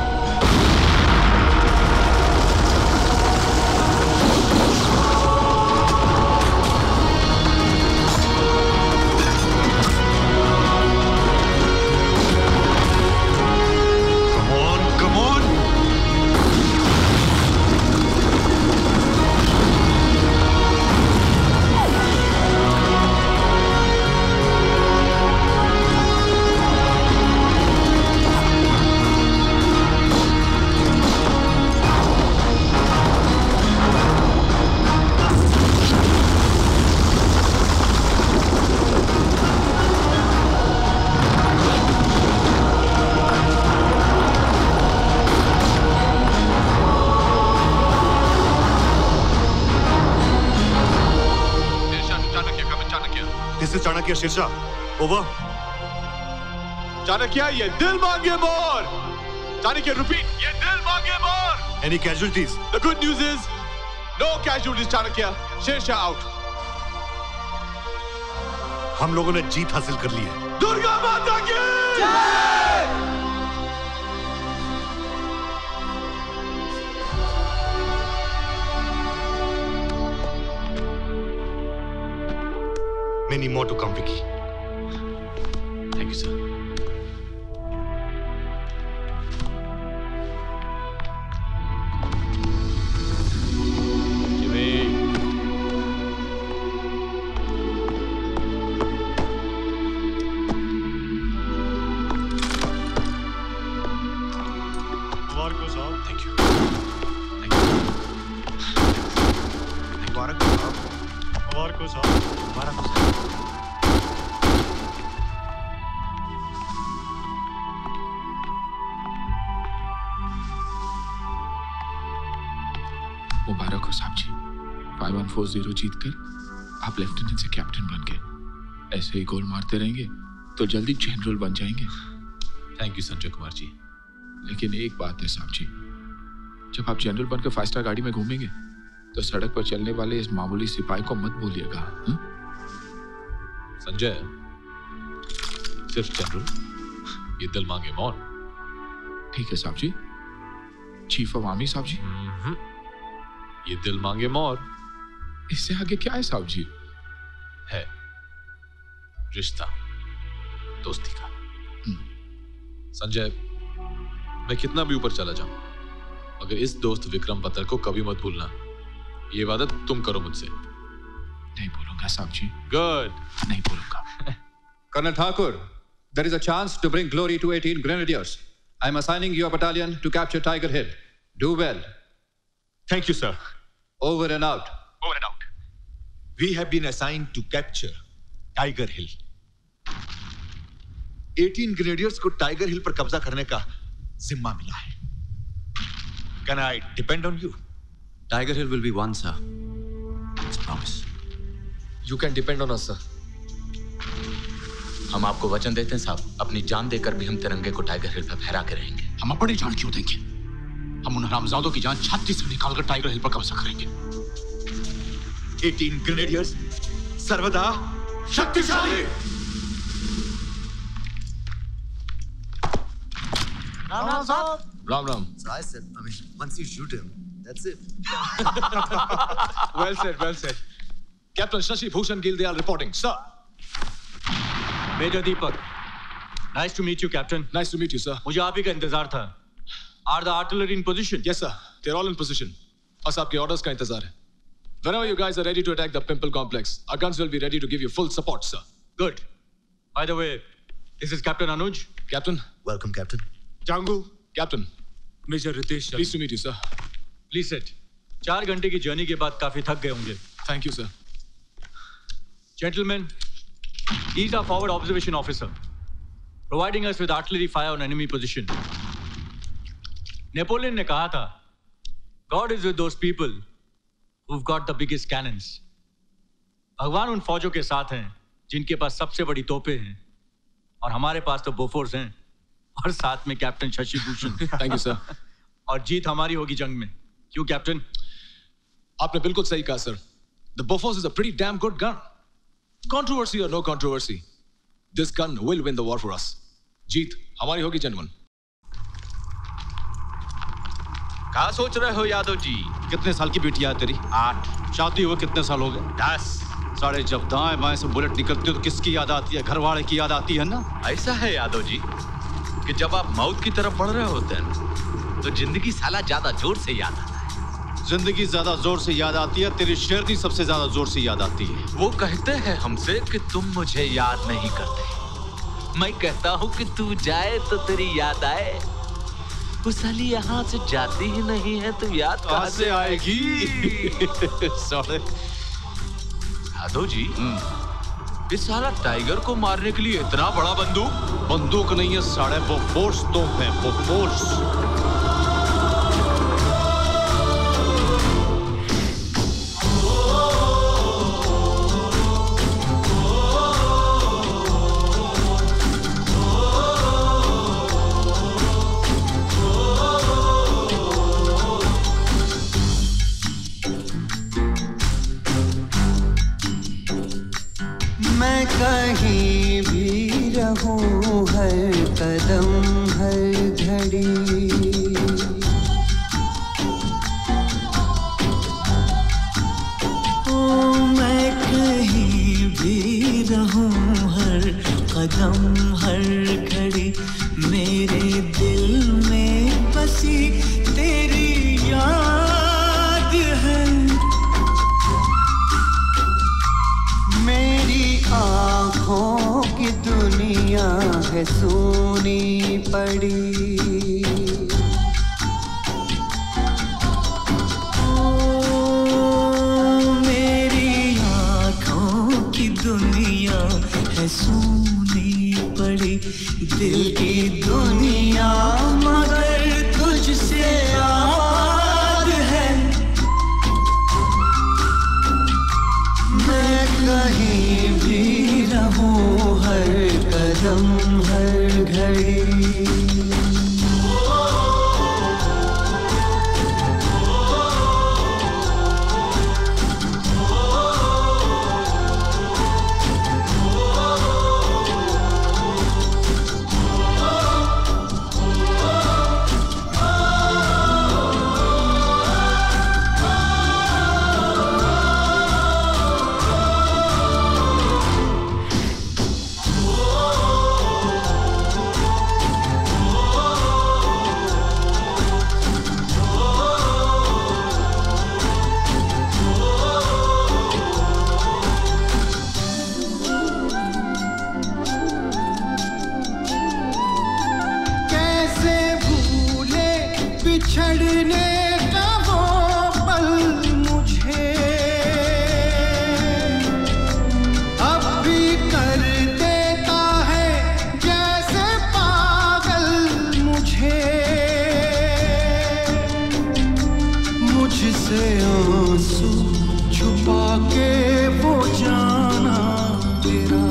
चाणक्य शीर्षा, ओवर। चाणक्य, ये दिल मांगे मोर। चाणक्य, रिपीट, ये दिल मांगे more. Any casualties? The good news is no casualties, Chanakya. Shershah out. हम लोगों ने जीत हासिल कर ली है। दुर्गा माता की जय। many more to come, Vicky. Thank you, sir. मुबारक हो साहब जी। फाइव वन फोर जीरो जीत कर आप लेफ्टिनेंट से कैप्टन बन गए। ऐसे ही गोल मारते रहेंगे तो जल्दी जनरल बन जाएंगे। Thank you Sanjay Kumar ji. लेकिन एक बात है साहब जी, जब आप जनरल बनकर फाइव स्टार गाड़ी में घूमेंगे तो सड़क पर चलने वाले इस मामूली सिपाही को मत भूलिएगा। संजय, सिर्फ जनरल, ये दिल मांगे मौन। ठीक है साहब जी। चीफ ऑफ आर्मी साहब जी। ये दिल मांगे मोर। इससे आगे क्या है साहब जी? है रिश्ता, दोस्ती का। संजय, मैं कितना भी ऊपर चला जाऊं, मगर इस दोस्त विक्रम बत्तर को कभी मत भूलना। ये वादा तुम करो मुझसे। नहीं भूलूंगा साहब जी। गुड। नहीं भूलूंगा। Colonel Thakur, there is a chance to bring glory to eighteen Grenadiers. I am assigning your battalion to capture Tiger Hill. Do well. Thank you, sir. Over and out. Over and out. We have been assigned to capture Tiger Hill. eighteen Grenadiers को Tiger Hill पर कब्जा करने का जिम्मा मिला है। Can I depend on you? Tiger Hill will be won, sir. It's promise. You can depend on us, sir. हम आपको वचन देते हैं साहब, अपनी जान देकर भी हम तिरंगे को टाइगर हिल पर फहरा के रहेंगे। हम अपनी जान क्यों देंगे? हम उन हरामजादों की जान छाती से निकालकर टाइगर हिल पर कब्जा करेंगे। eighteen Grenadiers सर्वदा शक्तिशाली। राम राम साहब। Ram Ram. So I said, I mean, once you shoot him, that's it. Well said, well said. Captain Shashi Bhushan Gildayal reporting, sir. Major Deepak, nice to meet you, Captain. Nice to meet you, sir. मुझे आप ही का इंतजार था। Are the artillery in position? Yes, sir. They're all in position. बस आपके orders का इंतजार है। Whenever you guys are ready to attack the Pimple complex, our guns will be ready to give you full support, sir. Good. By the way, this is Captain Anuj. Captain. Welcome, Captain. Jangu. Captain. Major Ritesh. Pleased to meet you, sir. Please sit. चार घंटे की journey के बाद काफी थक गए होंगे। Thank you, sir. Gentlemen, he's our forward observation officer, providing us with artillery fire on enemy position. Napoleon ने कहा था, God is with those people who've got the biggest cannons. भगवान उन फौजों के साथ हैं जिनके पास सबसे बड़ी तोपें हैं, और हमारे पास तो बोफोर्स हैं, और साथ में captain Shashi Bhushan. Thank you, sir. और जीत हमारी होगी जंग में। क्यों कैप्टन? आपने बिल्कुल सही कहा, sir. The Bofors is a pretty damn good gun. Controversy or no controversy, this gun will win the war for us. जीत हमारी होगी जनवन। क्या सोच रहे हो यादव जी? कितने साल की बेटी है तेरी? आठ। शादी हुए कितने साल हो गए? दस। साढ़े जब दाएं बाएं से बुलेट निकलती है तो किसकी याद आती है? घर वाले की याद आती है ना? ऐसा है यादव जी कि जब आप मौत की तरफ बढ़ रहे होते हैं तो जिंदगी साला ज्यादा जोर से याद आता है। जिंदगी ज्यादा जोर से याद आती है, तेरी शेरनी सबसे ज्यादा जोर से याद आती है। वो कहते हैं हमसे कि तुम मुझे याद नहीं करते, मैं कहता हूँ कि तू जाए तो तेरी याद आए। वो साली यहाँ से जाती ही नहीं है तो याद कहाँ से आएगी? साले यादव जी, इस साला टाइगर को मारने के लिए इतना बड़ा बंदूक? बंदूक नहीं है साले, वो फोर्स तो है, वो फोर्स। कहीं भी रहूं हर कदम हर घड़ी, ओ मैं कहीं भी रहूं दिल में बसी तेरी याद है। मेरी आँखों की दुनिया है सूनी पड़ी। दुनिया है सूनी पड़ी, दिल की दुनिया मगर तुझसे आबाद है। मैं कहीं भी रहूं हर कदम हर घड़ी। बिछड़ने का वो पल मुझे अब भी कर देता है जैसे पागल मुझे। मुझसे आंसू छुपा के वो जाना तेरा,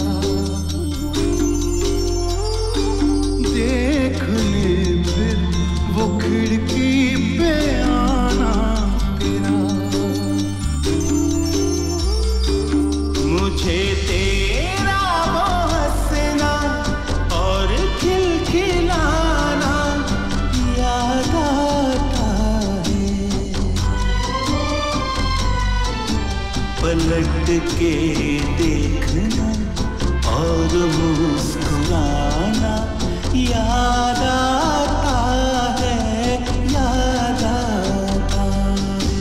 देख ले फिर वो खिड़की पे आना तेरा। मुझे तेरा वो हंसना और खिलखिलाना याद आता है। पलट के देखना और मुस्कुराना याद आता है, याद आता है।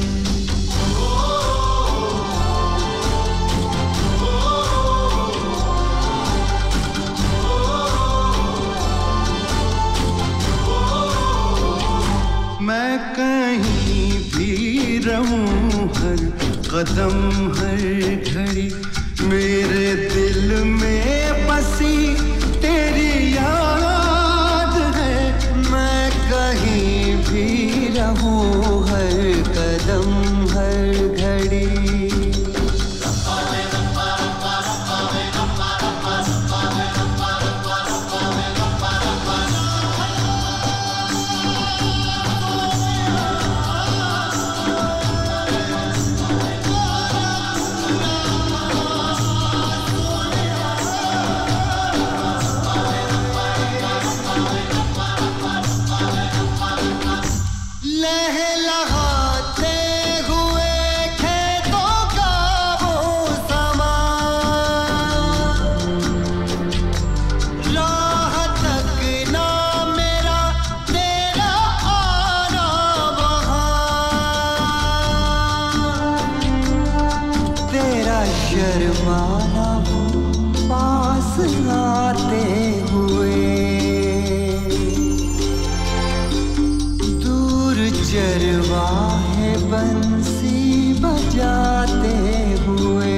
मैं कहीं भी रहूं हर कदम हर घड़ी, मेरे दिल में बसी तेरी याद है। मैं कहीं भी रहूं हर कदम हर घड़ी। लहलहाते हुए खेतों का वो समा, राह तक ना मेरा तेरा आना वहाँ, तेरा शर्माना वो पास आते हुए, चरवाहे बंसी बजाते हुए।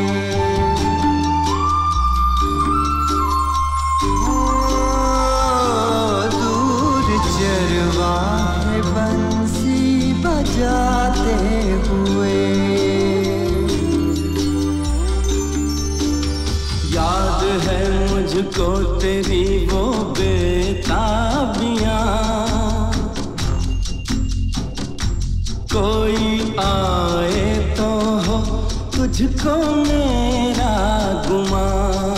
ओ, दूर चरवाहे बंसी बजाते हुए। याद है मुझको तेरी वो बेताबियां, कोई आए तो हो तुझको मेरा गुमान।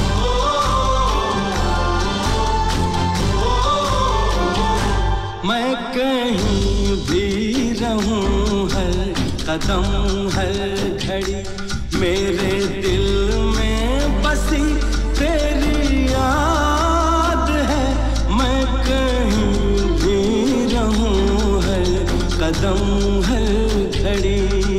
मैं कहीं भी रहूं हर कदम हर घड़ी मेरे दिल में बसी तेरी याद है। मैं कहीं भी रहूं हर कदम हर घड़ी।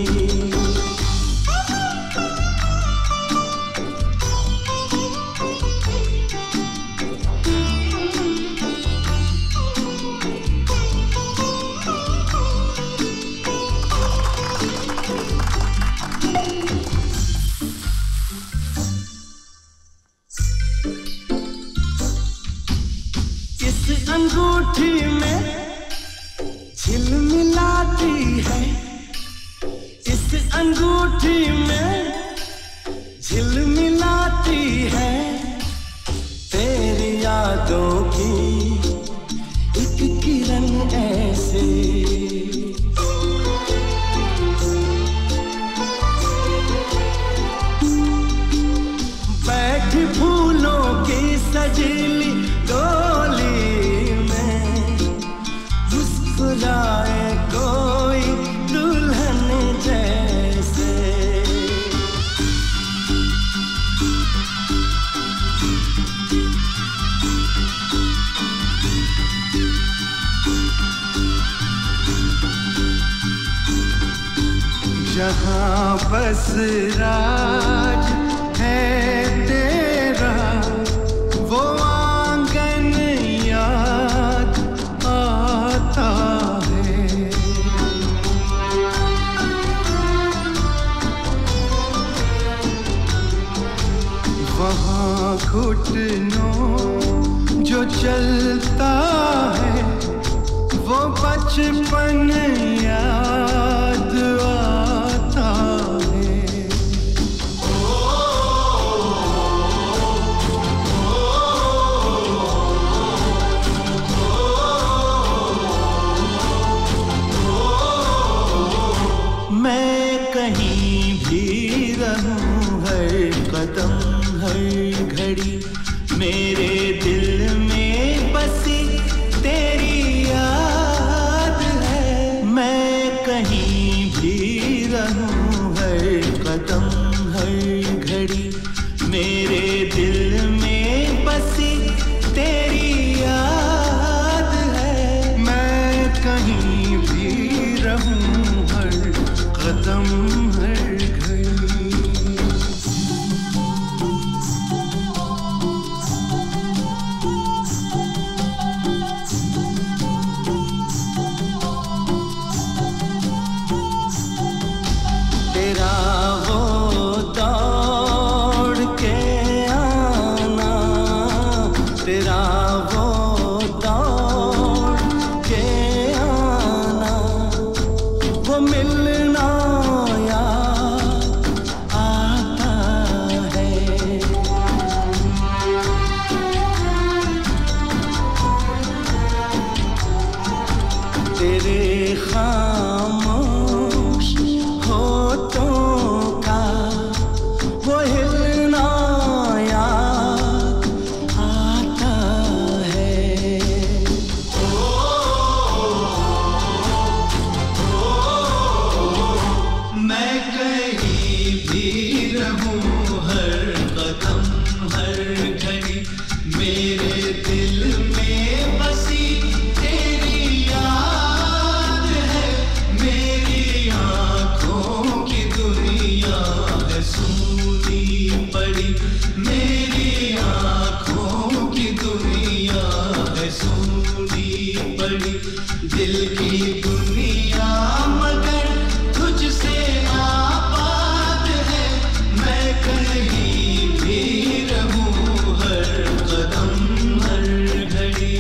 अंगूठी में झिलमिलाती है, इस अंगूठी में झिलमिलाती है तेरी यादों की एक किरण ऐसे। बैठी फूलों की सजीली डोली मुस्कुराए कोई दुल्हन जैसे। जहाँ बस राज है तेरा वो आंगन याद आता है। वहाँ घुटनों जो चलता है वो बचपन याद आता है। मैं कहीं भी रहूं हर कदम हर घड़ी मेरे दिल में बसी तेरी याद है। मैं कहीं भी रहूं हर कदम हर घड़ी मेरे दिल में बसी तेरी याद है। मैं कहीं भी रहूं हर कदम हर घड़ी। तेरा वो दौड़ के आना, तेरा वो दौड़ के आना, वो मिलना याद आता है। तेरे खामोश होठों का वो हिलना याद आता है। मैं कहीं भी रहूं हर कदम हर घड़ी मेरे दिल में बसी तेरी याद है। मेरी आँखों की दुनिया है सूनी पड़ी, मेरी आँखों की दुनिया है सूनी पड़ी। दिल की दुनिया मगर तुझसे आबाद है। मैं कहीं भी रहूं हर कदम हर घड़ी।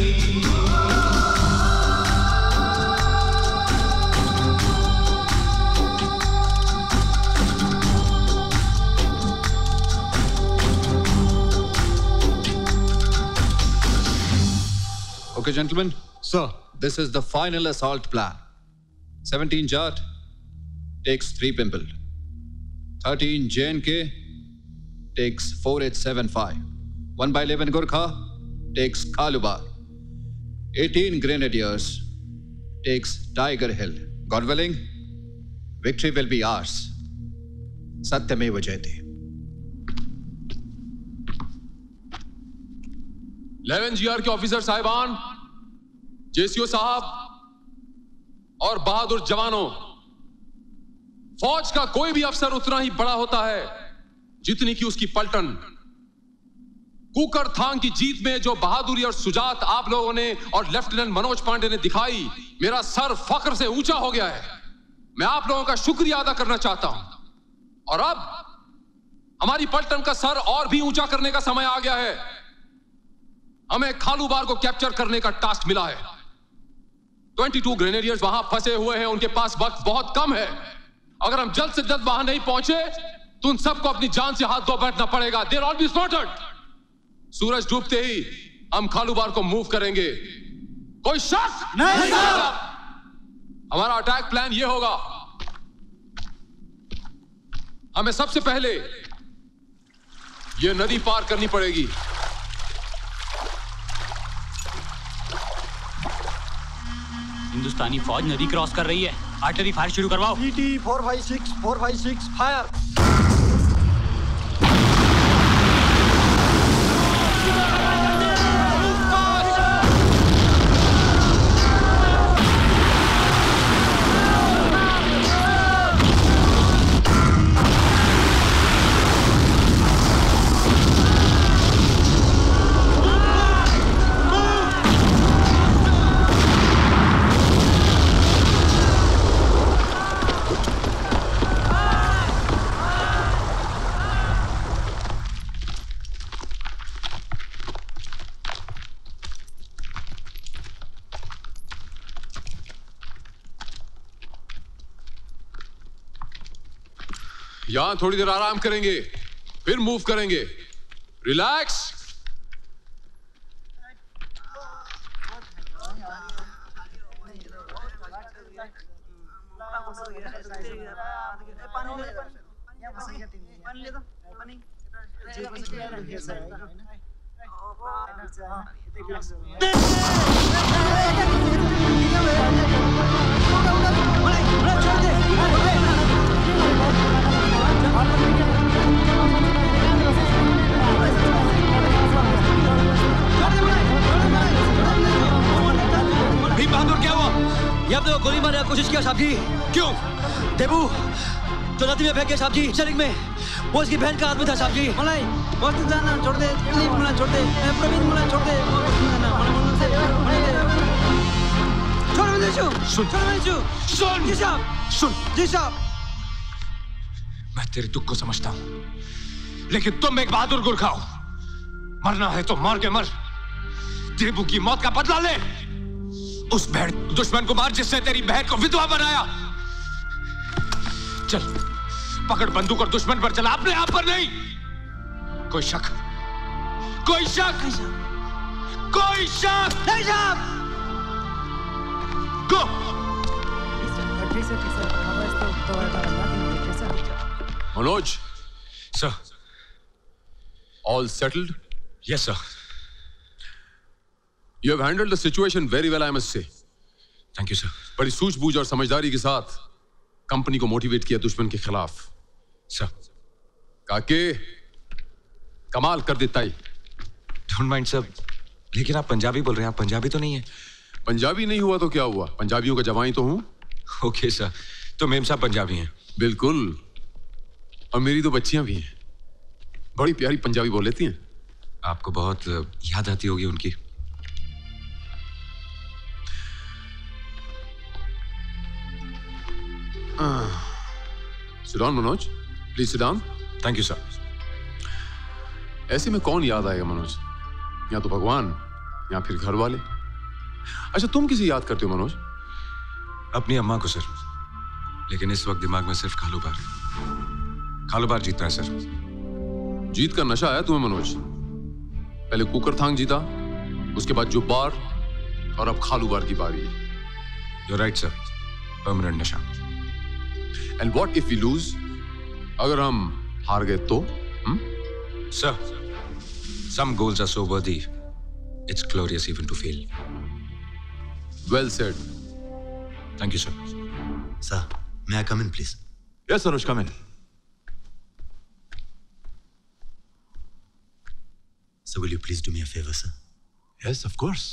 Okay, gentlemen. Sir. This is the final assault plan. seventeen Jat takes three Pimple. thirteen J N K takes four eight seven five. one by eleven Gurkha takes Kalubar. eighteen Grenadiers takes Tiger Hill. God willing, victory will be ours. Satyameva Jayate. Eleven G R के officer साहिबान, JCO साहब और बहादुर जवानों, फौज का कोई भी अफसर उतना ही बड़ा होता है जितनी की उसकी पलटन। कुकर थांग की जीत में जो बहादुरी और सुजात आप लोगों ने और लेफ्टिनेंट मनोज पांडे ने दिखाई, मेरा सर फख्र से ऊंचा हो गया है। मैं आप लोगों का शुक्रिया अदा करना चाहता हूं। और अब हमारी पलटन का सर और भी ऊंचा करने का समय आ गया है। हमें खालूबार को कैप्चर करने का टास्क मिला है। बाईस ग्रेनेडियर्स वहां फंसे हुए हैं, उनके पास वक्त बहुत कम है। अगर हम जल्द से जल्द वहां नहीं पहुंचे तो उन सबको अपनी जान से हाथ धो बैठना पड़ेगा। They'll all be slaughtered. सूरज डूबते ही हम खालूबार को मूव करेंगे। कोई शक नहीं सर। हमारा अटैक प्लान ये होगा, हमें सबसे पहले ये नदी पार करनी पड़ेगी। हिंदुस्तानी फौज नदी क्रॉस कर रही है। आर्टिलरी फायर शुरू करवाओ। T four five six four five six fire. यहां थोड़ी देर आराम करेंगे, फिर मूव करेंगे। रिलैक्स। भीम बहादुर क्या हुआ? ये आपने गोली मारने की कोशिश किया साहब जी। क्यों? देबू तो नदी में फेंक गया साहब जी, शरीक में। वो इसकी बहन का आदमी था साहब जी। मलाई मस्त जाना छोड़ दे, प्लीज मलाई छोड़ दे, प्रवीण मलाई छोड़ दे, छोड़ मुझे शू, सुन, छोड़ मुझे शू, सुन, जी साहब, सुन, जी साहब। मैं तेरे दुख को समझता हूं, लेकिन तुम एक बहादुर गुरखा हो। मरना है तो मार के मर। देबू की मौत का बदला ले। उस बहन दुश्मन को मार जिसने तेरी बहन को विधवा बनाया। चल पकड़ बंदूक और दुश्मन पर चला, अपने आप पर नहीं। कोई शक, कोई शक, कोई शक नहीं साहब। Go. Manoj sir, all settled? Yes sir. You have handled the situation very well, I must say. Thank you sir. बड़ी सूझबूझ और समझदारी के साथ कंपनी को मोटिवेट किया दुश्मन के खिलाफ। सर काके कमाल कर देता ही। डोंट माइंड सर, लेकिन आप पंजाबी बोल रहे हैं, आप पंजाबी तो नहीं है। पंजाबी नहीं हुआ तो क्या हुआ, पंजाबियों का जवाई तो हूं। ओके सर, तो मेम साहब पंजाबी हैं? बिल्कुल, और मेरी तो बच्चियां भी हैं, बड़ी प्यारी पंजाबी बोल लेती हैं। आपको बहुत याद आती होगी उनकी। Sit down, Manoj, please sit down. Thank you sir. ऐसे में कौन याद आएगा मनोज, या तो भगवान या फिर घर वाले। अच्छा तुम किसे याद करते हो मनोज? अपनी अम्मा को सर, लेकिन इस वक्त दिमाग में सिर्फ खालूबार खालूबार जीतना है सर। जीत का नशा है तुम्हें मनोज। पहले कुकरथांग जीता, उसके बाद जुब्बार, और अब खालूबार की बारी है। You're right sir, परमानेंट नशा। And what if we lose? अगर हम हार गए तो? hmm? Sir, some goals are so worthy, it's glorious even to fail. Well said. Thank you sir. Sir, may I come in, please? Yes, Anuj, come in. So will you please do me a favor, sir? Yes, of course.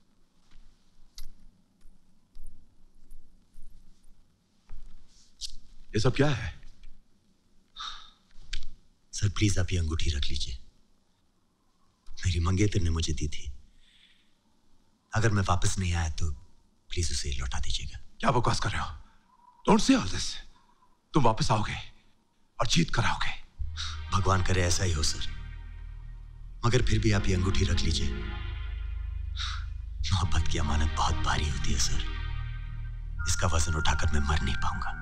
ये सब क्या है? Sir please आप ये अंगूठी रख लीजिए। मेरी मंगेतर ने मुझे दी थी। अगर मैं वापस नहीं आया तो प्लीज उसे लौटा दीजिएगा। क्या बकवास कर रहे हो? Don't say all this. तुम वापस आओगे और जीत कर आओगे। भगवान करे ऐसा ही हो सर, मगर फिर भी आप ये अंगूठी रख लीजिए। मोहब्बत की अमानत बहुत भारी होती है सर, इसका वजन उठाकर मैं मर नहीं पाऊंगा।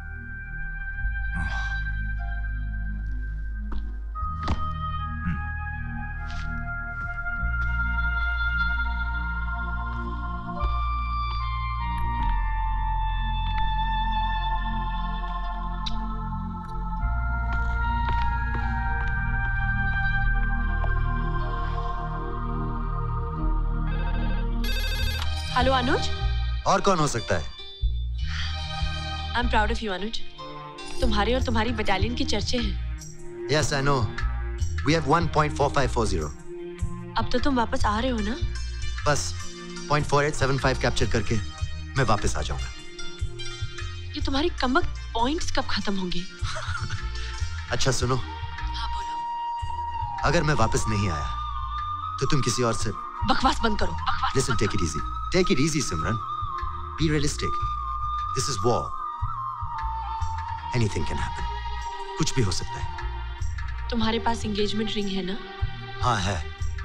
हेलो अनुज। और कौन हो सकता है? I am proud of you Anuj. तुम्हारे और तुम्हारी बटालियन की चर्चे हैं। Yes, I know. We have one point four five four zero. अब तो तुम वापस आ रहे हो ना? बस point four eight seven five capture करके मैं वापस आ जाऊंगा। ये तुम्हारी कमक पॉइंट्स कब खत्म होंगे? अच्छा सुनो। हाँ बोलो। अगर मैं वापस नहीं आया तो तुम किसी और से बकवास बंद करो। बकवास Listen, take it easy. Take it easy, Simran. Be realistic. This is war. Anything can happen. कुछ भी हो सकता है। तुम्हारे पास एंगेजमेंट रिंग है ना? हाँ है।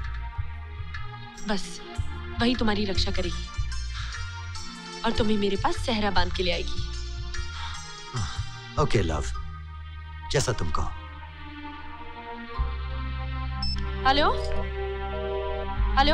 बस वही तुम्हारी रक्षा करेगी और तुम्हें मेरे पास सहरा बांध के ले आएगी। Okay, love. जैसा तुम कहो। हेलो हेलो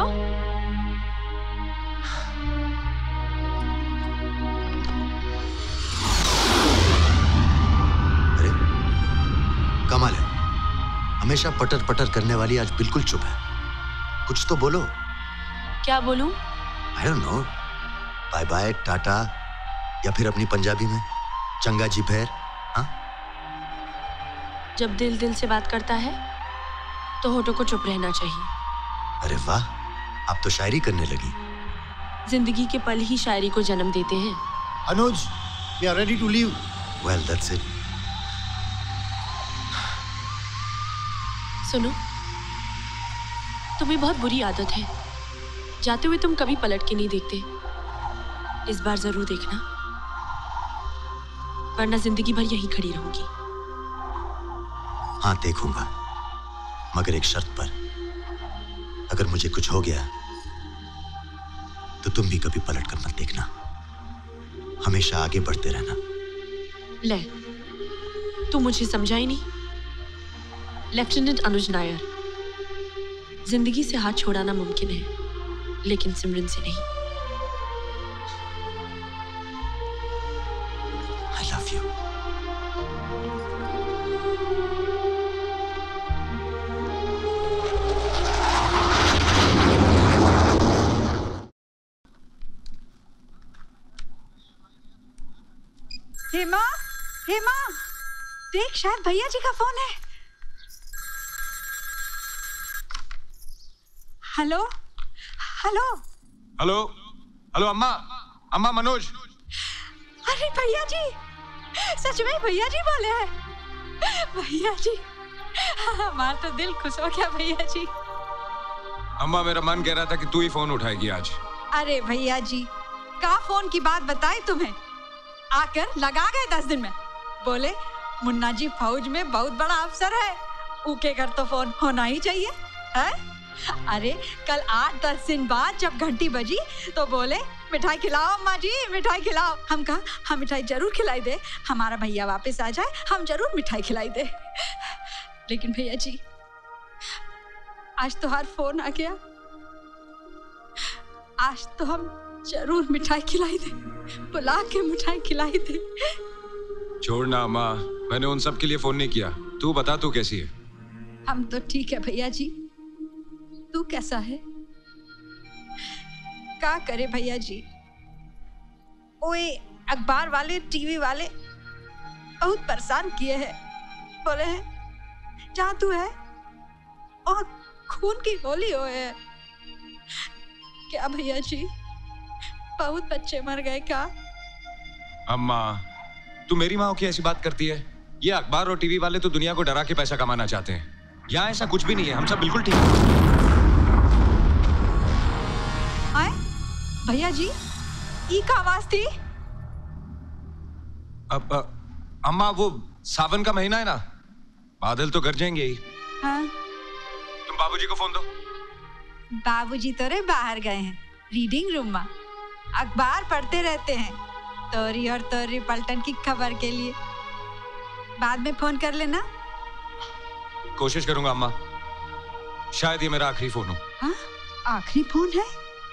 अरे कमाल है, हमेशा पटर पटर करने वाली आज बिल्कुल चुप है। कुछ तो बोलो। क्या बोलूं? I don't know. Bye bye, tata, या फिर अपनी पंजाबी में चंगा जी फेर। हाँ? जब दिल दिल से बात करता है तो होठों को चुप रहना चाहिए। अरे वाह, आप तो शायरी करने लगी। जिंदगी के पल ही शायरी को जन्म देते हैं। अनुज, we are ready to leave. Well, that's it. सुनो, तुम्हें बहुत बुरी आदत है, जाते हुए तुम कभी पलट के नहीं देखते। इस बार जरूर देखना, वरना जिंदगी भर यहीं खड़ी रहूंगी। हाँ देखूंगा, मगर एक शर्त पर। अगर मुझे कुछ हो गया तो तुम भी कभी पलट कर मत देखना, हमेशा आगे बढ़ते रहना। ले, तू मुझे समझा ही नहीं। लेफ्टिनेंट अनुज नायर, जिंदगी से हाथ छोड़ाना मुमकिन है, लेकिन सिमरन से नहीं। I love you. Hema, Hema, देख शायद भैया जी का फोन है। हेलो, हेलो, हेलो, हेलो अम्मा, अम्मा मनोज। अरे भैया जी, सच में भैया जी बोले हैं। भैया जी, हमारा तो दिल खुश हो गया भैया जी। अम्मा मेरा मन कह रहा था कि तू ही फोन उठाएगी आज। अरे भैया जी, का फोन की बात बताई तुम्हें, आकर लगा गए दस दिन में। बोले मुन्ना जी फौज में बहुत बड़ा अफसर है, उके घर तो फोन होना ही चाहिए है? अरे कल आठ दस दिन बाद जब घंटी बजी तो बोले मिठाई खिलाओ अम्मा जी, मिठाई खिलाओ। हम कहा हम मिठाई जरूर खिलाई दे, हमारा भैया वापस आ जाए हम जरूर मिठाई खिलाई दे। लेकिन भैया जी, आज तो हर फोन आ गया, आज तो हम जरूर मिठाई खिलाई दे, बुला के मिठाई खिलाई दे। छोड़ना अम्मा, मैंने उन सब के लिए फोन नहीं किया। तू बता, तू कैसी है? हम तो ठीक है भैया जी, तू कैसा है? का करे भैया जी, ओए अखबार वाले, टीवी वाले बहुत परेशान किए हैं। बोले हैं जहाँ तू है और खून की होली हो है। क्या भैया जी, बहुत बच्चे मर गए क्या? अम्मा, तू मेरी माँ की ऐसी बात करती है? ये अखबार और टीवी वाले तो दुनिया को डरा के पैसा कमाना चाहते हैं। यहाँ ऐसा कुछ भी नहीं है, हम सब बिल्कुल ठीक हैं। आए भैया जी, ई का आवाज थी? अब अ, अम्मा, वो सावन का महीना है ना, बादल तो गरजेंगे ही। हाँ? तुम बाबूजी को फोन दो। बाबूजी तो रे बाहर गए हैं रीडिंग रूम में, अखबार पढ़ते रहते हैं तोरी और तोरी पलटन की खबर के लिए। बाद में फोन कर लेना। कोशिश करूंगा अम्मा, शायद ये मेरा आखिरी फोन हो। हाँ? आखिरी फोन है?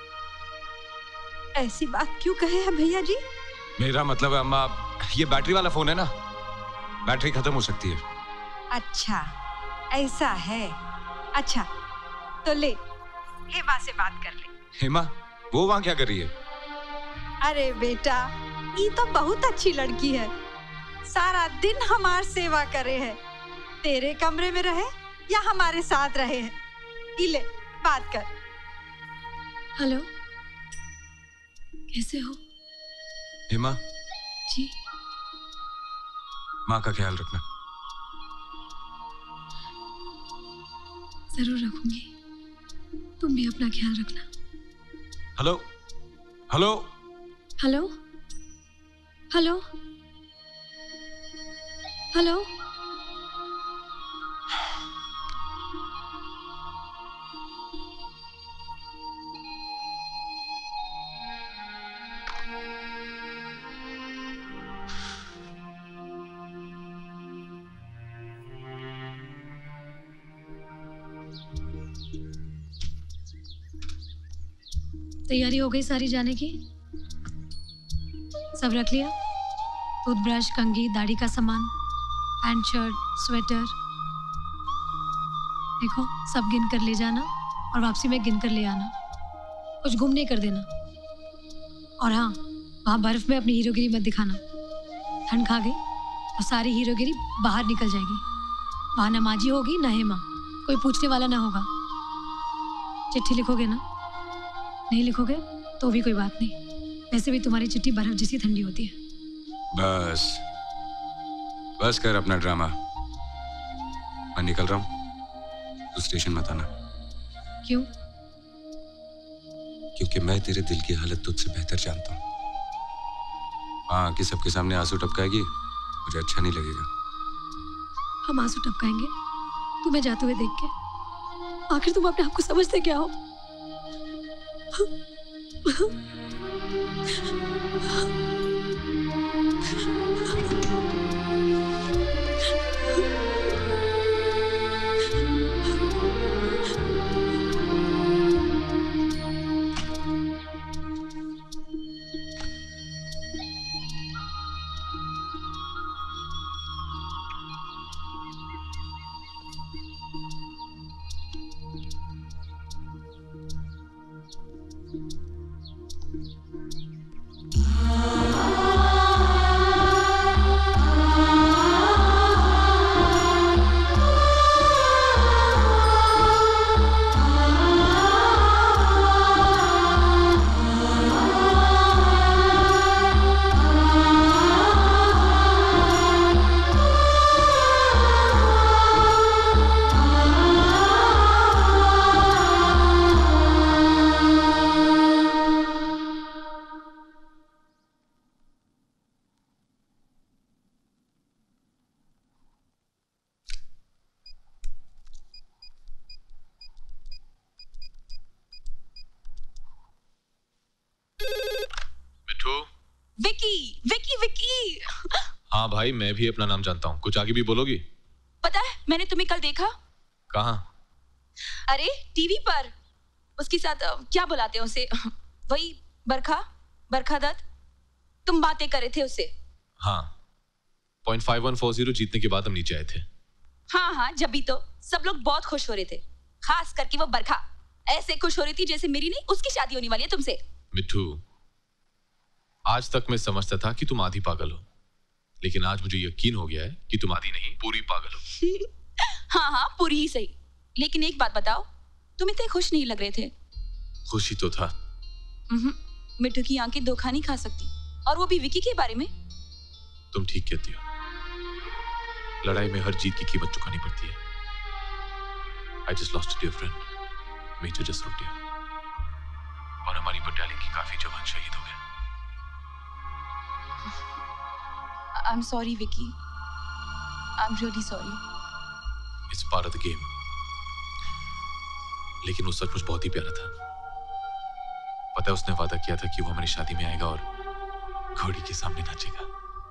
ऐसी बात क्यों कहे हैं भैया जी? मेरा मतलब है अम्मा, ये बैटरी वाला फोन है ना, बैटरी खत्म हो सकती है। अच्छा ऐसा है। अच्छा तो ले, हेमा से बात कर ले। हेमा? वो वहाँ क्या कर रही है? अरे बेटा, ये तो बहुत अच्छी लड़की है, सारा दिन हमार सेवा करे है। तेरे कमरे में रहे या हमारे साथ रहे है, इले बात कर। हेलो, कैसे हो? हेमा जी। माँ का ख्याल रखना। जरूर रखूंगी, तुम भी अपना ख्याल रखना। Hello hello hello hello hello तैयारी हो गई सारी जाने की? सब रख लिया? टूथब्रश, कंघी, दाढ़ी का सामान, पैंट, शर्ट, स्वेटर। देखो, सब गिन कर ले जाना और वापसी में गिन कर ले आना। कुछ गुम नहीं कर देना। और हाँ, वहाँ बर्फ में अपनी हीरोगिरी मत दिखाना। ठंड खा गई तो सारी हीरोगिरी बाहर निकल जाएगी। वहाँ न माजी होगी न हेमा, कोई पूछने वाला ना होगा। चिट्ठी लिखोगे ना? नहीं लिखोगे तो भी कोई बात नहीं, वैसे भी तुम्हारी चिट्ठी बर्फ जैसी ठंडी होती है। बस बस कर अपना ड्रामा, मैं निकल रहा हूँ, तू स्टेशन मत आना। क्यों? क्योंकि मैं तेरे दिल की हालत तुझसे बेहतर जानता हूँ। हाँ, कि सबके सामने आंसू टपकाएगी, मुझे अच्छा नहीं लगेगा। हम आंसू टपकाएंगे तुम्हें जाते हुए देख के? आखिर तुम अपने आप को समझते क्या हो? विकी, विकी, विकी। हाँ भाई, मैं भी अपना नाम जानता हूँ। कुछ आगे भी बोलोगी? पता है, मैंने तुम्हें कल देखा। कहाँ? अरे टीवी पर, उसके साथ क्या बुलाते हैं उसे, वही बरखा, बरखा दत्त। तुम बातें कर रहे थे उससे। हाँ, point five one four zero जीतने के बाद हम नीचे आए थे। हाँ हाँ, जब भी तो सब लोग बहुत खुश हो रहे थे, खास करके वो बरखा ऐसे खुश हो रही थी जैसे मेरी नहीं उसकी शादी होने वाली है तुमसे। मिठू, आज तक मैं समझता था कि तुम आधी पागल हो, लेकिन आज मुझे यकीन हो गया है कि तुम आधी नहीं पूरी पागल हो। हाँ हाँ पूरी ही सही, लेकिन एक बात बताओ, तुम इतने खुश नहीं लग रहे थे। खुशी तो था। मिट्टू की आंखें धोखा नहीं खा सकती, और वो भी विकी के बारे में। तुम ठीक कहती हो, लड़ाई में हर जीत की कीमत चुकानी पड़ती है। I just lost a dear friend, major Jasrotia, और हमारी बटालियन की काफी जवान शहीद हो गए। I'm sorry Vicky, I'm really sorry. It's part of the game. लेकिन वो सचमुच बहुत ही प्यारा था। पता है उसने वादा किया था कि वो हमारी शादी में आएगा और घोड़ी के सामने नाचेगा।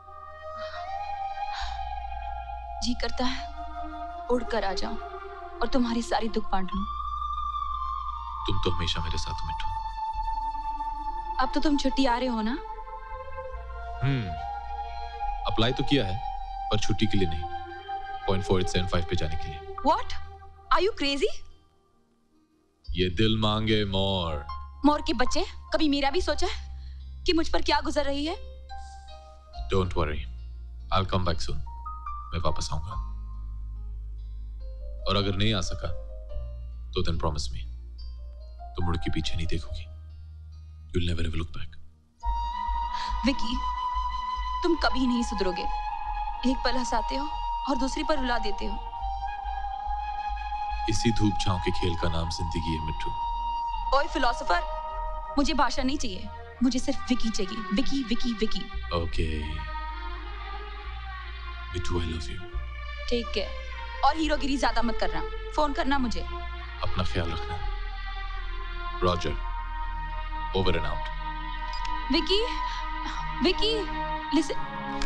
जी करता है उड़कर आ जाऊं और तुम्हारी सारी दुख बांट लूं। तुम तो हमेशा मेरे साथ हो मिट्टू। अब तो तुम छुट्टी आ रहे हो ना? हम्म, अप्लाई तो किया है, पर छुट्टी के लिए नहीं, point four eight seven five पे जाने के लिए। What? Are you crazy? ये दिल मांगे मोर। मोर के बच्चे, कभी मेरा भी सोचा है कि मुझ पर क्या गुजर रही है? Don't worry, I'll come back soon. मैं वापस आऊंगा, और अगर नहीं आ सका तो then promise me, तुम मुड़ के पीछे नहीं देखोगी। You'll never ever look back. Vicky, तुम कभी नहीं सुधरोगे। एक पल हंसाते हो और दूसरी पर रुला देते हो। इसी धूप छांव के खेल का नाम जिंदगी है मिट्टू। ओए फिलोसोफर, मुझे भाषा नहीं चाहिए, मुझे सिर्फ विकी चाहिए। Vicky Vicky Vicky. Okay Mittu, I love you. ठीक है, और हीरोगिरी ज्यादा मत करना, फोन करना मुझे। अपना ख्याल रखना। Roger, over and out. Vicky, Vicky, listen.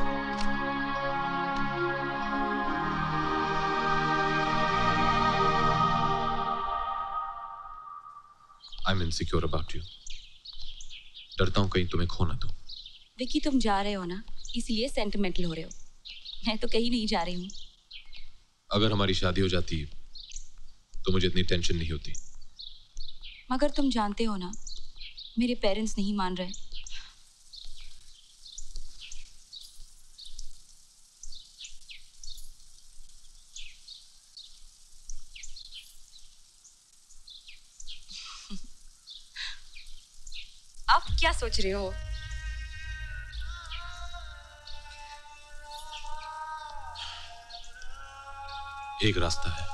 I'm insecure about you. डरता हूं कहीं तुम्हें खो ना दूं। विकी, तुम जा रहे हो ना, इसलिए सेंटिमेंटल हो रहे हो। मैं तो कहीं नहीं जा रही हूँ। अगर हमारी शादी हो जाती तो मुझे इतनी टेंशन नहीं होती। मगर तुम जानते हो ना, मेरे पेरेंट्स नहीं मान रहे। आप क्या सोच रहे हो? एक रास्ता है।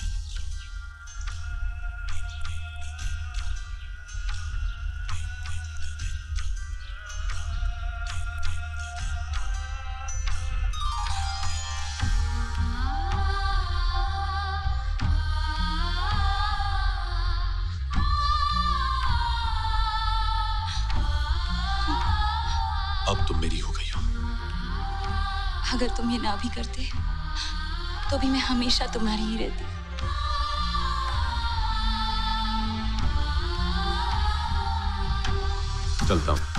अब तुम मेरी हो गई हो। अगर तुम ये ना भी करते तो भी मैं हमेशा तुम्हारी ही रहती। चलता हूं।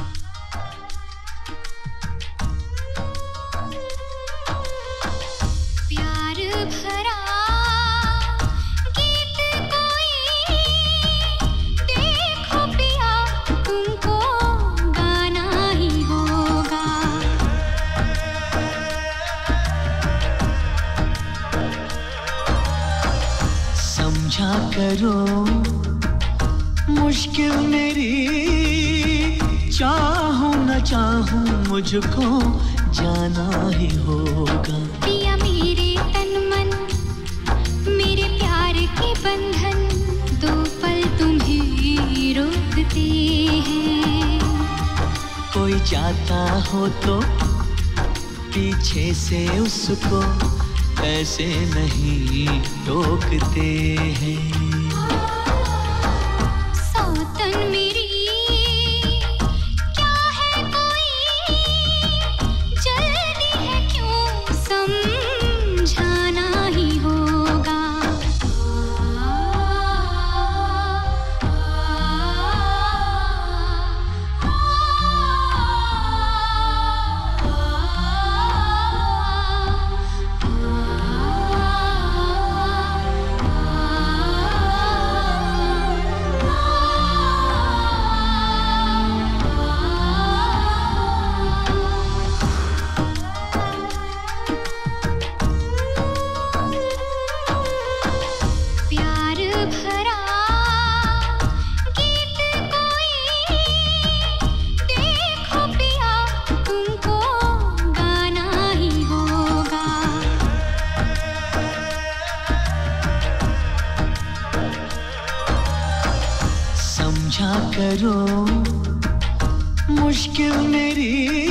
प्यार भरा गीत कोई देखो पिया, तुमको गाना ही होगा। समझा करो मुश्किल मेरी, चाहूं न चाहूं मुझको जाना ही होगा। पिया मेरे तन मन, मेरे प्यार के बंधन, दो पल तुम्हें रोकते हैं। कोई जाता हो तो पीछे से उसको ऐसे नहीं टोकते हैं। सौतन मेरी क्या है कोई, जल्दी है क्यों समझाना ही होगा। करो, मुश्किल मेरी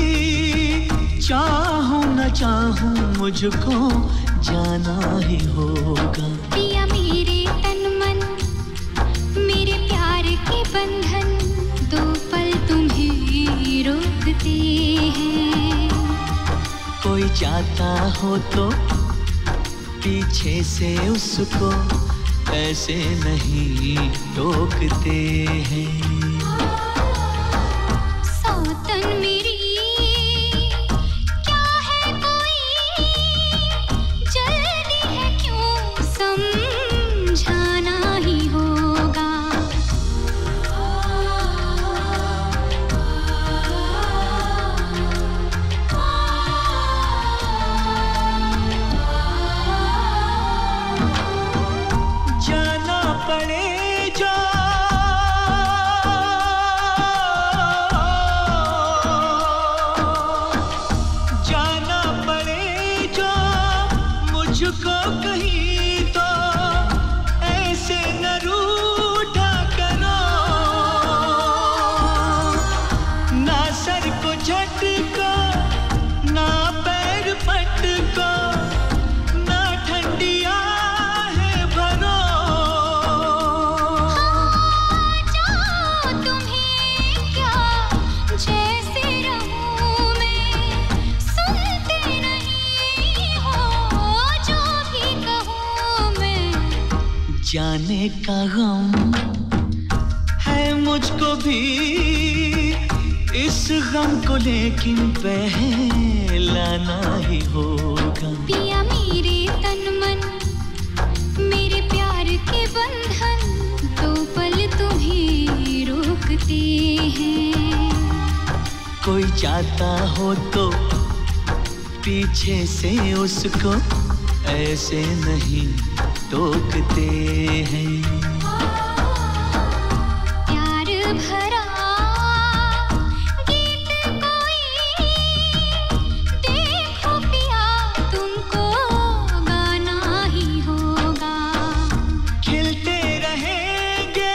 चाहूं न चाहूं मुझको जाना ही होगा। पिया मेरे तन मन, मेरे प्यार के बंधन, दो पल तुम्हें रोकते हैं। कोई जाता हो तो पीछे से उसको ऐसे नहीं टोकते हैं। सौतन मेरी क्या है कोई, जल्दी है क्यों समझाना ही होगा। जाना पड़े जो जाना पड़े जो मुझको कहीं तो ऐसे न रूठा करो। ना सर को झटको, ना पैर पटको, ना ठंडिया जैसे रहूं मैं, सुनते नहीं हो जो भी कहूं मैं। जाने का गम है मुझको भी, इस गम को लेकिन पहलाना ही होगा। पिया मेरे तन मन, मेरे प्यार के बंधन, दो पल तुम्हें रोकते हैं। कोई जाता हो तो पीछे से उसको ऐसे नहीं टोकते हैं। प्यार भरा गीत कोई, देखो पिया तुमको गाना ही होगा। खिलते रहेंगे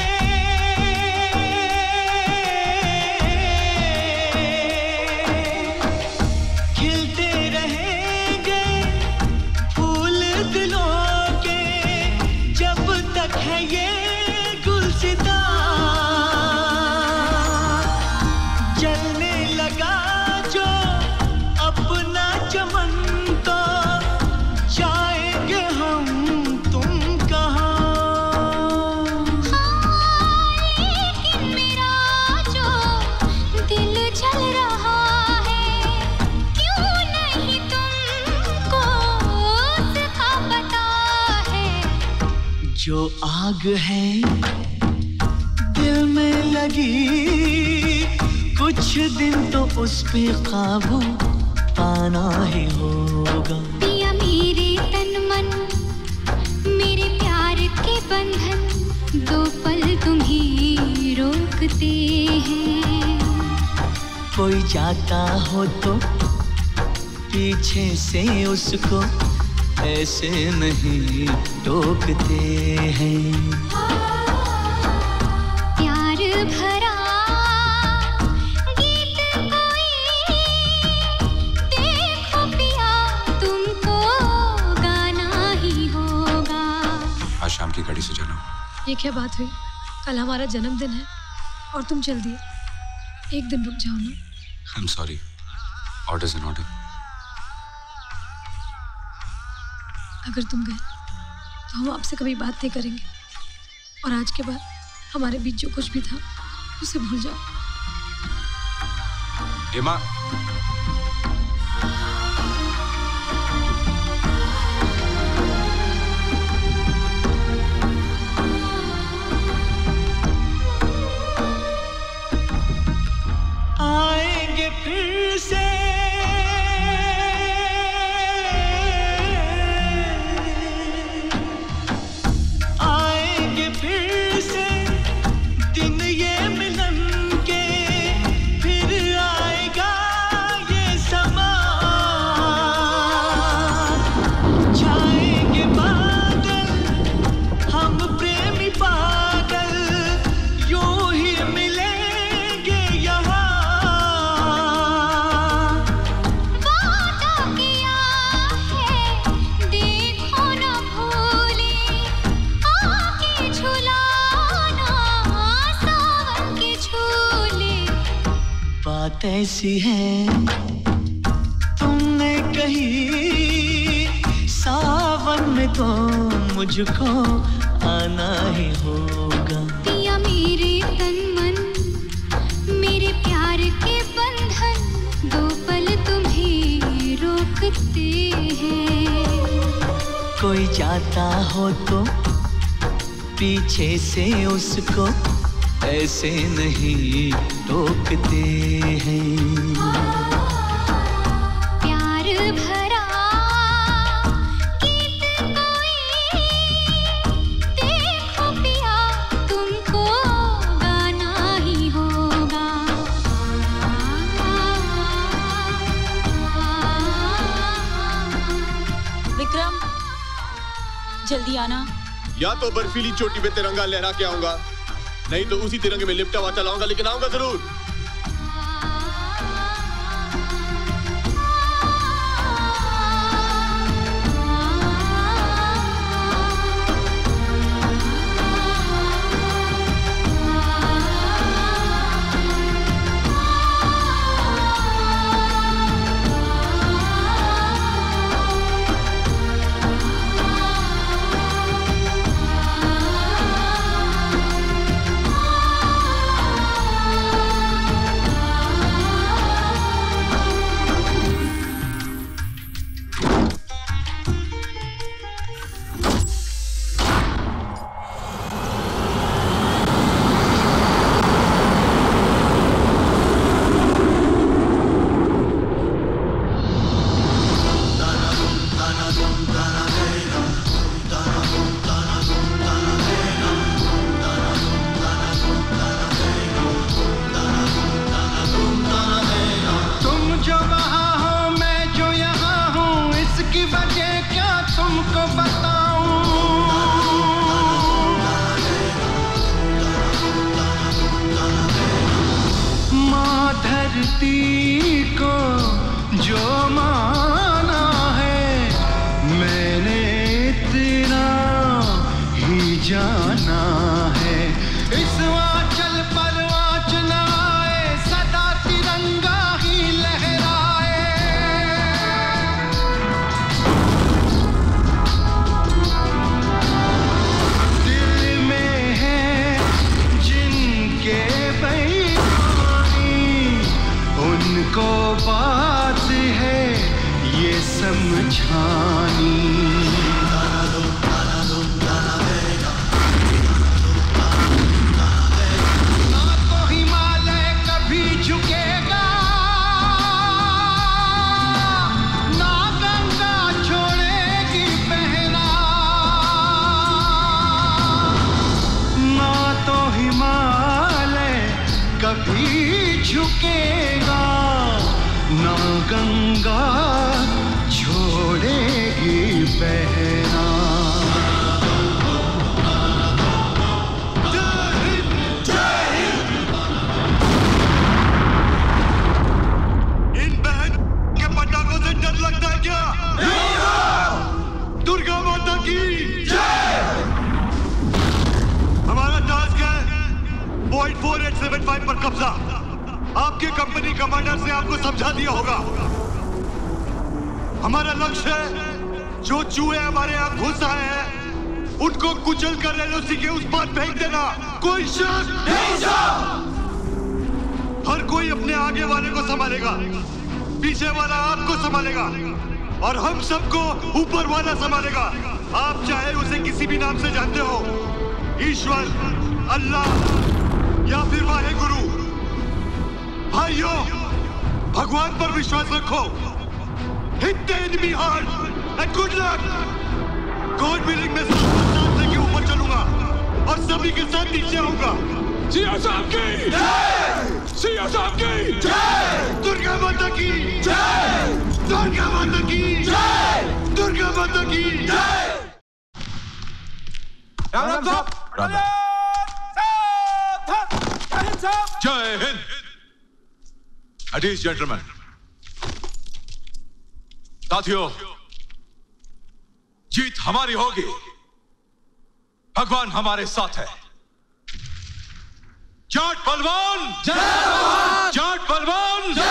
खिलते रहेंगे फूल दिलों के, जब तक है ये गुलसिता। जलने लगा जो अपना चमन तो जाएंगे हम तुम कहाँ। लेकिन मेरा जो दिल जल रहा है, क्यों नहीं तुमको उसका पता है। जो आग है दिल में लगी, कुछ दिन तो उस पे काबू पाना ही होगा। पिया मेरे तन मन, मेरे प्यार के बंधन, दो पल तुम्हें रोकते हैं। कोई जाता हो तो पीछे से उसको ऐसे नहीं टोकते हैं। प्यार भरा गीत कोई, देखो पिया तुमको गाना ही होगा। आज शाम की गाड़ी से जाना। ये क्या बात हुई? कल हमारा जन्मदिन है और तुम चल दिए। एक दिन रुक जाओ ना। I am sorry, order is an order. अगर तुम गए तो हम आपसे कभी बात नहीं करेंगे, और आज के बाद हमारे बीच जो कुछ भी था उसे भूल जाओ। हेमा, आएंगे फिर से आएंगे फिर से दिन ये मिलन के, फिर आएगा ऐसी है तुमने कही सावन में तो मुझको आना ही होगा। पिया मेरे तन मन मेरे प्यार के बंधन दो पल तुम्हें रोकते हैं। कोई जाता हो तो पीछे से उसको ऐसे नहीं टोकते हैं। प्यार भरा गीत कोई देखो पिया तुमको गाना ही होगा। विक्रम जल्दी आना। या तो बर्फीली चोटी पे तिरंगा लहरा के आऊंगा, नहीं तो उसी तिरंगे में लिपटा हुआ चलाऊंगा, लेकिन आऊंगा जरूर। जय हिंद। जेंटलमैन, साथियों, जीत हमारी होगी। भगवान हमारे साथ है। जाट बलवान, जाट बलवान,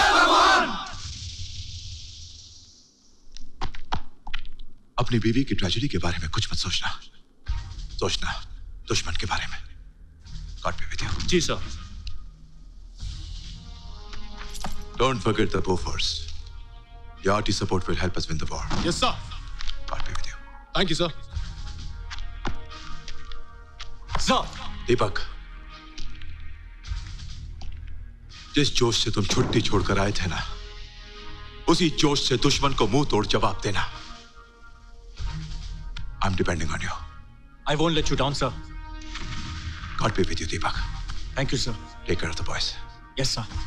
अपनी बीवी की ट्रेजेडी के बारे में कुछ मत सोचना। सोचना दुश्मन के बारे में। God be with you. जी sir. Don't forget the Bofors. Your R T support will help us win the war. Yes, sir. God be with you. Thank you, sir. Sir. Deepak, जिस जोश से तुम छुट्टी छोड़कर आए थे ना, उसी जोश से दुश्मन को मुंह तोड़ जवाब देना। I'm depending on you. I won't let you down, sir. God be with you, Deepak. Thank you, sir. Take care of the boys. Yes, sir.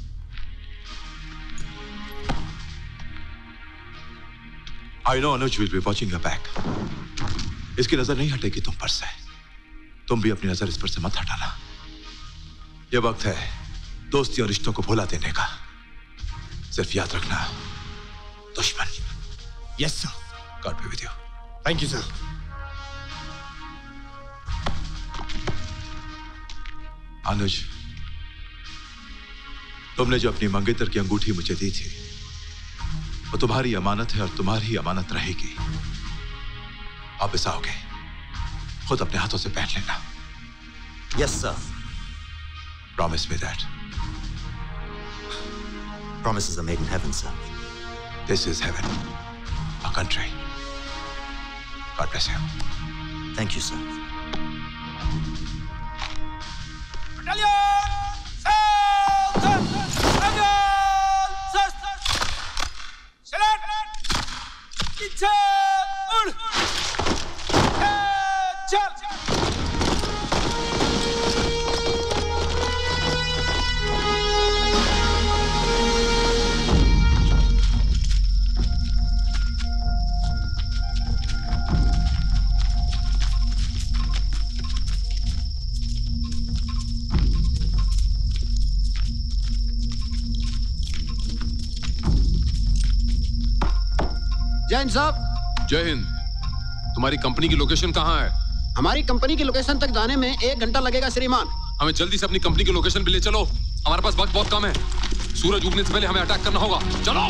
I know Anuj will be watching your back. इसकी नजर नहीं हटेगी तुम पर से। तुम भी अपनी नजर इस पर से मत हटाना। यह वक्त है दोस्ती और रिश्तों को भुला देने का। सिर्फ याद रखना, दुश्मन। Yes, sir. God be with you. Thank you, sir. अनुज, तुमने जो अपनी मंगेतर की अंगूठी मुझे दी थी, वो तुम्हारी अमानत है और तुम्हारी अमानत रहेगी। वापस आओगे, खुद अपने हाथों से पहन लेना। Yes, sir. Promise me that. Promises are made in heaven, sir. This is heaven, our country. God bless you. Thank you, sir. Jain साहब। जय हिंद। तुम्हारी कंपनी की लोकेशन कहाँ है? हमारी कंपनी की लोकेशन तक जाने में एक घंटा लगेगा श्रीमान। हमें जल्दी से अपनी कंपनी की लोकेशन पे ले चलो, हमारे पास वक्त बहुत कम है। सूरज उगने से पहले हमें अटैक करना होगा। चलो।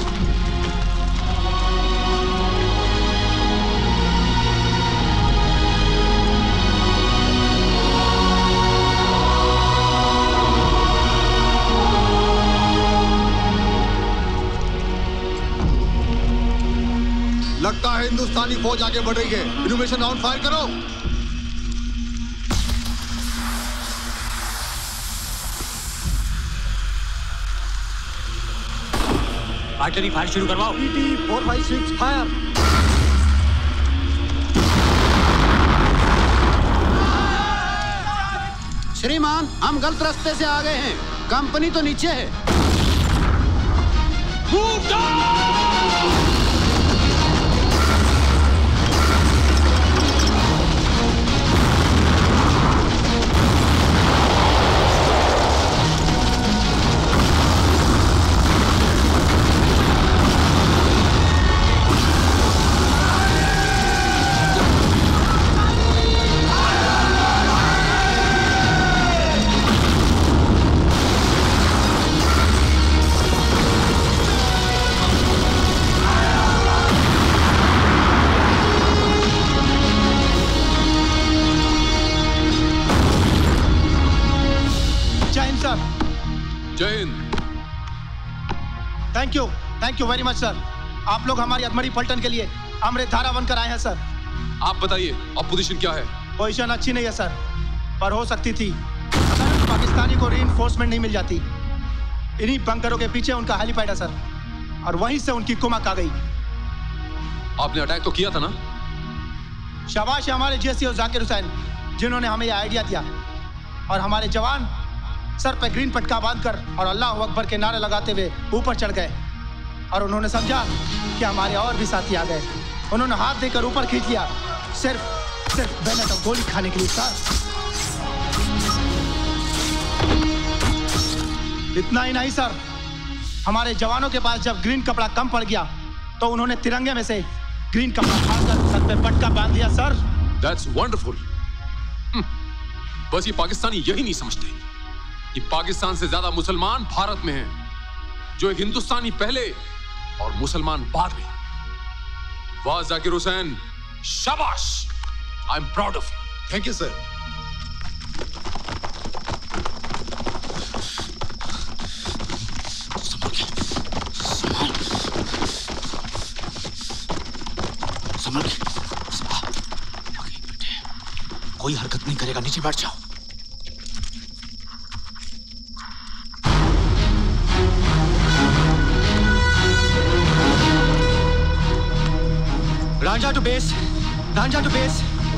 लगता है हिंदुस्तानी फौज आगे बढ़ रही है। इनोवेशन राउंड फायर करो। आर्टिलरी फायर शुरू करवाओ। PT four five six fire. श्रीमान, हम गलत रास्ते से आ गए हैं। कंपनी तो नीचे है। Move down! Jai Hind. Thank you, thank you very much sir. आप लोग हमारी अधमरी पलटन के लिए अमृत धारा बनकर आए हैं सर। आप बताइए, अब पोजीशन क्या है? पोजीशन अच्छी नहीं है सर, पर हो सकती थी अगर पाकिस्तानी को रीइंफोर्समेंट नहीं मिल जाती। इन्हीं बंकरों के पीछे उनका हेलीपैड है सर, और वहीं से उनकी कुमक आ गई। आपने अटैक तो किया था ना? शाबाश है हमारे जेसी और जाकिर हुसैन, जिन्होंने हमें यह आइडिया दिया। और हमारे जवान सर पे ग्रीन पटका बांधकर और अल्लाह अकबर के नारे लगाते हुए ऊपर चढ़ गए। और उन्होंने समझा कि हमारे और भी साथी आ गए। उन्होंने हाथ देकर ऊपर खींच लिया, सिर्फ सिर्फ बैनट और गोली खाने के लिए सर। इतना ही नहीं सर, हमारे जवानों के पास जब ग्रीन कपड़ा कम पड़ गया तो उन्होंने तिरंगे में से ग्रीन कपड़ा फाड़कर सर पे पटका बांध दिया सर। That's wonderful. बस ये पाकिस्तानी यही नहीं समझते कि पाकिस्तान से ज्यादा मुसलमान भारत में हैं, जो एक हिंदुस्तानी पहले और मुसलमान बाद में। वाह जाकिर हुसैन, शाबाश। I am proud of you. Thank you sir. संभल के। कोई हरकत नहीं करेगा, नीचे बैठ जाओ। Ranja to base. Ranja to base.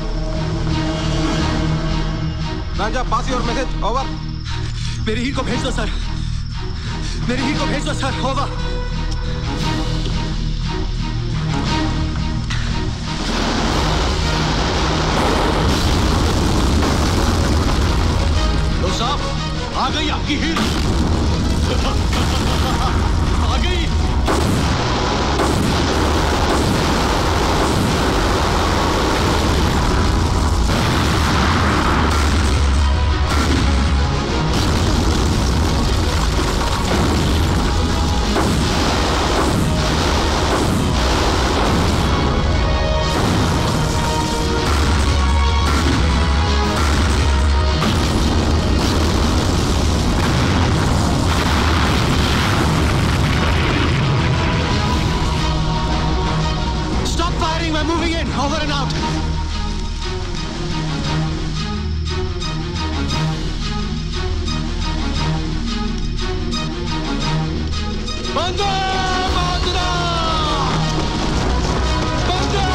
Ranja, pass your message. Over. मेरी हीर को भेज दो सर। मेरी हीर को भेज दो सर। ओवर। लो साहब, आ गई आपकी हीर। आ गई। Over and out. Banda! Banda! Banda!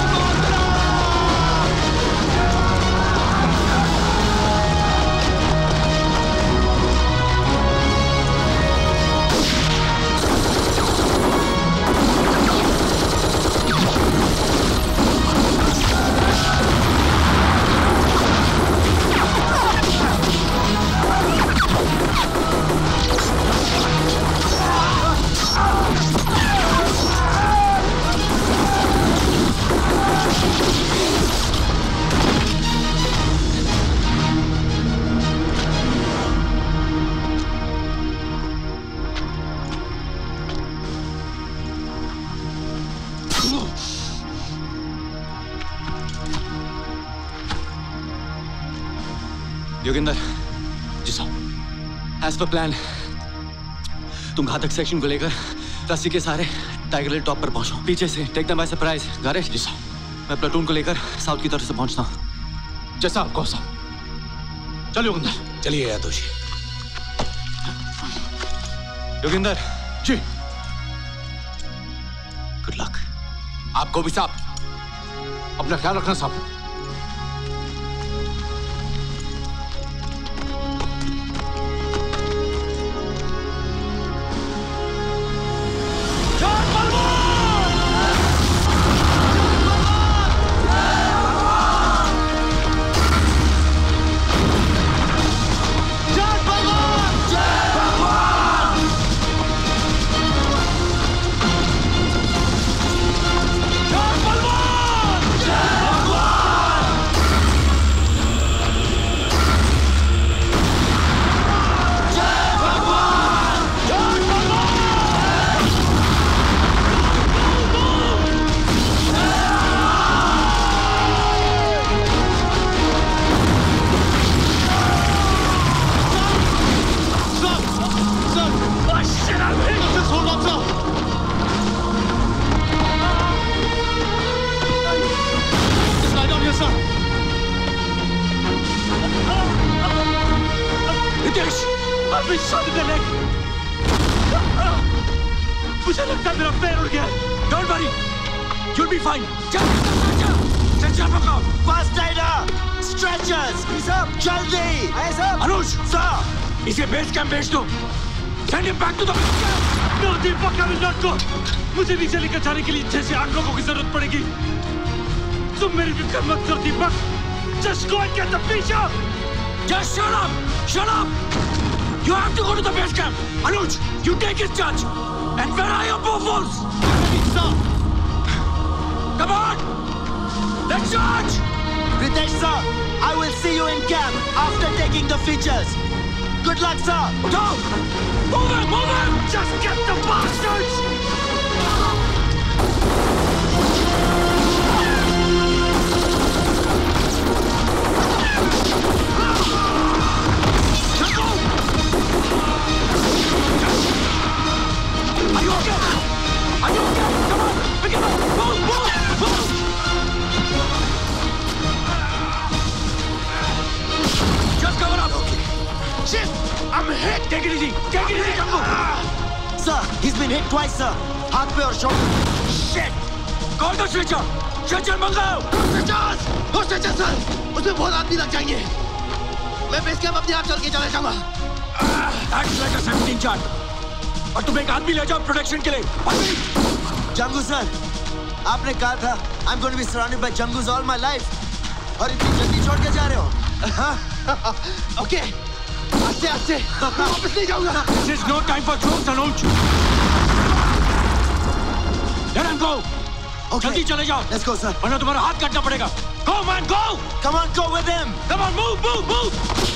Yogendra ji साहब, एज पर प्लान तुम घातक सेक्शन को लेकर रस्सी के सहारे टाइगर हिल टॉप पर पहुंचो। पीछे से टेक देम बाय सरप्राइज। गारे जी साहब, मैं प्लाटून को लेकर साउथ की तरफ से पहुंचता हूं। जैसा आपको साहब। चलो योगेंद्र। चलिए यादव जी। योगेंद्र जी। Good luck. आपको भी साहब। अपना ख्याल रखना साहब। मुझे लगता है मेरा पैर उड़ गया। Don't worry, you'll be fine. चल, चल, चल, चल पकड़ो। Fast rider, stretchers, जल्दी। अनुज, सर, इसे बेस कैंप भेज दो। Send him back to the base camp. No, Deepak, I will not go. मुझे नीचे लेकर जाने के लिए छह से आठ लोगों की जरूरत पड़ेगी। तुम मेरी फिक्र मत करो दीपक। Just go and get the picture. Just shut up, shut up. You have to go to the base camp. Anuj, you take his charge. And where are your buffaloes? Come on! Let's charge! Ritesh sir, I will see you in camp after taking the features. Good luck, sir. Go! Move him! Move him! Just get the bastards! hit twice, sir. हाथ पे और shoulder. Shit! Call the stretcher! Stretcher मंगाओ! Stretchers! No stretcher, sir! उसमें बहुत आदमी लग जाएंगे। मैं base camp अपने आप चल के चला जाऊंगा। That's like a seventeen chart. और तुम एक आदमी ले जाओ प्रोटेक्शन के लिए। जंगू सर, आपने कहा था I'm going to be surrounded by jungus all my life. और इतनी जल्दी छोड़ के जा रहे हो? Okay. आस्ते आस्ते। मैं वापस नहीं जाऊंगा। This is no time for jokes, Anuj. Let him go. Okay. जल्दी चले जाओ। Let's go, sir. वरना तुम्हारा हाथ काटना पड़ेगा। Go, man, go. Come on, go with him. Come on, move, move, move.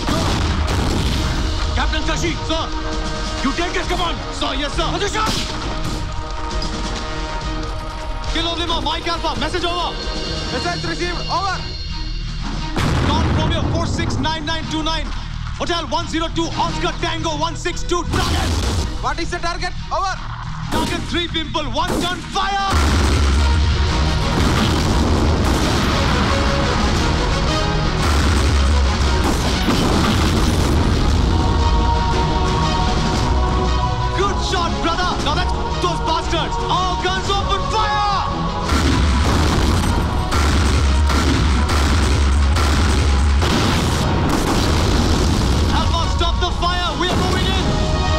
Captain Kashi. Sir. You take this command. Sir, yes, sir. Position. Kilo Lima, Mike Alpha, message over. Message received, over. Don Romeo four six nine nine two nine. Hotel one zero two, Oscar Tango one six two, target. What is the target? Over. Target three Pimple, one gun, fire! Good shot, brother! Now that's those bastards! All guns open fire! Alpha, stop the fire! We are moving in!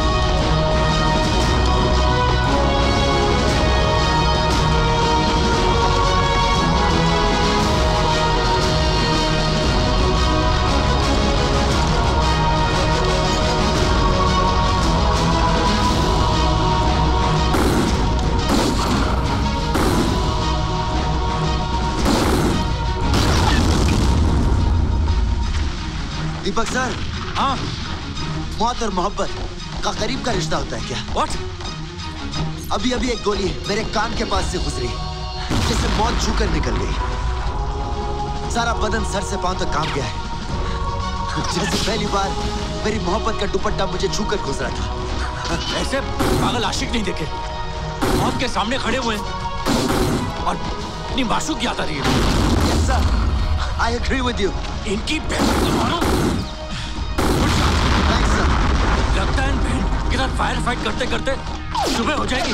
Deepak sir, हाँ, मौत और मोहब्बत का करीब का रिश्ता होता है क्या? What? अभी अभी एक गोली मेरे कान के पास से गुजरी, जिससे मौत छूकर निकल गई। सारा बदन सर से पांव तक कांप गया है, जैसे पहली बार मेरी मोहब्बत का दुपट्टा मुझे छूकर गुजरा था। ऐसे पागल आशिक नहीं देखे। मौत के सामने खड़े हुए हैं और अपनी मासूक याद आ रही है। Yes, sir. I agree with you. इनकी बहन को मारो। Thanks, sir. लगता है इन बहन के साथ फायर फाइट करते करते सुबह हो जाएगी।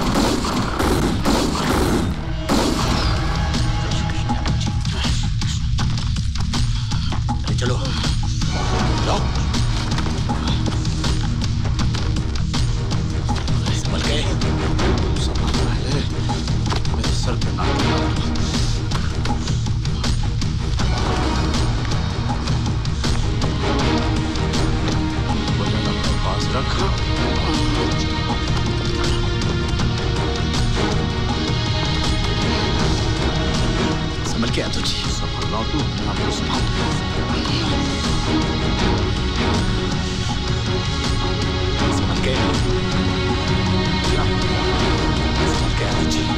चलो, लो। संभल गए। मेरे सर पे ना। रखो। संभल के आ तुझे। संभल रहा तू, मैं आपको संभाल। संभल के। संभल के आ तुझे।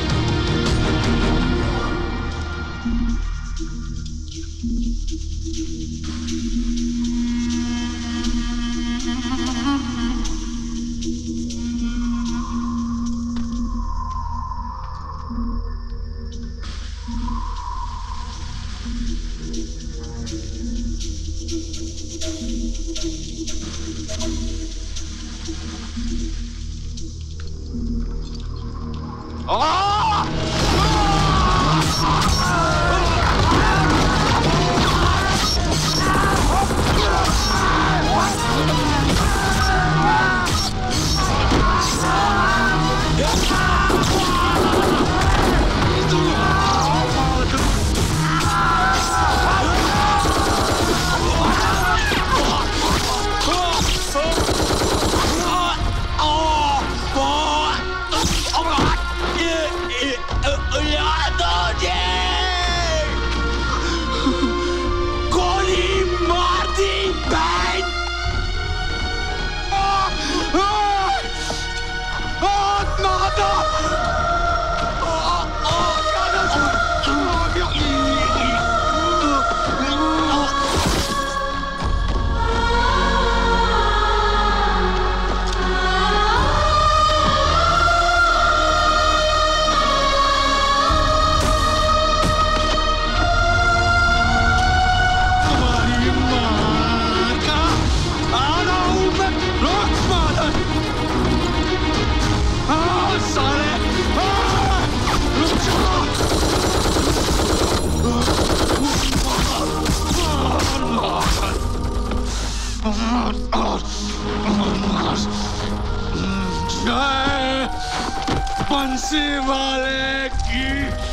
बंसी वाले की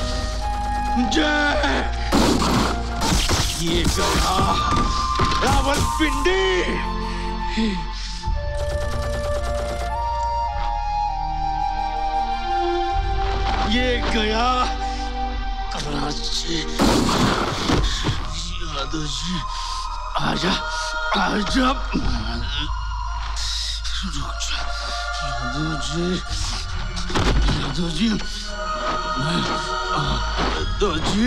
जय। ये गया रावलपिंडी। ये गया कराची। यादव जी आजा आजा। रुक जा Yadav ji. Yadav ji Yadav ji.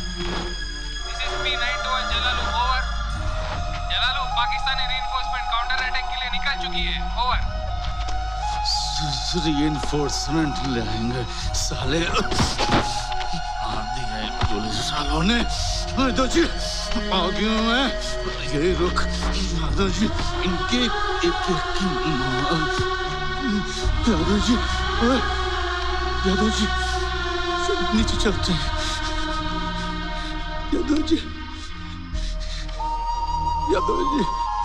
Pakistani reinforcement counter attack के लिए निकल चुकी है। ओवर। रीइंफोर्समेंट लाएंगे साले। मार दिया है पुलिस वालों ने। यादव जी आगे मैं ये रुक। यादव जी इनके एक एक की मार। यादव जी यादव जी नीचे चलते हैं। यादव जी यादव जी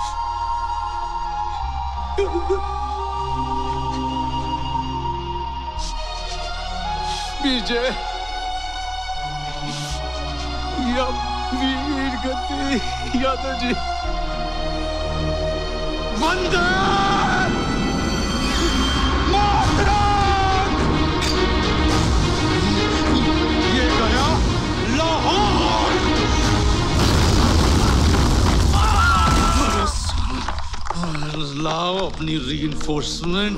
विजय या वीर गति। यादव जी वंदे मातरम। ये गया लाहौर। लाओ अपनी रीइंफोर्समेंट।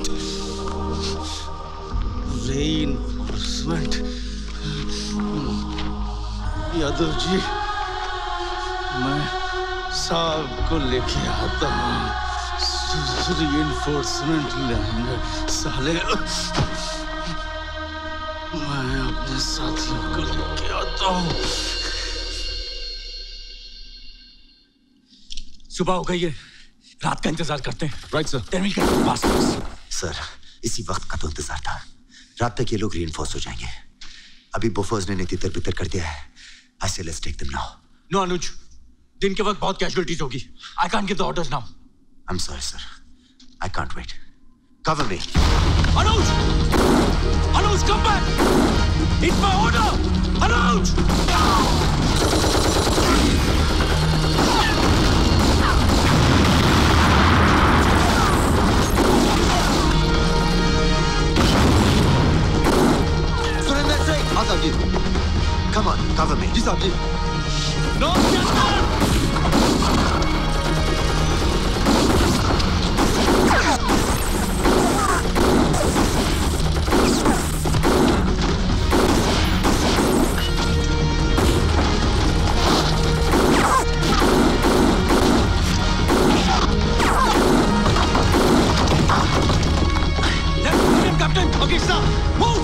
रीइंफोर्समेंट। यादव जी मैं साहब को लेके आता हूँ। रीइंफोर्समेंट लाएंगे साले। मैं अपने साथियों को लेके आता हूँ। सुबह हो गई है, रात का इंतजार करते हैं। Right sir. Then we'll get to the bastards. Sir इसी वक्त का तो इंतजार था। रात तक ये लोग रीइंफोर्स हो जाएंगे। अभी बोफर्स ने तितर बितर कर दिया है। I say let's take them now. No अनुज, दिन के वक्त बहुत कैजुअलिटीज होगी। I can't give the orders now. I'm sorry sir. I can't wait. Cover me. Anuj! Anuj, come back! It's my order! Anuj! Surrender Singh! हाँ साहब जी। Come on, cover me. जी साहब जी। No, Captain! Okay, sir! Move!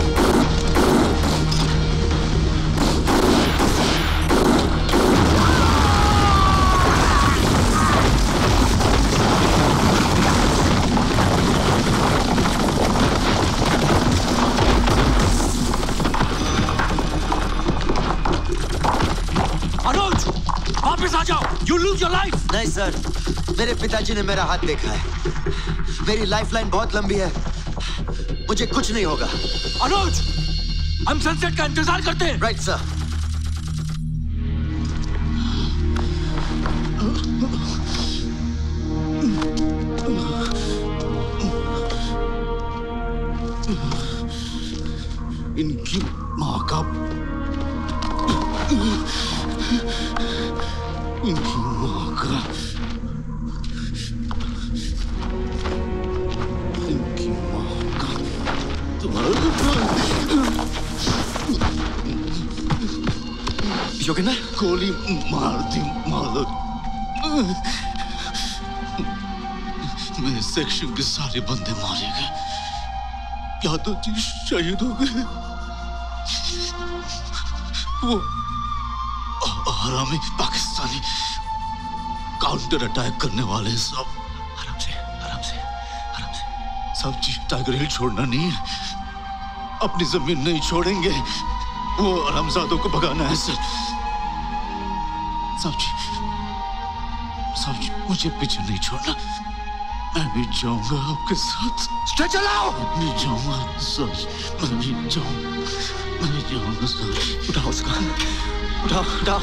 अनुज! वापस आ जाओ! You lose your life! नहीं sir, मेरे पिताजी ने मेरा हाथ देखा है। मेरी लाइफलाइन बहुत लंबी है। मुझे कुछ नहीं होगा। अनुज! हम सनसेट का इंतजार करते हैं। Right sir. इनकी माँ का इनकी माँ का इनकी माँ का योगेंद्र गोली मार दी मालक। मेरे सेक्शन के सारे बंदे मारे गए। यादव जी शहीद हो गए। वो हरामी पाकिस्तानी काउंटर अटैक करने वाले सब। आराम से आराम से आराम से। सब जी टाइगर हिल छोड़ना नहीं है। अपनी जमीन नहीं छोड़ेंगे। वो हरामजादों को भगाना है सर। सब जी सब जी मुझे पीछे नहीं छोड़ना। मैं नहीं जाऊंगा आपके साथ। स्ट्रेचर लाओ। नहीं जाऊंगा सर, मैं नहीं जाऊंगा, मैं नहीं जाऊंगा सर। उठाओ उसका, उठाओ उठाओ।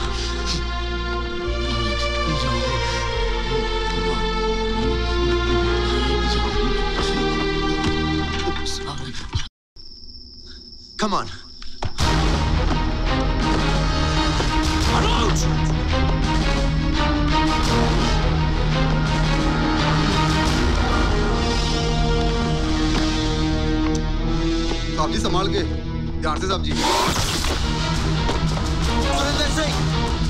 Come on. Anuj! साहब जी संभाल के, ध्यान से साहब जी। सुरेंद्र सिंह।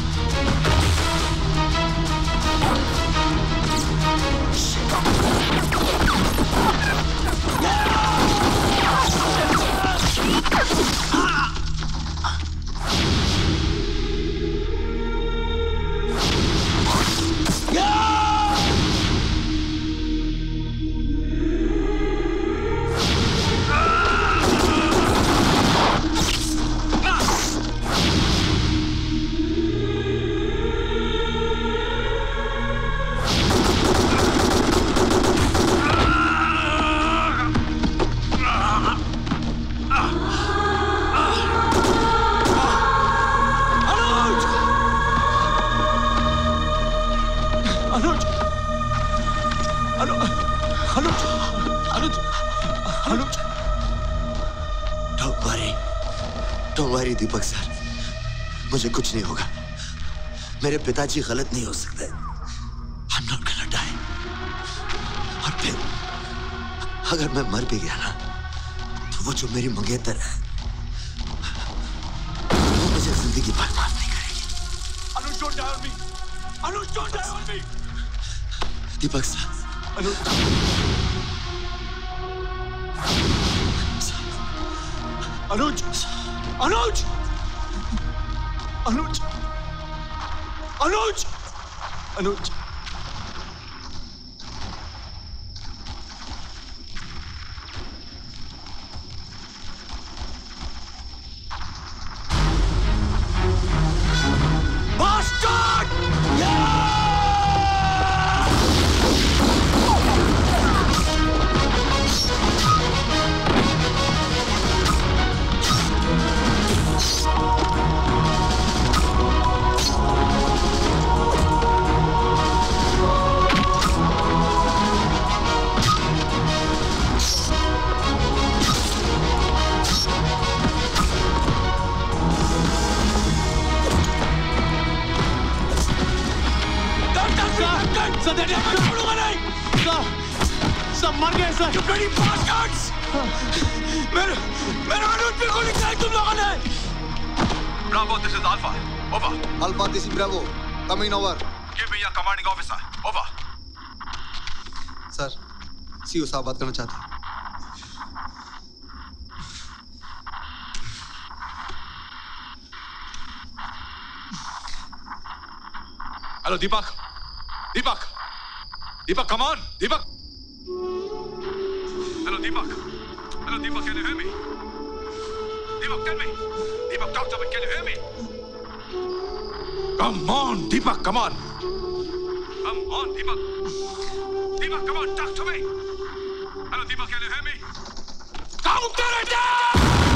दीपक सर, मुझे कुछ नहीं होगा। मेरे पिताजी गलत नहीं हो सकते। I'm not gonna die। और फिर अगर मैं मर भी गया ना, तो वो जो मेरी मंगेतर है, वो मुझे जिंदगी भर माफ नहीं करेगी। Anuj, don't die on me। Anuj, don't die on me। Deepak sir, Anuj, Anuj, Anuj, Anuj, Anuj, Anuj। Coming over. Give me your commanding officer. Over. Sir, CO साहब बात करना चाहते हैं। Hello, Deepak. Deepak. Deepak, come on. Deepak. Hello, Deepak. Hello, Deepak. Can you hear me? Deepak, tell me. Deepak, talk to me. Can you hear me? Come on, Deepak, come on. Come on, Deepak. Deepak, come on, talk to me. Hello, Deepak, can you hear me? Counter attack!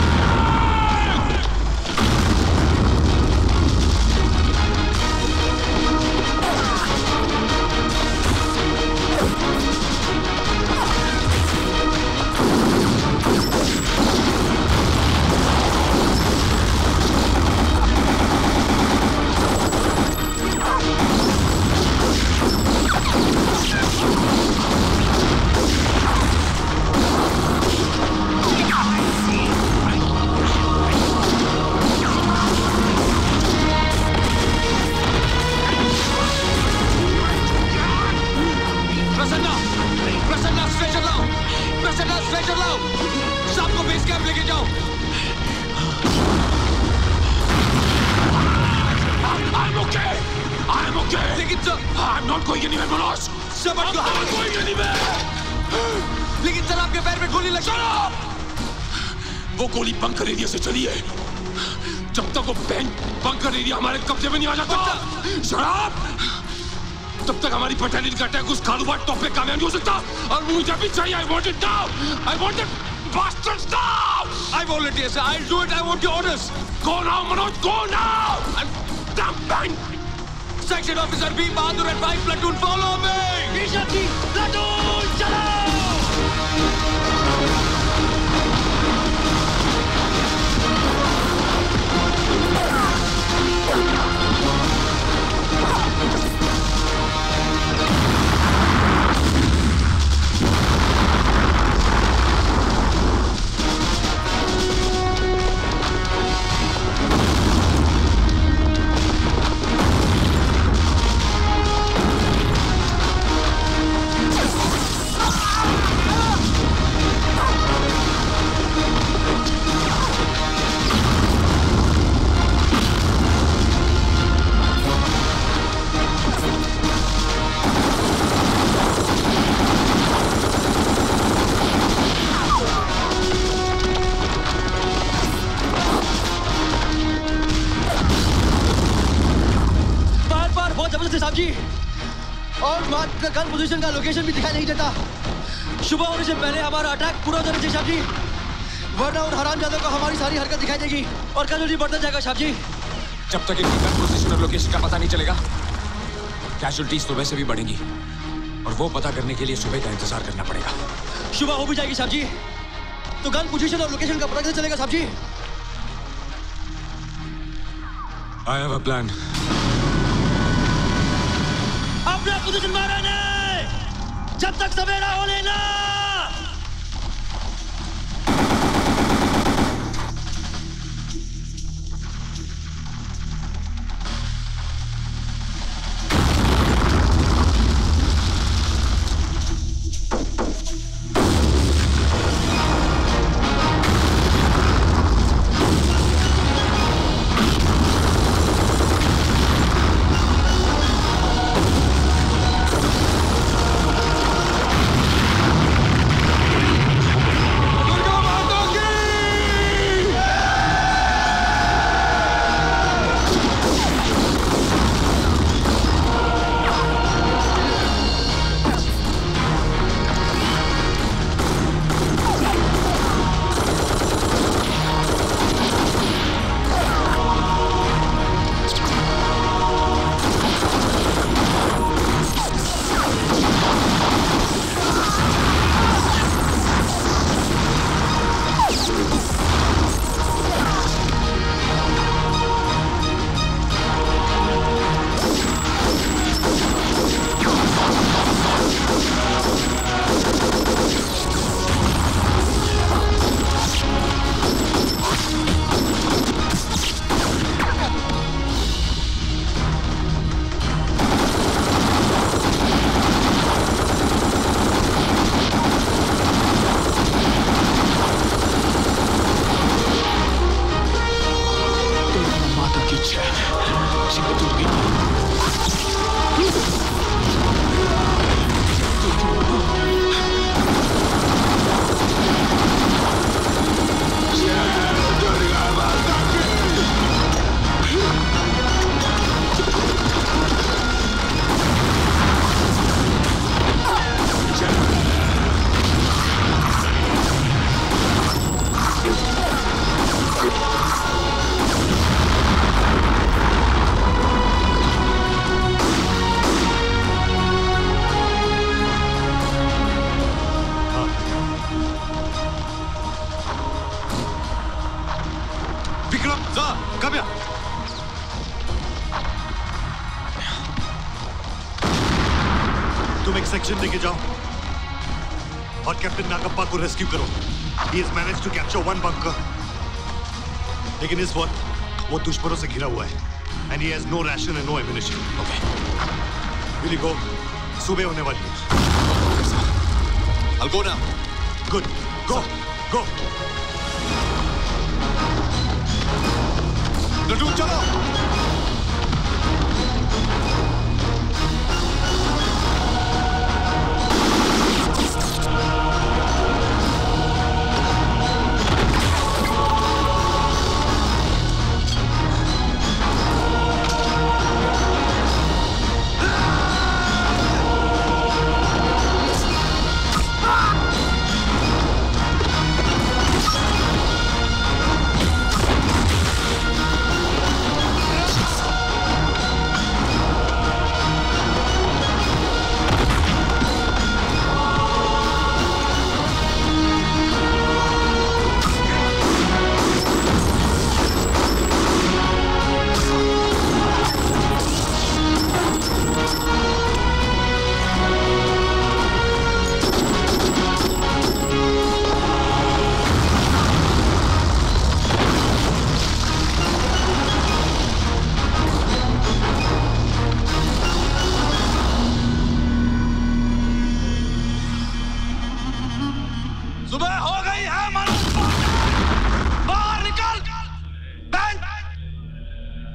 वो गोली bunker area से चली है। जब तक वो bank bunker area हमारे कब्जे में नहीं आ जाता, शराब तब तक हमारी बटालियन का अटैक उस कालूबाट टॉप पे कामयाब नहीं हो सकता। और मुझे भी चाहिए। I want it now. I want it bastards now. I volunteer, sir. I'll do it. I want your orders. Go now, Manoj. Go now. I'm damn bang. Section officer B Bahadur and five platoon, follow me. Isha की platoon चलो। साहब जी, और मात्र gun position का location भी दिखाई नहीं देता। सुबह होने से पहले हमारा अटैक पूरा हो जाना चाहिए साहब जी, वरना उन हरामजादों को हमारी सारी हरकत दिखाई देगी और कैजुअल्टी बढ़ता जाएगा साहब जी। जब तक इनकी गन पोजीशन और लोकेशन का पता नहीं चलेगा, कैजुअल्टीज तो वैसे भी बढ़ेंगी, और वो पता करने के लिए सुबह का इंतजार करना पड़ेगा। सुबह हो भी जाएगी साहब जी, तो गन पोजीशन और लोकेशन का पता कैसे चलेगा साहब जी? I have a plan. अपना पोजीशन मारा नहीं, जब तक सवेरा हो लेना। सेक्शन लेके जाओ और कैप्टन नागप्पा को रेस्क्यू करो। He has managed to capture one bunker, लेकिन इस वक्त वो दुश्मनों से घिरा हुआ है, and he has no ration and no ammunition. Okay. Will you go? सुबह होने वाली है। Okay, sir. I'll go now. Good. Go. Go. Platoon चलो।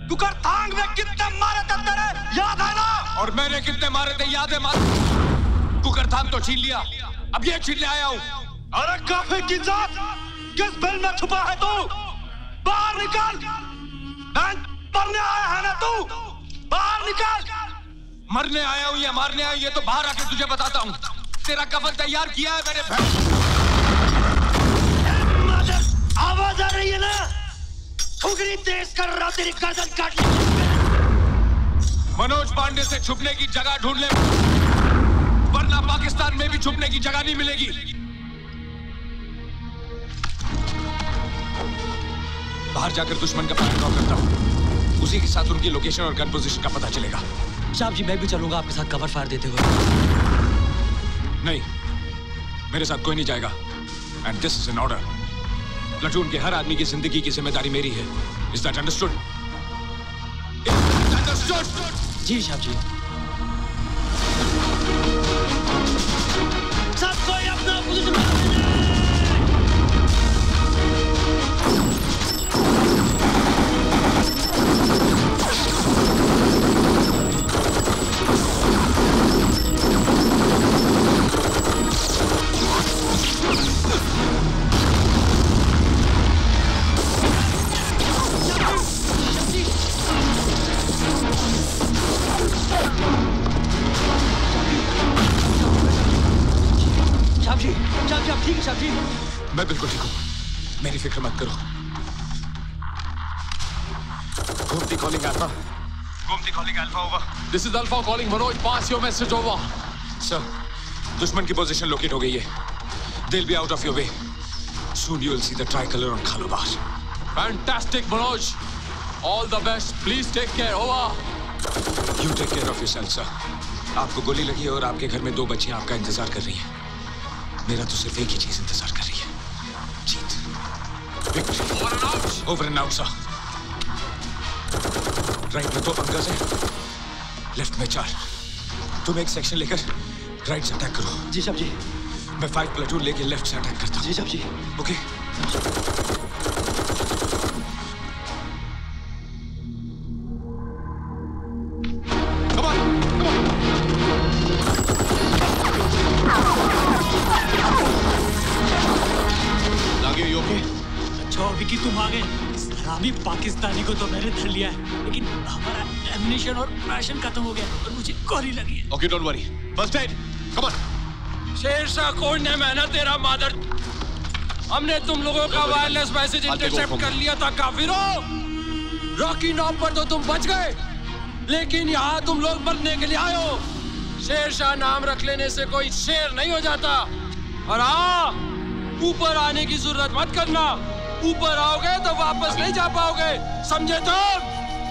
कुकरथांग में कितने मारे थे तेरे याद है ना? और मैंने कितने मारे थे याद है? मार कुकरथांग तो छीन लिया, अब ये छीनने आया हूँ। अरे काफी की जात, किस बिल में छुपा है तू? बाहर निकल! मरने आया है ना तू? बाहर निकल! मरने आया हूँ या मारने आया हूँ ये तो बाहर आके तुझे बताता हूँ। तेरा कफन तैयार किया है मैंने। आवाज आ रही है ना? ठुकरी तेज कर रहा, तेरी गर्दन काट ली। मनोज पांडे से छुपने की जगह ढूंढ ले, वरना पाकिस्तान में भी छुपने की जगह नहीं मिलेगी। बाहर जाकर दुश्मन का प्लान ड्रॉ करता हूँ, उसी के साथ उनकी लोकेशन और गन पोजीशन का पता चलेगा। साहब जी, मैं भी चलूंगा आपके साथ कवर फायर देते हुए। नहीं, मेरे साथ कोई नहीं जाएगा। And this is an order. Platoon के हर आदमी की जिंदगी की जिम्मेदारी मेरी है। Is that understood? अंडरस्टूड? जी साहब जी। सब कोई अपना पोजीशन मैं बिल्कुल ठीक हूँ, मेरी फिक्र मत करो। Gomti calling alpha. Gomti calling alpha over. This is alpha calling Manoj, pass your message over. Sir, दुश्मन की पोजीशन लोकेट हो गई है। They'll be out of your way. Soon you will see the tricolor on Khalobar. Fantastic Manoj. All the best. Please take care. Over. You take care of yourself, sir. आपको गोली लगी है और आपके घर में दो बच्चियां आपका इंतजार कर रही हैं। मेरा तो सिर्फ एक ही चीज इंतजार कर रही है, जीत। Victory. Over and out. Over and out, sir. Right में दो बंकर्स हैं, लेफ्ट में चार। तुम एक सेक्शन लेकर राइट से अटैक करो। जी साहब जी। मैं फाइव प्लेटून लेके लेफ्ट से अटैक करता हूँ। जी साहब जी। ओके। विकी तुम आ गए। इस हरामी पाकिस्तानी को तो मैंने धर लिया है, लेकिन हमारा एमिनेशन और राशन खत्म हो गया और मुझे गोली लगी है। Okay, don't worry. First aid, come on. Shershah कौन है मेहनत तेरा मादर। हमने तुम लोगों का वायरलेस मैसेज इंटरसेप्ट कर लिया था काफिरों। रॉकी नॉब पर तो तुम बच गए, लेकिन यहाँ तुम लोग बनने के लिए आए हो। शेरशाह नाम रख लेने से कोई शेर नहीं हो जाता। और हाँ, ऊपर आने की जरूरत मत करना। ऊपर आओगे तो वापस नहीं जा पाओगे, समझे तुम?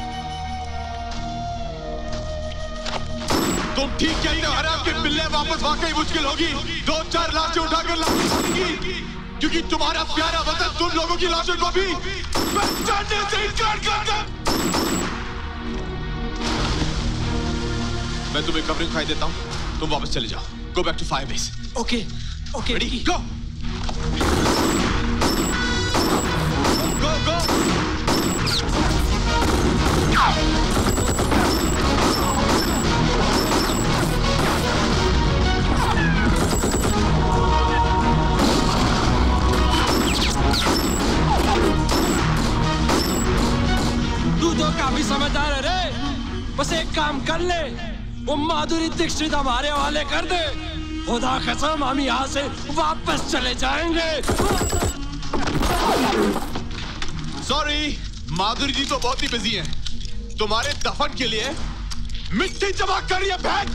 तुम ठीक कहते हो, हराम के बिल्ले वापस वाकई मुश्किल होगी। दो चार लाशें उठाकर लाशें होंगी, क्योंकि तुम्हारा प्यारा वतन तुम लोगों की लाशों को भी पहचानने से इनकार कर दे। मैं तुम्हें कवरिंग दिखाई देता हूँ, तुम वापस चले जाओ। Go back to fire base. Okay okay, ready, go go go. तू तो काफी समझदार है रे। बस एक काम कर ले, वो माधुरी दीक्षित हमारे हवाले कर दे। खुदा कसम हम यहाँ से वापस चले जाएंगे। सॉरी, माधुरी जी तो बहुत ही बिजी हैं। तुम्हारे दफन के लिए मिट्टी जमा कर रही है बहन।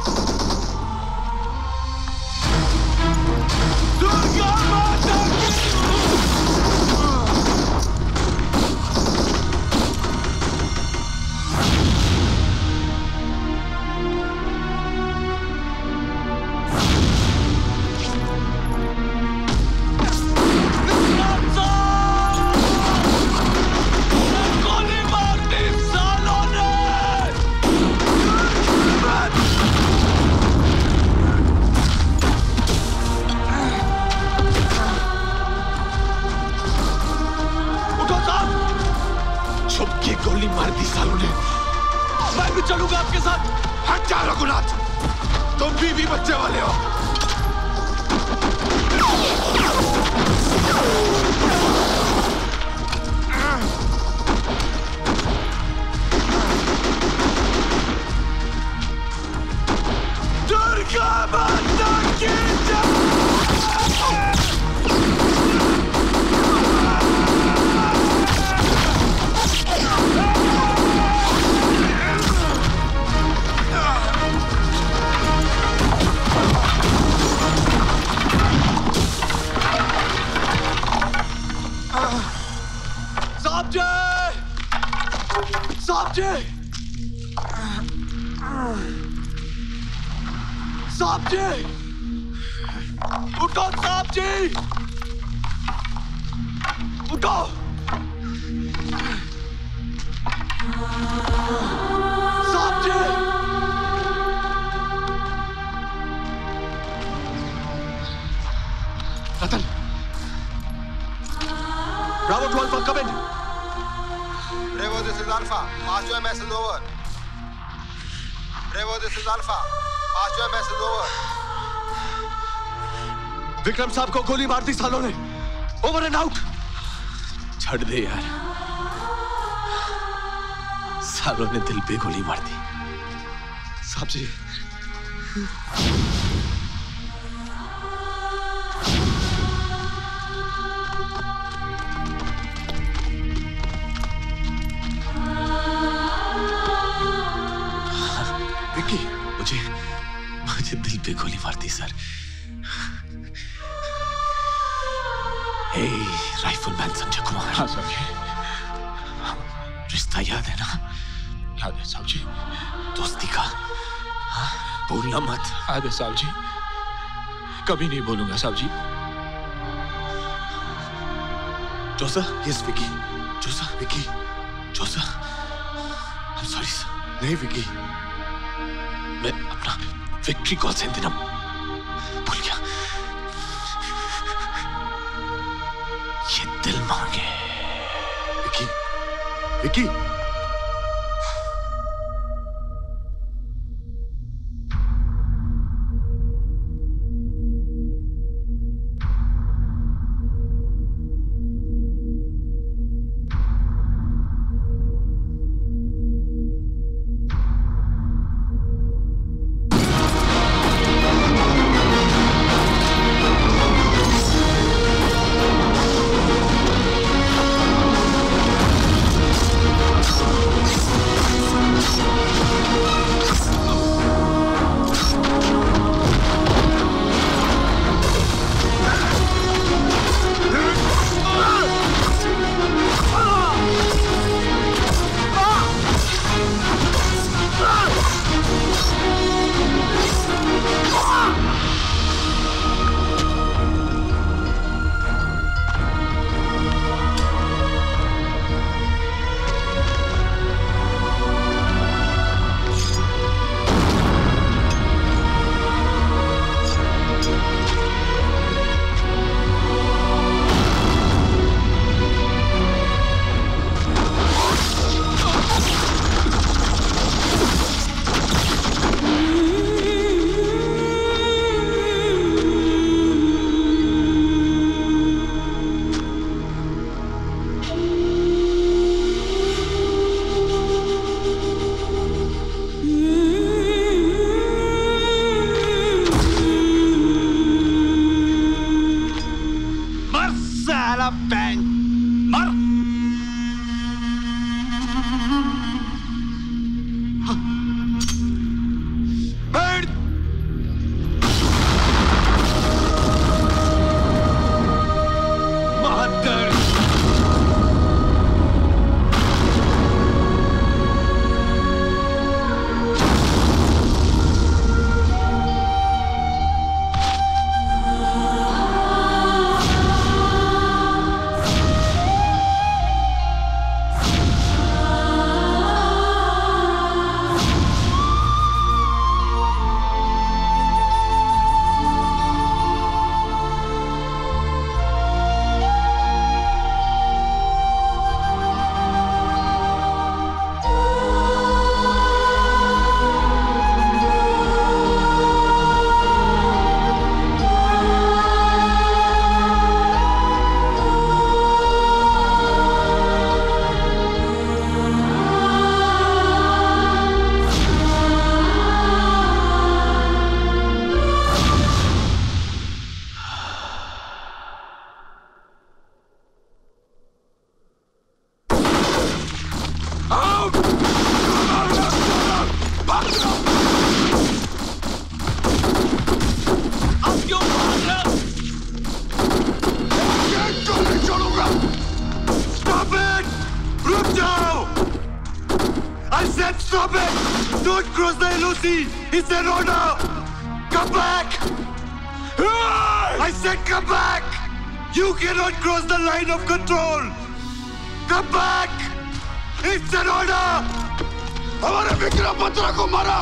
दुर्गा माता गोली मार दी सालों ने। मैं भी चलूंगा आपके साथ। हट जा रघुनाथ, तुम भी, भी बच्चे वाले हो। दुर्गा माता की जय। साहब जी, साहब जी, उठो साहब जी, उठो। साहब जी, रतन, Bravo to Alpha, come in. Bravo, this is Alpha. Pass your message over. Bravo, this is Alpha. Pass your message over. Vikram साहब को गोली मार दी सालों ने। Over and out. छड़ दे यार, सालों ने दिल पे गोली मार दी। साहब जी, विक्की, मुझे मुझे दिल पे गोली मार दी sir. Hey rifleman Sanjay Kumar. हाँ साहब जी। रिश्ता याद है ना? याद है साहब जी। दोस्ती का, भूलना मत। याद है साहब जी, कभी नहीं भूलूंगा साहब जी। जोसा, यस विक्की। जोसा, विक्की, जोसा। I'm sorry sir. नहीं विक्की, मैं अपना विक्ट्री कॉल सेंड देना भूल गया। ये दिल मांगे। Vicky, Vicky. cross the L O C. It's an order. Come back. I said come back. You cannot cross the line of control. Come back. It's an order. हमारे विक्रम बत्रा को मारा.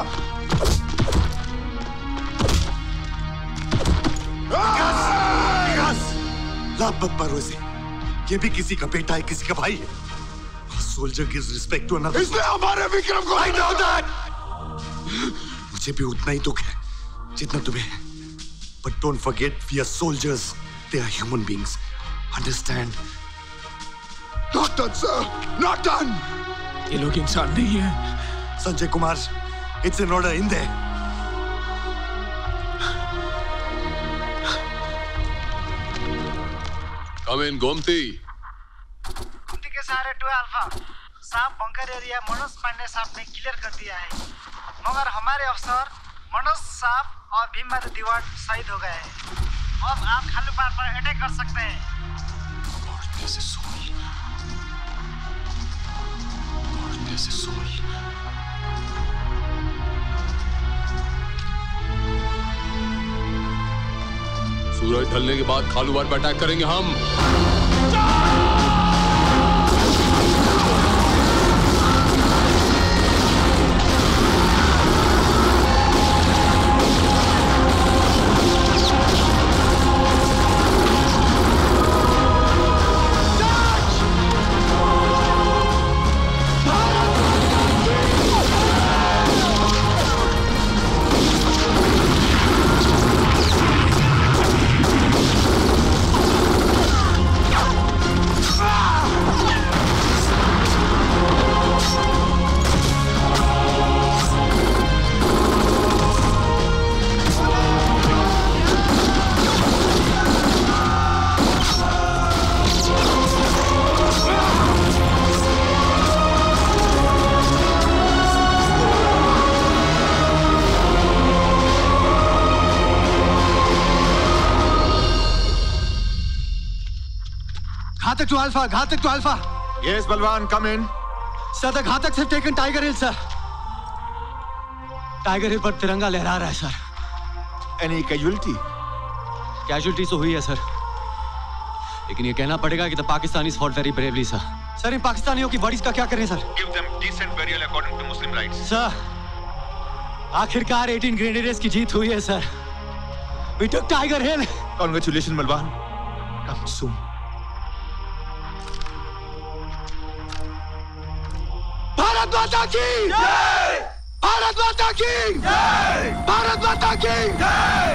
विकास, विकास, लाभ मत मारो इसे. ये भी किसी का बेटा है, किसी का भाई है. Soldier gives respect to another. इसने हमारे विक्रम को. I know that. मुझे भी उतना ही दुख है जितना तुम्हें है. But don't forget, we are soldiers. They are human beings. Understand? Not done, sir. Not done. ये लोग इंसान नहीं है. Sanjay Kumar, it's an order in there. Come in, Gomti. Gomti के सहारे टू अल्फा साहब बंकर एरिया मनोज पांडे साहब ने क्लियर कर दिया है, मगर हमारे अफसर मनोज साहब और भीमबाद दीवार शहीद हो गए हैं. अब आप खाली पार पर अटैक कर सकते हैं. There's a soul. Lord, there's a soul. सूरज ढलने के बाद खालूवार पर अटैक करेंगे हम. Ghatak to Alpha, Ghatak to Alpha. Yes, Balwan, come in. Sir, the Ghataks have taken Tiger Hill, sir. Tiger Hill पर तिरंगा लहरा रहा है, sir. Any casualty? Casualty तो हुई है, sir. लेकिन ये कहना पड़ेगा कि the Pakistanis fought very bravely, sir. Sir, इन पाकिस्तानियों की bodies का क्या करें, sir? Give them decent burial according to Muslim rites. Sir, आखिरकार eighteen grenadiers की जीत हुई है, sir. We took Tiger Hill. Congratulations, Balwan. Come soon. Bharat माता की जय! भारत माता की जय! भारत माता की जय!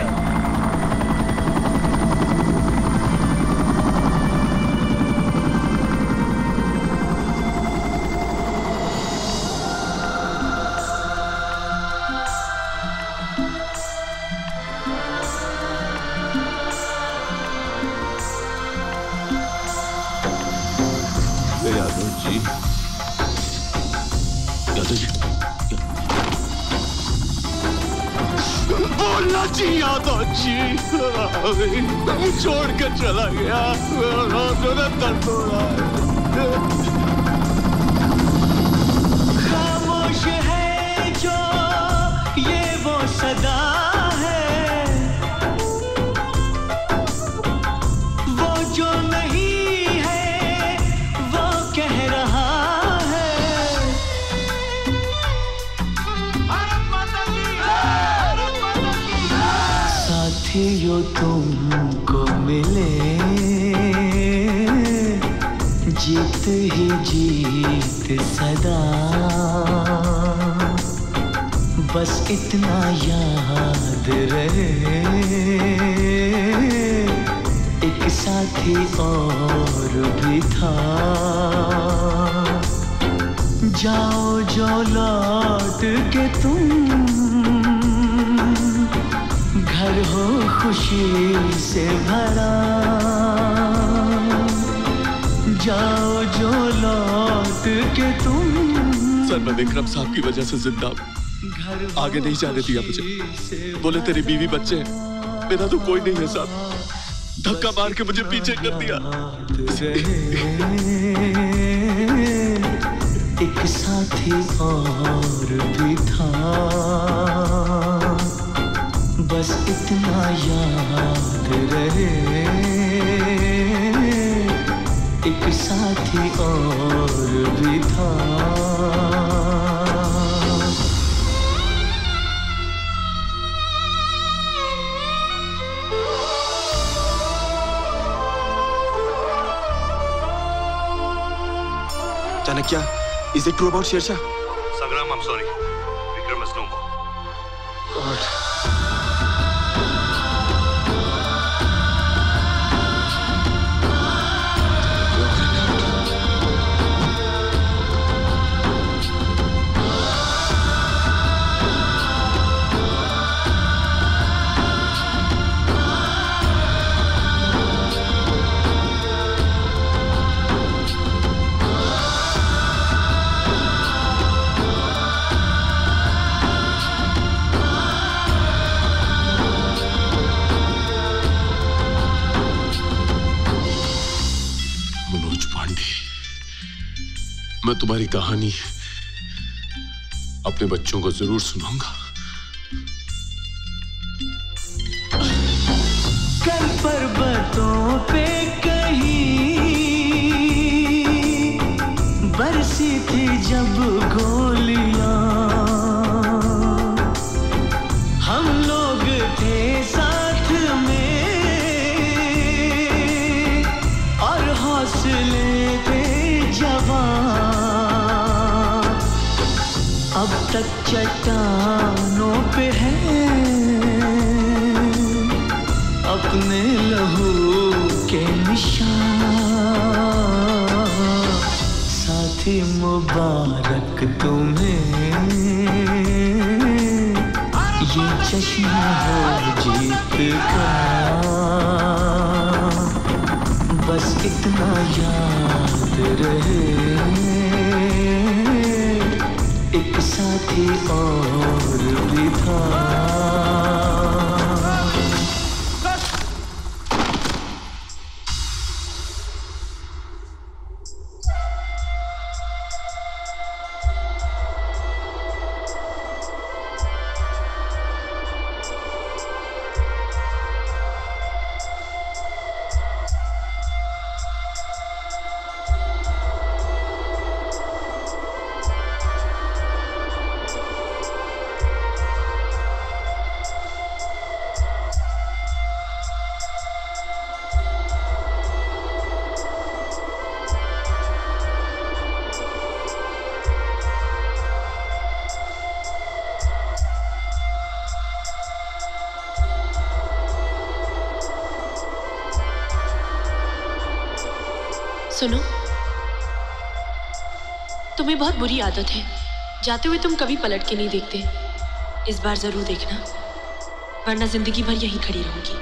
यादव जी यादव जी बोलना चाहिए यादव जी. छोड़ कर चला गया. दर्द हो रहा है. खामोश है जो ये वो सदा है, वो जो नहीं है वो कह रहा है. साथियों तुमको मिले जीत ही जीत सदा, बस इतना याद रहे एक साथी और भी था. जाओ जो लौट के तुम घर हो खुशी से भरा. जाओ जो लौट के तुम. सर, मैं विक्रम साहब की वजह से जिंदा आगे नहीं जाने दिया मुझे. बोले तेरी बीवी बच्चे हैं, मेरा तो कोई नहीं है साहब. धक्का मार के मुझे पीछे कर दिया. एक साथी और भी था, बस इतना याद रहे, एक साथी और भी था। Chanakya, is it true about Shersha? Sangram, I'm sorry. Vikram is no more. God. मैं तुम्हारी कहानी अपने बच्चों को जरूर सुनाऊंगा। कल पर्वतों पे कहीं बरसी थी जब गोलियां, हम लोग थे साथ में और हौसले पे जवान। अब तक चट्टानों पे है अपने लहू के निशान। साथी मुबारक तुम्हें, ये चश्मा हो जीत का, बस इतना याद रहे, एक साथी और भी था। सुनो, तुम्हें बहुत बुरी आदत है, जाते हुए तुम कभी पलट के नहीं देखते। इस बार जरूर देखना, वरना जिंदगी भर यहीं खड़ी रहूंगी।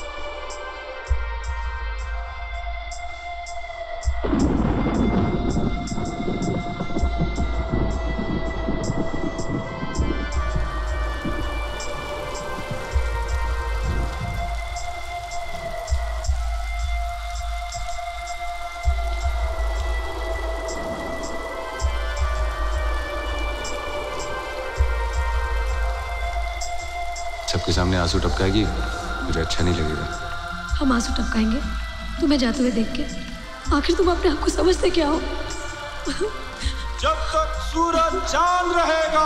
सबके सामने आंसू टपकाएगी, मुझे अच्छा नहीं लगेगा। हम आंसू टपकाएंगे तुम्हें जाते हुए देख के। आखिर तुम अपने आप को समझते क्या हो? जब तक सूरज चांद रहेगा,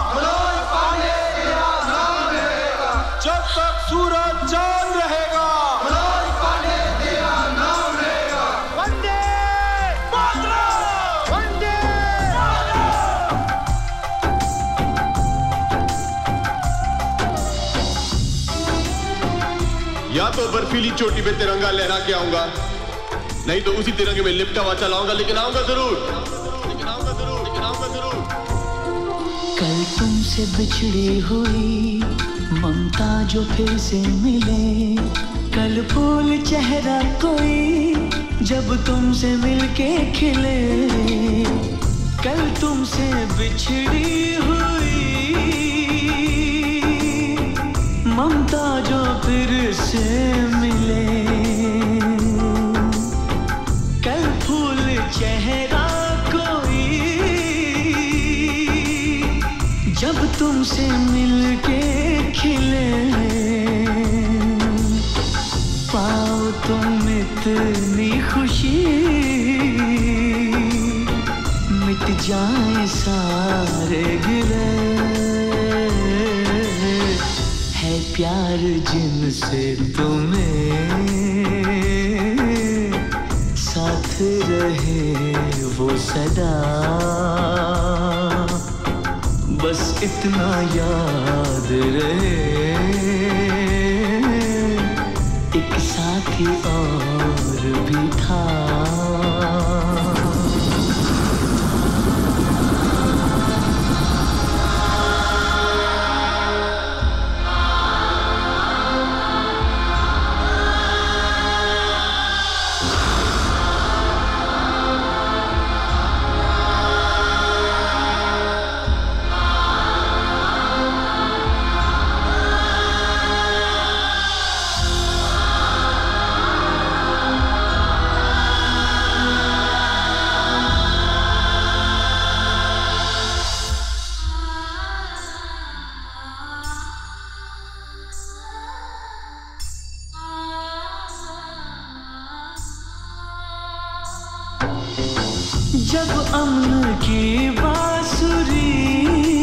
जब तक सूरज चांद रहेगा, वंदे मातरम, वंदे या तो बर्फीली चोटी पे तिरंगा लहरा के आऊंगा, नहीं तो उसी तिरंगे में लिपटा हुआ चलाऊंगा, लेकिन आऊंगा जरूर, लेकिन आऊंगा जरूर, लेकिन आऊंगा जरूर। कल तुमसे बिछड़ी हुई ममता जो फिर से मिले, कल फूल चेहरा कोई जब तुमसे मिलके खिले, कल तुमसे बिछड़ी हुई ममता जो फिर से मिले, कल फूल चेहरा कोई तुमसे मिलके खिले, पाओ तुम इतनी खुशी, मिट जाए सारे गिले। है प्यार जिनसे तुम्हें साथ रहे वो सदा, बस इतना याद रहे एक साथी और भी था। जब अमन की बांसुरी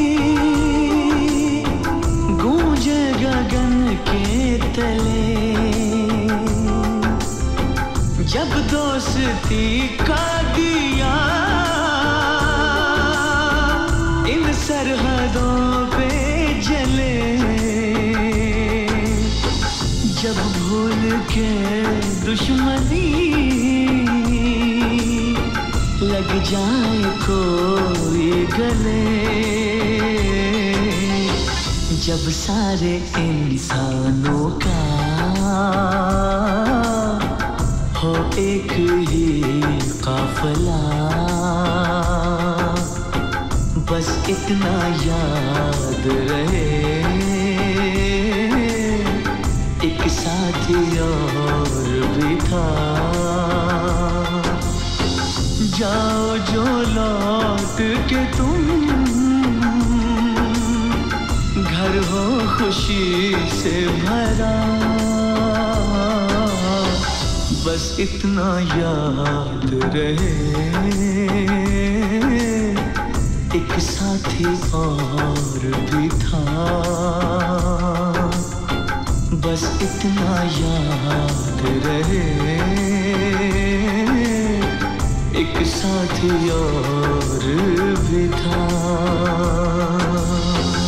गूंजे गगन के तले, जब दोस्ती का दिया इन सरहदों पे जले, जब भूल के दुश्मनी लग जाए कोई गले, जब सारे इंसानों का हो एक ही काफिला, बस इतना याद रहे एक साथी और भी था। जाओ जो लौट के तुम, घर हो खुशी से भरा, बस इतना याद रहे एक साथी और भी था, बस इतना याद रहे एक साथी और भी था।